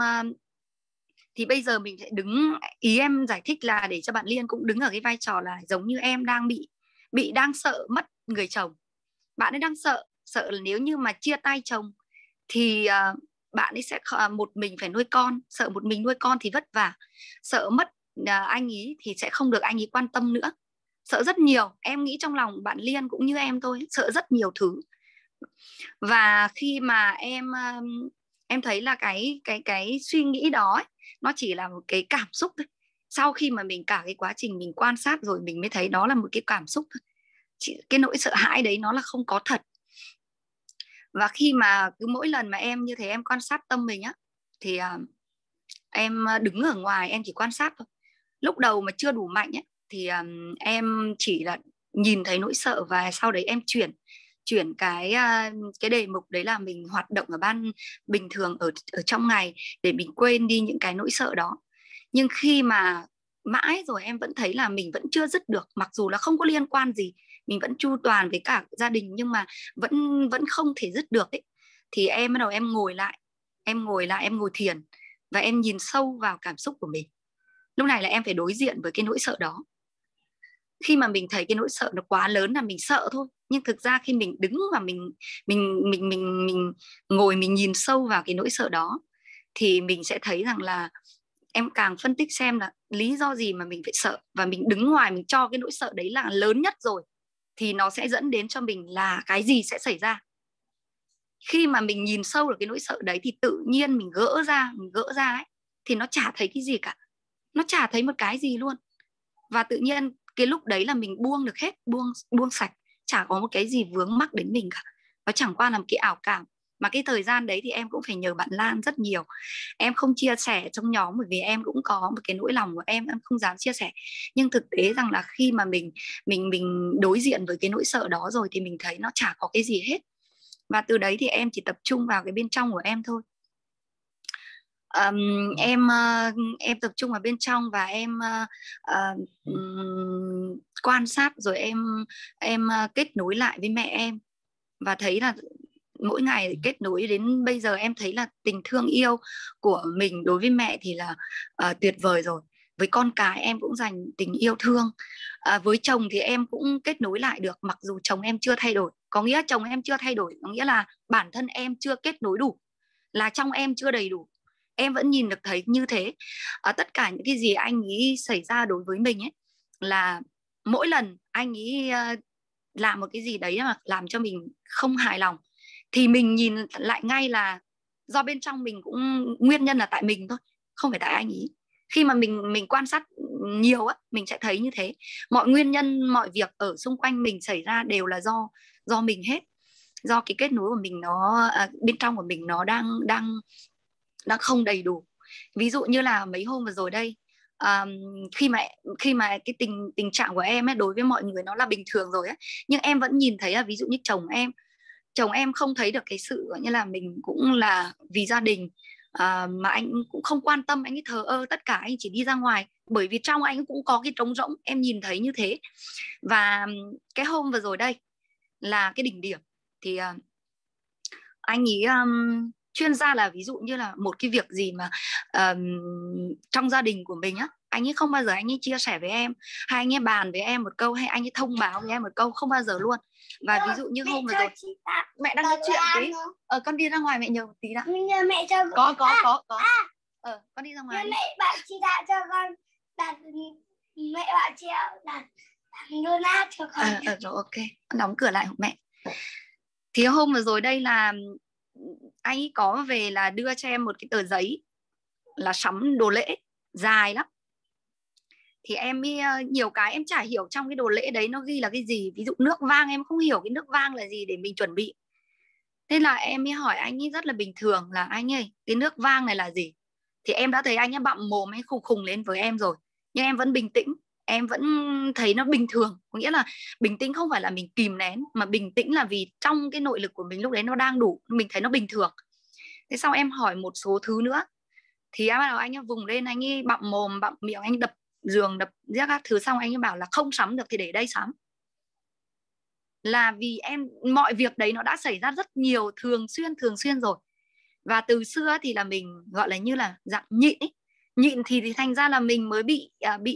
thì bây giờ mình sẽ ý em giải thích là để cho bạn Liên cũng đứng ở cái vai trò là giống như em đang sợ mất người chồng. Bạn ấy đang sợ là nếu như mà chia tay chồng thì bạn ấy sẽ một mình phải nuôi con, sợ một mình nuôi con thì vất vả, sợ mất anh ấy thì sẽ không được anh ấy quan tâm nữa, sợ rất nhiều. Em nghĩ trong lòng bạn Liên cũng như em thôi, sợ rất nhiều thứ. Và khi mà em thấy là cái suy nghĩ đó ấy, nó chỉ là một cái cảm xúc thôi. Sau khi mà mình cả cái quá trình mình quan sát rồi, mình mới thấy đó là một cái cảm xúc thôi. Cái nỗi sợ hãi đấy nó là không có thật. Và khi mà cứ mỗi lần mà em như thế, em quan sát tâm mình á, thì em đứng ở ngoài em chỉ quan sát thôi. Lúc đầu mà chưa đủ mạnh ấy, thì em chỉ là nhìn thấy nỗi sợ, và sau đấy em chuyển cái đề mục đấy là mình hoạt động ở ban bình thường ở trong ngày để mình quên đi những cái nỗi sợ đó. Nhưng khi mà mãi rồi em vẫn thấy là mình vẫn chưa dứt được, mặc dù là không có liên quan gì, mình vẫn chu toàn với cả gia đình, nhưng mà vẫn không thể dứt được ấy, thì em bắt đầu em ngồi lại em ngồi thiền và em nhìn sâu vào cảm xúc của mình. Lúc này là em phải đối diện với cái nỗi sợ đó. khi mà mình thấy cái nỗi sợ nó quá lớn là mình sợ thôi. Nhưng thực ra khi mình đứng và mình ngồi mình nhìn sâu vào cái nỗi sợ đó thì mình sẽ thấy rằng là em càng phân tích xem là lý do gì mà mình phải sợ, và mình đứng ngoài mình cho cái nỗi sợ đấy là lớn nhất rồi thì nó sẽ dẫn đến cho mình là cái gì sẽ xảy ra. Khi mà mình nhìn sâu được cái nỗi sợ đấy thì tự nhiên mình gỡ ra ấy, thì nó chả thấy cái gì cả, nó chả thấy một cái gì luôn. Và tự nhiên cái lúc đấy là mình buông được hết, buông sạch, chả có một cái gì vướng mắc đến mình cả. Nó chẳng qua là một cái ảo cảm. Mà cái thời gian đấy thì em cũng phải nhờ bạn Lan rất nhiều. Em không chia sẻ trong nhóm bởi vì em cũng có một cái nỗi lòng của em không dám chia sẻ. Nhưng thực tế rằng là khi mà mình đối diện với cái nỗi sợ đó rồi thì mình thấy nó chả có cái gì hết. Và từ đấy thì em chỉ tập trung vào cái bên trong của em thôi. Em tập trung vào bên trong và em quan sát rồi em kết nối lại với mẹ em, và thấy là mỗi ngày kết nối đến bây giờ em thấy là tình thương yêu của mình đối với mẹ thì là tuyệt vời rồi. Với con cái em cũng dành tình yêu thương. Với chồng thì em cũng kết nối lại được, mặc dù chồng em chưa thay đổi. Có nghĩa chồng em chưa thay đổi, có nghĩa là bản thân em chưa kết nối đủ, là trong em chưa đầy đủ. Em vẫn nhìn được thấy như thế. Tất cả những cái gì anh ấy xảy ra đối với mình ấy, là mỗi lần anh ấy làm một cái gì đấy mà làm cho mình không hài lòng thì mình nhìn lại ngay là do bên trong mình cũng nguyên nhân là tại mình thôi, không phải tại anh ấy. Khi mà mình quan sát nhiều á, mình sẽ thấy như thế. Mọi nguyên nhân, mọi việc ở xung quanh mình xảy ra đều là do mình hết. Do cái kết nối của mình nó bên trong của mình nó đang không đầy đủ. Ví dụ như là mấy hôm vừa rồi đây, khi mà cái tình trạng của em ấy đối với mọi người nó là bình thường rồi ấy, nhưng em vẫn nhìn thấy là ví dụ như chồng em không thấy được cái sự như là mình cũng là vì gia đình, mà anh cũng không quan tâm, anh ấy thờ ơ tất cả, anh chỉ đi ra ngoài bởi vì trong anh cũng có cái trống rỗng, em nhìn thấy như thế. Và cái hôm vừa rồi đây là cái đỉnh điểm thì anh ấy chuyên gia là ví dụ như là một cái việc gì mà trong gia đình của mình á, anh ấy không bao giờ anh ấy chia sẻ với em, hay anh ấy bàn với em một câu, hay anh ấy thông báo với em một câu, không bao giờ luôn. Và ví dụ như hôm vừa rồi mẹ đang nói chuyện tí, con đi ra ngoài mẹ nhờ một tí đã. Mẹ cho có con đi ra ngoài. Mẹ bảo chị đặt cho con đặt, mẹ bảo chị đặt donut cho con. Rồi ok, con đóng cửa lại hộ mẹ. Thì hôm vừa rồi đây là anh ấy có về là đưa cho em một cái tờ giấy là sắm đồ lễ dài lắm. Thì em nhiều cái em chả hiểu trong cái đồ lễ đấy nó ghi là cái gì. Ví dụ nước vang em không hiểu cái nước vang là gì để mình chuẩn bị. Thế là em mới hỏi anh ấy rất là bình thường là anh ơi, cái nước vang này là gì? Thì em đã thấy anh ấy bặm mồm, anh khùng khùng lên với em rồi. Nhưng em vẫn bình tĩnh, em vẫn thấy nó bình thường. Có nghĩa là bình tĩnh không phải là mình kìm nén, mà bình tĩnh là vì trong cái nội lực của mình lúc đấy nó đang đủ, mình thấy nó bình thường. Thế sau em hỏi một số thứ nữa thì bắt đầu anh ấy vùng lên, anh ấy bặm mồm, bặm miệng, anh đập giường, đập các thứ, xong anh ấy bảo là không sắm được thì để đây sắm. Là vì em mọi việc đấy nó đã xảy ra rất nhiều, thường xuyên rồi. Và từ xưa thì là mình gọi là như là dạng nhịn ấy. Nhịn thì thành ra là mình mới bị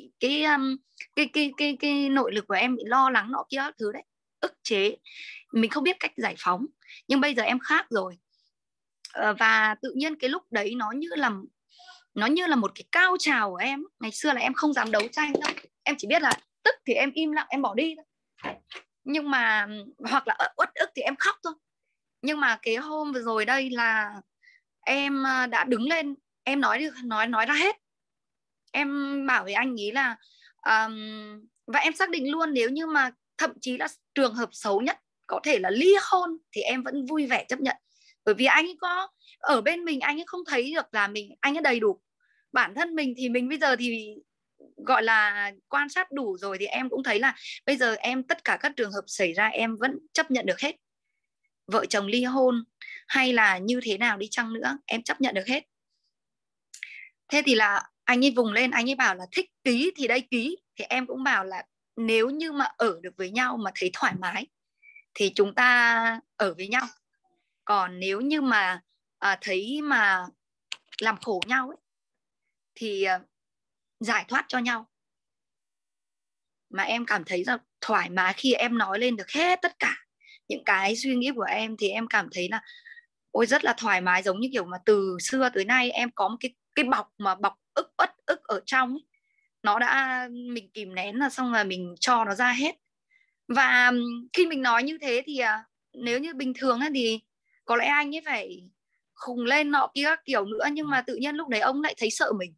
cái nội lực của em bị lo lắng nọ kia thứ đấy, ức chế, mình không biết cách giải phóng. Nhưng bây giờ em khác rồi. Và tự nhiên cái lúc đấy nó như là một cái cao trào của em. Ngày xưa là em không dám đấu tranh đâu, em chỉ biết là tức thì em im lặng, em bỏ đi thôi. Nhưng mà hoặc là uất ức thì em khóc thôi. Nhưng mà cái hôm vừa rồi đây là em đã đứng lên, em nói ra hết. Em bảo với anh ý là và em xác định luôn, nếu như mà thậm chí là trường hợp xấu nhất có thể là ly hôn thì em vẫn vui vẻ chấp nhận. Bởi vì anh ấy có ở bên mình, anh ấy không thấy được là anh ấy đầy đủ. Bản thân mình thì mình bây giờ thì gọi là quan sát đủ rồi, thì em cũng thấy là bây giờ em tất cả các trường hợp xảy ra em vẫn chấp nhận được hết. Vợ chồng ly hôn hay là như thế nào đi chăng nữa em chấp nhận được hết. Thế thì là anh ấy vùng lên, anh ấy bảo là thích ký thì đây ký. Thì em cũng bảo là nếu như mà ở được với nhau mà thấy thoải mái thì chúng ta ở với nhau. Còn nếu như mà thấy mà làm khổ nhau ấy, thì giải thoát cho nhau. mà em cảm thấy là thoải mái khi em nói lên được hết tất cả những cái suy nghĩ của em, thì em cảm thấy là ôi rất là thoải mái, giống như kiểu mà từ xưa tới nay em có một cái bọc mà bọc uất ức ở trong ấy. Nó đã mình kìm nén là xong là mình cho nó ra hết. Và khi mình nói như thế thì nếu như bình thường ấy, thì có lẽ anh ấy phải khùng lên nọ kia các kiểu nữa, nhưng mà tự nhiên lúc đấy ông lại thấy sợ mình,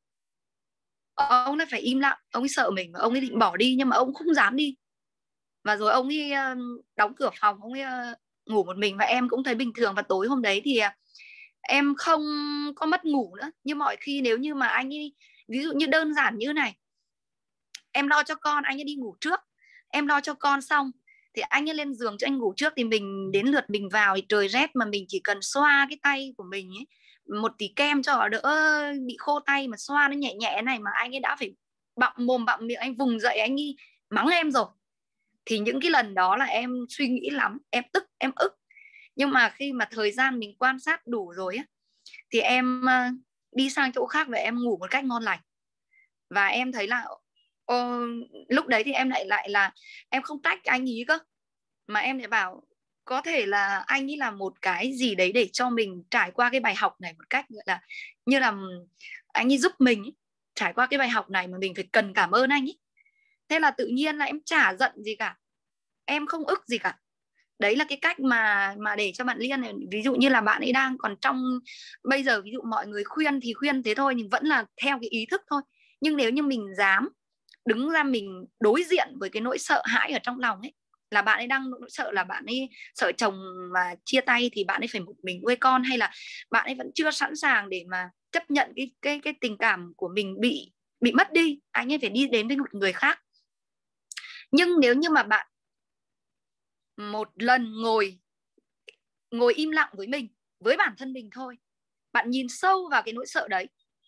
ông lại phải im lặng, ông ấy sợ mình và ông ấy định bỏ đi nhưng mà ông không dám đi. Và rồi ông ấy đóng cửa phòng, ông ấy ngủ một mình và em cũng thấy bình thường. Và tối hôm đấy thì em không có mất ngủ nữa như mọi khi. Nếu như mà anh ấy, ví dụ như đơn giản như này, em lo cho con, anh ấy đi ngủ trước, em lo cho con xong thì anh ấy lên giường cho anh ngủ trước, thì mình đến lượt mình vào thì trời rét mà mình chỉ cần xoa cái tay của mình ấy, một tí kem cho đỡ bị khô tay, mà xoa nó nhẹ nhẹ này mà anh ấy đã phải bặm mồm bặm miệng, anh vùng dậy anh ấy mắng em rồi. Thì những cái lần đó là em suy nghĩ lắm, em tức, em ức. Nhưng mà khi mà thời gian mình quan sát đủ rồi á, thì em đi sang chỗ khác và em ngủ một cách ngon lành. Và em thấy là lúc đấy thì em lại là em không trách anh ý cơ, mà em lại bảo có thể là anh ấy là một cái gì đấy để cho mình trải qua cái bài học này một cách là như là anh ấy giúp mình ấy, trải qua cái bài học này mà mình phải cần cảm ơn anh ấy. Thế là tự nhiên là em chả giận gì cả, em không ức gì cả. Đấy là cái cách mà để cho bạn Liên này, ví dụ như là bạn ấy đang còn trong bây giờ, ví dụ mọi người khuyên thì khuyên thế thôi, nhưng vẫn là theo cái ý thức thôi. Nhưng nếu như mình dám đứng ra mình đối diện với cái nỗi sợ hãi ở trong lòng ấy, là bạn ấy đang nỗi sợ là bạn ấy sợ chồng mà chia tay thì bạn ấy phải một mình nuôi con, hay là bạn ấy vẫn chưa sẵn sàng để mà chấp nhận cái tình cảm của mình bị mất đi, anh ấy phải đi đến với một người khác. Nhưng nếu như mà bạn một lần ngồi im lặng với mình, với bản thân mình thôi, bạn nhìn sâu vào cái nỗi sợ đấy,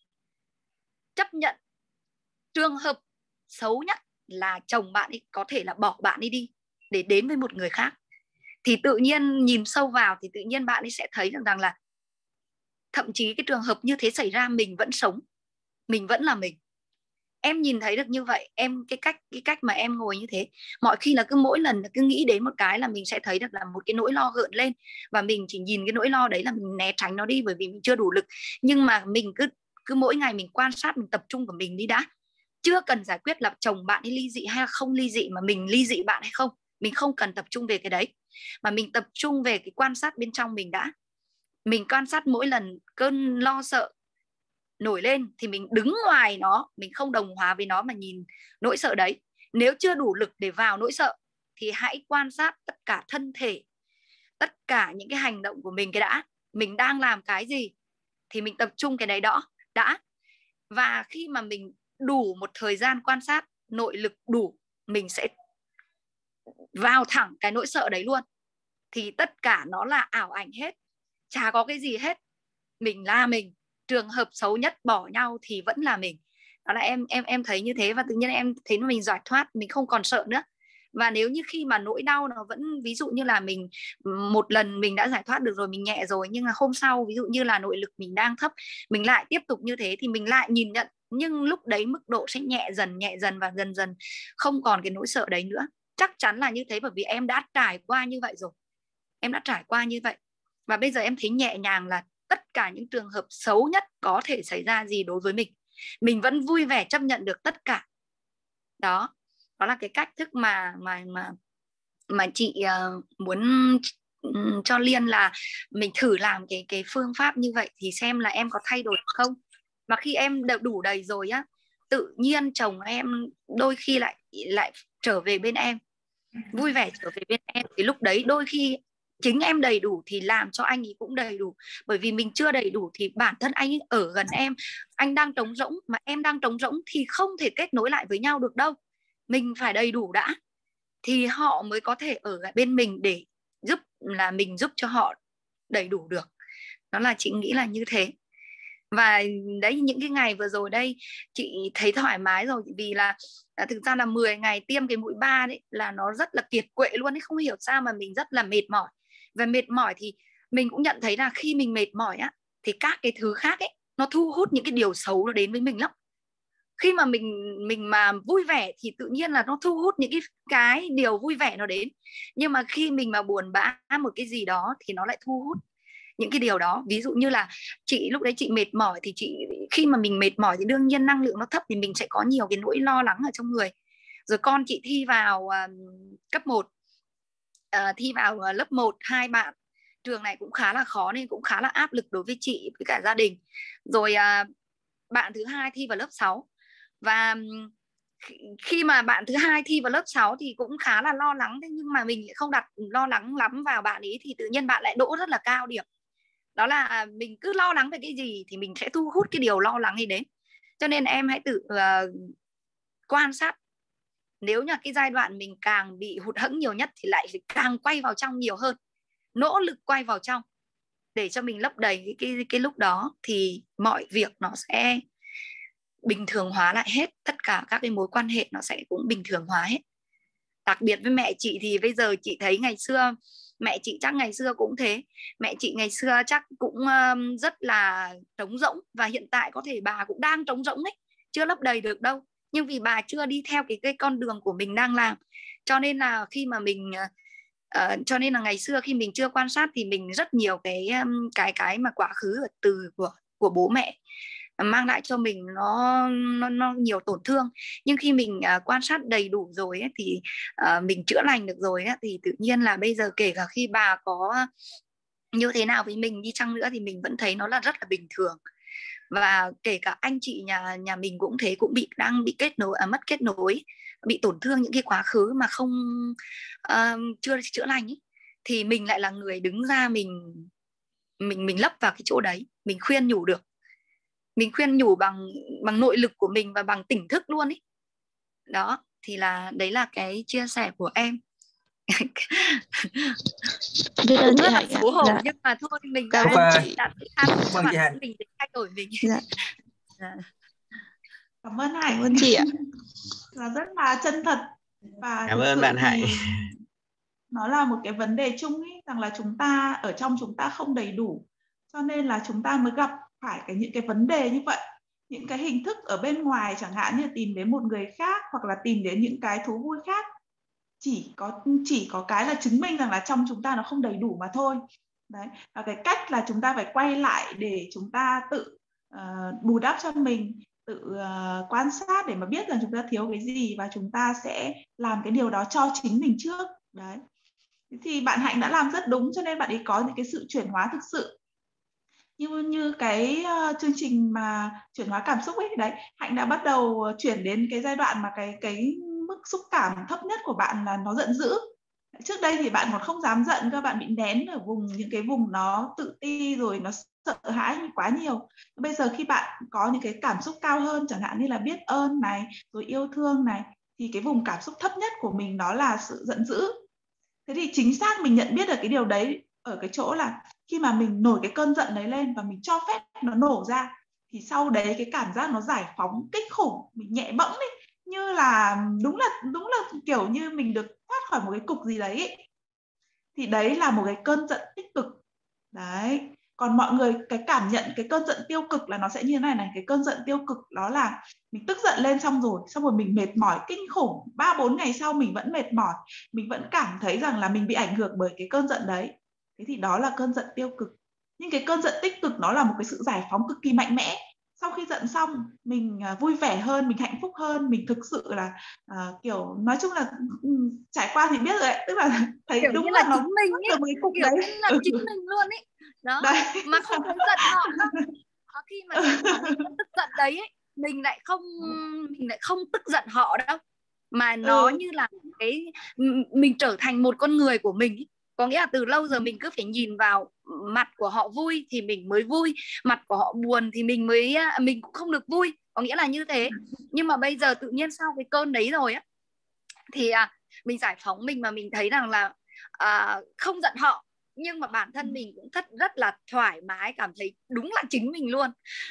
chấp nhận trường hợp xấu nhất là chồng bạn ấy có thể là bỏ bạn ấy đi để đến với một người khác, thì tự nhiên nhìn sâu vào thì tự nhiên bạn ấy sẽ thấy được rằng là thậm chí cái trường hợp như thế xảy ra mình vẫn sống, mình vẫn là mình. Em nhìn thấy được như vậy, em cái cách mà em ngồi như thế, mọi khi là cứ mỗi lần cứ nghĩ đến một cái là mình sẽ thấy được là một cái nỗi lo gợn lên, và mình chỉ nhìn cái nỗi lo đấy là mình né tránh nó đi, bởi vì mình chưa đủ lực. Nhưng mà mình cứ mỗi ngày mình quan sát, mình tập trung vào mình đi đã, chưa cần giải quyết là chồng bạn ấy ly dị hay là không ly dị, mà mình ly dị bạn hay không, mình không cần tập trung về cái đấy, mà mình tập trung về cái quan sát bên trong mình đã. Mình quan sát mỗi lần cơn lo sợ nổi lên thì mình đứng ngoài nó, mình không đồng hóa với nó mà nhìn nỗi sợ đấy. Nếu chưa đủ lực để vào nỗi sợ thì hãy quan sát tất cả thân thể, tất cả những cái hành động của mình cái đã, mình đang làm cái gì thì mình tập trung cái đấy đó đã. Và khi mà mình đủ một thời gian quan sát, nội lực đủ, mình sẽ vào thẳng cái nỗi sợ đấy luôn. Thì tất cả nó là ảo ảnh hết, chả có cái gì hết, mình là mình. Trường hợp xấu nhất bỏ nhau thì vẫn là mình. Đó là em thấy như thế, và tự nhiên em thấy mình giải thoát, mình không còn sợ nữa. Và nếu như khi mà nỗi đau nó vẫn, ví dụ như là mình một lần mình đã giải thoát được rồi, mình nhẹ rồi, nhưng mà hôm sau ví dụ như là nội lực mình đang thấp, mình lại tiếp tục như thế thì mình lại nhìn nhận, nhưng lúc đấy mức độ sẽ nhẹ dần và dần dần không còn cái nỗi sợ đấy nữa. Chắc chắn là như thế, bởi vì em đã trải qua như vậy rồi, em đã trải qua như vậy. Và bây giờ em thấy nhẹ nhàng là tất cả những trường hợp xấu nhất có thể xảy ra gì đối với mình vẫn vui vẻ chấp nhận được tất cả. Đó là cái cách thức mà chị muốn cho Liên là mình thử làm cái phương pháp như vậy thì xem là em có thay đổi không. Và khi em đủ đầy rồi á, tự nhiên chồng em đôi khi lại trở về bên em, vui vẻ trở về bên em. Thì lúc đấy đôi khi chính em đầy đủ thì làm cho anh ấy cũng đầy đủ. Bởi vì mình chưa đầy đủ thì bản thân anh ấy ở gần em, anh đang trống rỗng mà em đang trống rỗng thì không thể kết nối lại với nhau được đâu. Mình phải đầy đủ đã thì họ mới có thể ở bên mình để mình giúp cho họ đầy đủ được. Đó là chị nghĩ là như thế. Và đấy, những cái ngày vừa rồi đây chị thấy thoải mái rồi, vì là thực ra là 10 ngày tiêm cái mũi 3 đấy là nó rất là kiệt quệ luôn ấy, không hiểu sao mà mình rất là mệt mỏi. Và mệt mỏi thì mình cũng nhận thấy là khi mình mệt mỏi á thì các cái thứ khác ấy nó thu hút những cái điều xấu nó đến với mình lắm. Khi mà mình mà vui vẻ thì tự nhiên là nó thu hút những cái điều vui vẻ nó đến. Nhưng mà khi mình mà buồn bã một cái gì đó thì nó lại thu hút những cái điều đó. Ví dụ như là chị lúc đấy chị mệt mỏi, thì khi mà mình mệt mỏi thì đương nhiên năng lượng nó thấp, thì mình sẽ có nhiều cái nỗi lo lắng ở trong người. Rồi con chị thi vào cấp 1, thi vào lớp 1, 2 bạn. Trường này cũng khá là khó nên cũng khá là áp lực đối với chị với cả gia đình. Rồi bạn thứ hai thi vào lớp 6. Và khi mà bạn thứ hai thi vào lớp 6 thì cũng khá là lo lắng. Thế nhưng mà mình lại không đặt lo lắng lắm vào bạn ấy, thì tự nhiên bạn lại đỗ rất là cao điểm. Đó là mình cứ lo lắng về cái gì thì mình sẽ thu hút cái điều lo lắng ấy đến. Cho nên em hãy tự quan sát. Nếu như cái giai đoạn mình càng bị hụt hẫng nhiều nhất thì lại càng quay vào trong nhiều hơn, nỗ lực quay vào trong để cho mình lấp đầy cái lúc đó, thì mọi việc nó sẽ bình thường hóa lại hết. Tất cả các cái mối quan hệ nó sẽ cũng bình thường hóa hết. Đặc biệt với mẹ chị thì bây giờ chị thấy ngày xưa, mẹ chị chắc ngày xưa cũng thế. Mẹ chị ngày xưa chắc cũng rất là trống rỗng. Và hiện tại có thể bà cũng đang trống rỗng đấy, chưa lấp đầy được đâu. Nhưng vì bà chưa đi theo cái con đường của mình đang làm. Cho nên là khi mà mình cho nên là ngày xưa khi mình chưa quan sát thì mình rất nhiều cái mà quá khứ từ của bố mẹ mang lại cho mình nó nhiều tổn thương. Nhưng khi mình quan sát đầy đủ rồi ấy, thì mình chữa lành được rồi ấy, thì tự nhiên là bây giờ kể cả khi bà có như thế nào với mình đi chăng nữa thì mình vẫn thấy nó là rất là bình thường. Và kể cả anh chị nhà mình cũng thế, cũng đang bị mất kết nối, bị tổn thương những cái quá khứ mà không chưa chữa lành ấy, thì mình lại là người đứng ra mình lấp vào cái chỗ đấy, mình khuyên nhủ được. Mình khuyên nhủ bằng nội lực của mình và bằng tỉnh thức luôn ấy. Đó, thì đấy là cái chia sẻ của em. Biết ơn Cũng chị rất là Hạnh ạ. xấu hổ, Dạ. nhưng mà thôi mình Cảm đã ơn chị. áp dụng cho bản thân mình để thay đổi mình. Dạ. Cảm ơn Hạnh. Cảm ơn chị ạ. Là rất là chân thật. Và Cảm thực ơn sự bạn Hạnh. thì nó là một cái vấn đề chung ấy, rằng là chúng ta ở trong chúng ta không đầy đủ, cho nên là chúng ta mới gặp phải những cái vấn đề như vậy. Những cái hình thức ở bên ngoài, chẳng hạn như tìm đến một người khác hoặc là tìm đến những cái thú vui khác, chỉ có cái là chứng minh rằng là trong chúng ta nó không đầy đủ mà thôi. Đấy, và cái cách là chúng ta phải quay lại để chúng ta tự bù đắp cho mình, tự quan sát để mà biết rằng chúng ta thiếu cái gì và chúng ta sẽ làm cái điều đó cho chính mình trước. Đấy, thì bạn Hạnh đã làm rất đúng, cho nên bạn ấy có những cái sự chuyển hóa thực sự. Như cái chương trình mà chuyển hóa cảm xúc ấy, đấy, Hạnh đã bắt đầu chuyển đến cái giai đoạn mà cái mức xúc cảm thấp nhất của bạn là nó giận dữ. Trước đây thì bạn còn không dám giận, các bạn bị nén ở những cái vùng nó tự ti rồi nó sợ hãi quá nhiều. Bây giờ khi bạn có những cái cảm xúc cao hơn, chẳng hạn như là biết ơn này, rồi yêu thương này, thì cái vùng cảm xúc thấp nhất của mình đó là sự giận dữ. Thế thì chính xác mình nhận biết được cái điều đấy ở cái chỗ là khi mà mình nổi cái cơn giận đấy lên và mình cho phép nó nổ ra, thì sau đấy cái cảm giác nó giải phóng kinh khủng, mình nhẹ bẫng đi, như là đúng là kiểu như mình được thoát khỏi một cái cục gì đấy ấy. Thì đấy là một cái cơn giận tích cực. Đấy, còn mọi người cái cảm nhận cái cơn giận tiêu cực là nó sẽ như thế này này. Cái cơn giận tiêu cực đó là mình tức giận lên xong rồi mình mệt mỏi kinh khủng, 3-4 ngày sau mình vẫn mệt mỏi, mình vẫn cảm thấy rằng là mình bị ảnh hưởng bởi cái cơn giận đấy. Thế thì đó là cơn giận tiêu cực. Nhưng cái cơn giận tích cực nó là một cái sự giải phóng cực kỳ mạnh mẽ. Sau khi giận xong mình vui vẻ hơn, mình hạnh phúc hơn, mình thực sự là kiểu nói chung là trải qua thì biết rồi đấy, tức là thấy kiểu đúng như là là nó chính mình ấy, được một cái cục kiểu đấy. như là chính mình luôn ấy. Đó, đấy. mà không muốn giận họ đâu. Khi mà trong quá trình tức giận đấy ấy, mình lại không tức giận họ đâu, mà nó như là mình trở thành một con người của mình ấy. Có nghĩa là từ lâu giờ mình cứ phải nhìn vào mặt của họ vui thì mình mới vui, mặt của họ buồn thì mình cũng không được vui, có nghĩa là như thế. Nhưng mà bây giờ tự nhiên sau cái cơn đấy rồi á, thì mình giải phóng mình mà mình thấy rằng là không giận họ, nhưng mà bản thân mình cũng rất là thoải mái, cảm thấy đúng là chính mình luôn.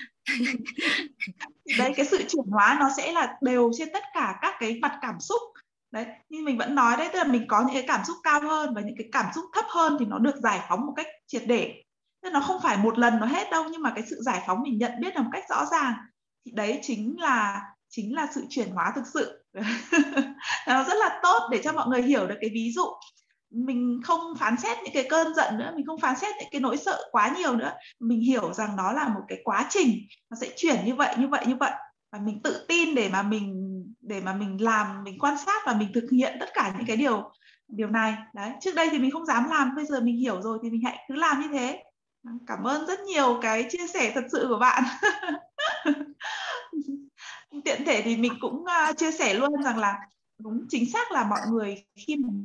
Đấy, cái sự chuyển hóa nó sẽ là đều trên tất cả các cái mặt cảm xúc. Đấy, như mình vẫn nói đấy, tức là mình có những cái cảm xúc cao hơn và những cái cảm xúc thấp hơn thì nó được giải phóng một cách triệt để. Tức là nó không phải một lần nó hết đâu, nhưng mà cái sự giải phóng mình nhận biết là một cách rõ ràng. Thì đấy chính là chính là sự chuyển hóa thực sự. Nó rất là tốt để cho mọi người hiểu được cái ví dụ. Mình không phán xét những cái cơn giận nữa, mình không phán xét những cái nỗi sợ quá nhiều nữa. Mình hiểu rằng nó là một cái quá trình, nó sẽ chuyển như vậy. Và mình tự tin để mà mình làm, mình quan sát và mình thực hiện tất cả những cái điều này. Đấy, trước đây thì mình không dám làm, bây giờ mình hiểu rồi thì mình hãy cứ làm như thế. Cảm ơn rất nhiều cái chia sẻ thật sự của bạn. Tiện thể thì mình cũng chia sẻ luôn rằng là đúng chính xác là mọi người khi mà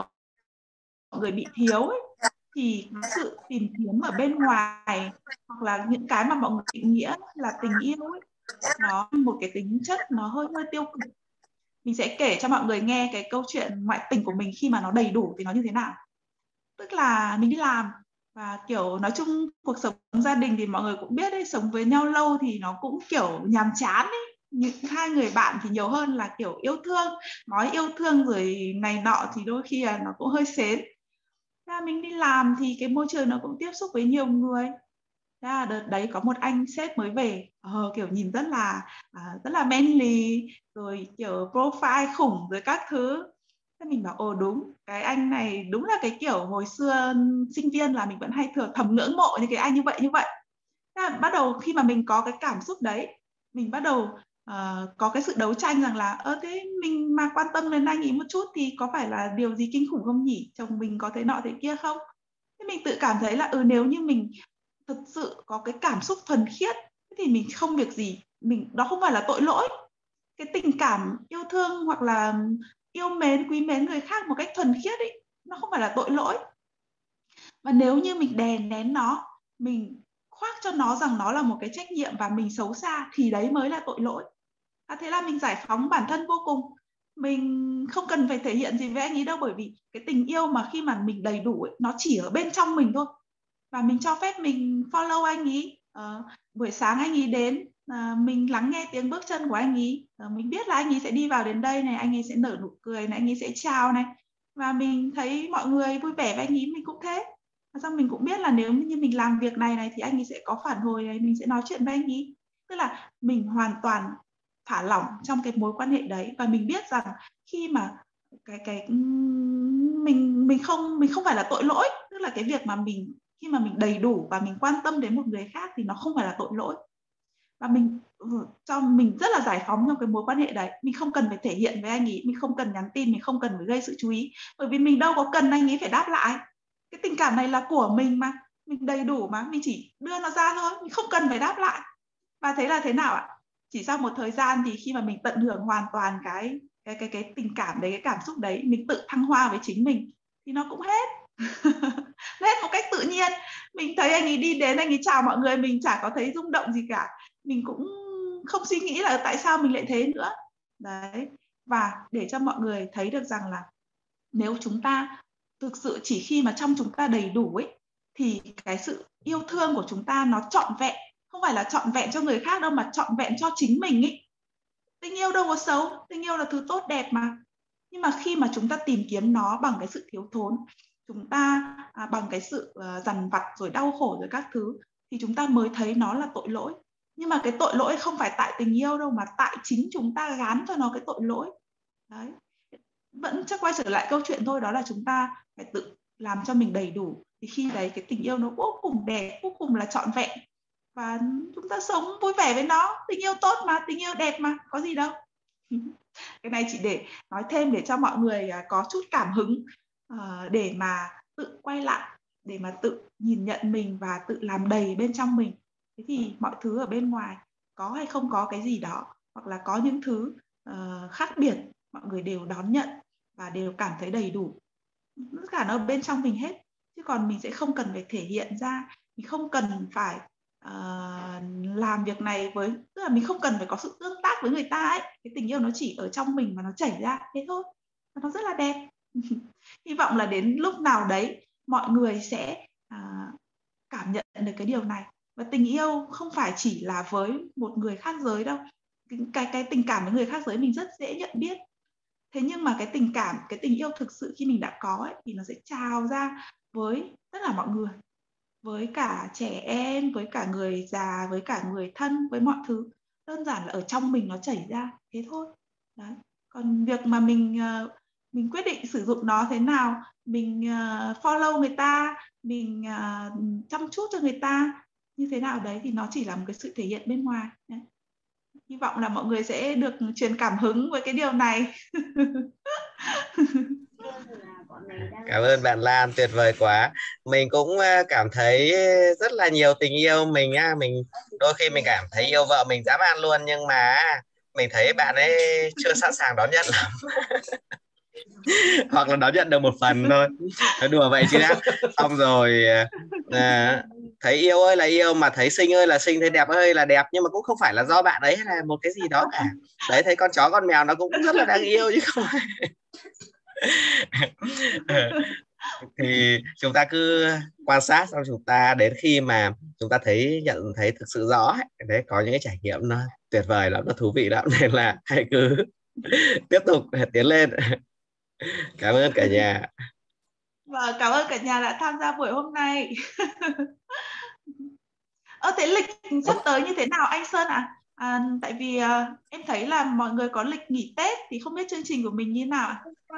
mọi người bị thiếu ấy, thì cái sự tìm kiếm ở bên ngoài hoặc là những cái mà mọi người định nghĩa là tình yêu ấy, nó một cái tính chất nó hơi tiêu cực. Mình sẽ kể cho mọi người nghe cái câu chuyện ngoại tình của mình khi mà nó đầy đủ thì nó như thế nào. Tức là mình đi làm và kiểu nói chung cuộc sống gia đình thì mọi người cũng biết đấy, sống với nhau lâu thì nó cũng kiểu nhàm chán ấy. Những hai người bạn thì nhiều hơn là kiểu yêu thương, nói yêu thương rồi này nọ thì đôi khi là nó cũng hơi sến. Mình đi làm thì cái môi trường nó cũng tiếp xúc với nhiều người. Đợt đấy có một anh sếp mới về, kiểu nhìn rất là manly, rồi kiểu profile khủng rồi các thứ. Thế mình bảo đúng, cái anh này đúng là cái kiểu hồi xưa sinh viên là mình vẫn hay thầm ngưỡng mộ những cái anh như vậy. Bắt đầu khi mà mình có cái cảm xúc đấy, mình bắt đầu có cái sự đấu tranh rằng là thế mình mà quan tâm đến anh ấy một chút thì có phải là điều gì kinh khủng không nhỉ? Chồng mình có thế nọ thế kia không? Thế mình tự cảm thấy là nếu như mình thực sự có cái cảm xúc thuần khiết thì mình không việc gì, đó không phải là tội lỗi. Cái tình cảm yêu thương hoặc là yêu mến, quý mến người khác một cách thuần khiết ấy, nó không phải là tội lỗi. Và nếu như mình đè nén nó, mình khoác cho nó rằng nó là một cái trách nhiệm và mình xấu xa thì đấy mới là tội lỗi. Thế là mình giải phóng bản thân vô cùng. Mình không cần phải thể hiện gì với anh ấy đâu, bởi vì cái tình yêu mà khi mà mình đầy đủ ấy, nó chỉ ở bên trong mình thôi. Và mình cho phép mình follow anh ấy. Buổi sáng anh ấy đến, mình lắng nghe tiếng bước chân của anh ấy. Mình biết là anh ấy sẽ đi vào đến đây này, anh ấy sẽ nở nụ cười này, anh ấy sẽ chào này. Và mình thấy mọi người vui vẻ với anh ấy, mình cũng thế. Và xong mình cũng biết là nếu như mình làm việc này thì anh ấy sẽ có phản hồi này, mình sẽ nói chuyện với anh ấy. Tức là mình hoàn toàn thả lỏng trong cái mối quan hệ đấy, và mình biết rằng khi mà mình không phải là tội lỗi, tức là cái việc mà khi mà mình đầy đủ và mình quan tâm đến một người khác thì nó không phải là tội lỗi. Và mình cho mình rất là giải phóng trong cái mối quan hệ đấy. Mình không cần phải thể hiện với anh ấy, mình không cần nhắn tin, mình không cần phải gây sự chú ý, bởi vì mình đâu có cần anh ấy phải đáp lại. Cái tình cảm này là của mình mà, mình đầy đủ mà, mình chỉ đưa nó ra thôi, mình không cần phải đáp lại. Và thế là thế nào ạ? Chỉ sau một thời gian thì khi mà mình tận hưởng hoàn toàn cái tình cảm đấy, cái cảm xúc đấy, mình tự thăng hoa với chính mình thì nó cũng hết. Hết một cách tự nhiên. Mình thấy anh ấy đi đến, anh ấy chào mọi người, mình chả có thấy rung động gì cả. Mình cũng không suy nghĩ là tại sao mình lại thế nữa. Đấy. Và để cho mọi người thấy được rằng là nếu chúng ta thực sự chỉ khi mà trong chúng ta đầy đủ ấy, thì cái sự yêu thương của chúng ta nó trọn vẹn. Không phải là trọn vẹn cho người khác đâu, mà trọn vẹn cho chính mình ấy. Tình yêu đâu có xấu, tình yêu là thứ tốt đẹp mà. Nhưng mà khi mà chúng ta tìm kiếm nó bằng cái sự thiếu thốn, chúng ta bằng cái sự dằn vặt rồi đau khổ rồi các thứ, thì chúng ta mới thấy nó là tội lỗi. Nhưng mà cái tội lỗi không phải tại tình yêu đâu, mà tại chính chúng ta gán cho nó cái tội lỗi. Đấy. Vẫn chắc quay trở lại câu chuyện thôi, đó là chúng ta phải tự làm cho mình đầy đủ, thì khi đấy cái tình yêu nó vô cùng đẹp, vô cùng là trọn vẹn, và chúng ta sống vui vẻ với nó. Tình yêu tốt mà, tình yêu đẹp mà, có gì đâu. Cái này chỉ để nói thêm để cho mọi người có chút cảm hứng, để mà tự quay lại, để mà tự nhìn nhận mình và tự làm đầy bên trong mình. Thế thì mọi thứ ở bên ngoài có hay không có cái gì đó, hoặc là có những thứ khác biệt, mọi người đều đón nhận và đều cảm thấy đầy đủ. Tất cả nó ở bên trong mình hết, chứ còn mình sẽ không cần phải thể hiện ra, mình không cần phải làm việc này tức là mình không cần phải có sự tương tác với người ta ấy. Cái tình yêu nó chỉ ở trong mình mà nó chảy ra thế thôi, và nó rất là đẹp. Hy vọng là đến lúc nào đấy mọi người sẽ cảm nhận được cái điều này. Và tình yêu không phải chỉ là với một người khác giới đâu. Cái tình cảm với người khác giới mình rất dễ nhận biết. Thế nhưng mà cái tình yêu thực sự khi mình đã có ấy, thì nó sẽ trào ra với tất cả mọi người, với cả trẻ em, với cả người già, với cả người thân, với mọi thứ. đơn giản là ở trong mình nó chảy ra thế thôi. Đấy. Còn việc mà mình quyết định sử dụng nó thế nào, mình follow người ta, mình chăm chút cho người ta như thế nào đấy, thì nó chỉ là một cái sự thể hiện bên ngoài. Đấy. Hy vọng là mọi người sẽ được truyền cảm hứng với cái điều này. Cảm ơn bạn Lan, tuyệt vời quá. Mình cũng cảm thấy rất là nhiều tình yêu mình á. Mình đôi khi mình cảm thấy yêu vợ mình dã man luôn, nhưng mà mình thấy bạn ấy chưa sẵn sàng đón nhận lắm. Hoặc là đón nhận được một phần thôi, nói đùa vậy chứ á. Xong rồi thấy yêu ơi là yêu, mà thấy xinh ơi là xinh, thấy đẹp ơi là đẹp, nhưng mà cũng không phải là do bạn ấy hay là một cái gì đó cả. Đấy, thấy con chó con mèo nó cũng rất là đáng yêu chứ không phải. Thì chúng ta cứ quan sát, xong chúng ta đến khi mà chúng ta nhận thấy thực sự rõ ấy, đấy, có những cái trải nghiệm nó tuyệt vời lắm, nó thú vị lắm, nên là hãy cứ tiếp tục tiến lên. Cảm ơn cả nhà. Và cảm ơn cả nhà đã tham gia buổi hôm nay. Thế lịch sắp tới như thế nào anh Sơn ạ? Tại vì em thấy là mọi người có lịch nghỉ Tết, thì không biết chương trình của mình như thế nào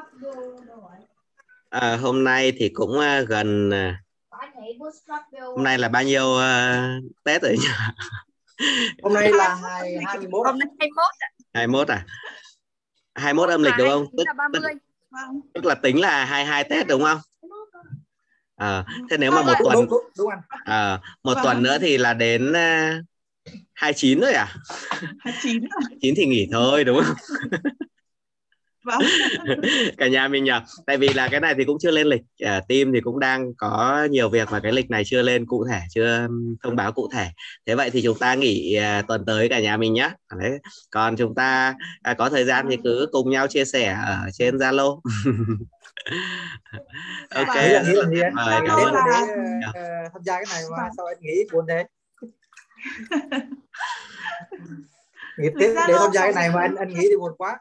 ạ? Hôm nay thì cũng gần, hôm nay là bao nhiêu Tết rồi nhỉ? Hôm nay là 21. Hôm nay 21 ạ. 21 à? 21 âm lịch đúng không? Tức là tính là 22 Tết đúng không? Thế nếu mà một tuần đúng anh. Một tuần nữa thì là đến 29 rồi à? 29 thì nghỉ thôi đúng không? Vâng. Cả nhà mình nhỉ. Tại vì là cái này thì cũng chưa lên lịch, team thì cũng đang có nhiều việc và cái lịch này chưa lên cụ thể, chưa thông báo cụ thể. Thế vậy thì chúng ta nghỉ tuần tới cả nhà mình nhé. Đấy. Còn chúng ta có thời gian thì cứ cùng nhau chia sẻ ở trên Zalo. Ok. Nghĩ là gì anh? Cảm ơn. Để tham gia cái này mà sao anh nghĩ buồn thế? Nghĩ tiếp để tham gia cái này mà anh nghĩ thì buồn quá.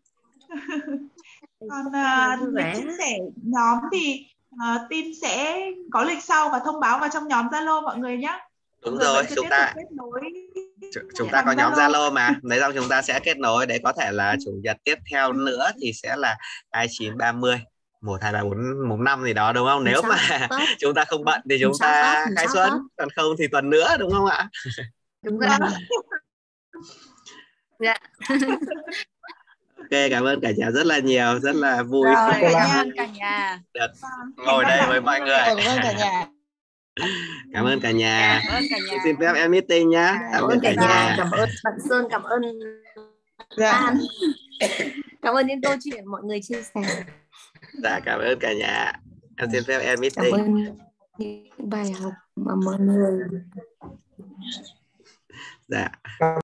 Còn lịch chia sẻ nhóm thì team sẽ có lịch sau và thông báo vào trong nhóm Zalo mọi người nhé. Đúng rồi, chúng ta có nhóm Zalo mà. Đấy, xong chúng ta sẽ kết nối để có thể là chủ nhật tiếp theo nữa thì sẽ là 29, 30, 1, 2, 3, 4, mùng 5 gì đó đúng không? Nếu mà chúng ta không bận thì chúng ta khai xuân, còn không thì tuần nữa đúng không ạ? Đúng rồi. Dạ. Ok, cảm ơn cả nhà rất là nhiều, rất là vui. Cảm ơn cả nhà. Được ngồi đây với mọi người. Cảm ơn cả nhà. Cảm ơn cả nhà. Xin phép em meeting nhá. Cảm ơn cả nhà. Cảm ơn bạn Sơn, cảm ơn An. Cảm ơn những câu chuyện mọi người chia sẻ. Dạ, cảm ơn cả nhà. Em xin phép em meeting. Cảm ơn những bài học mà mọi người. Dạ.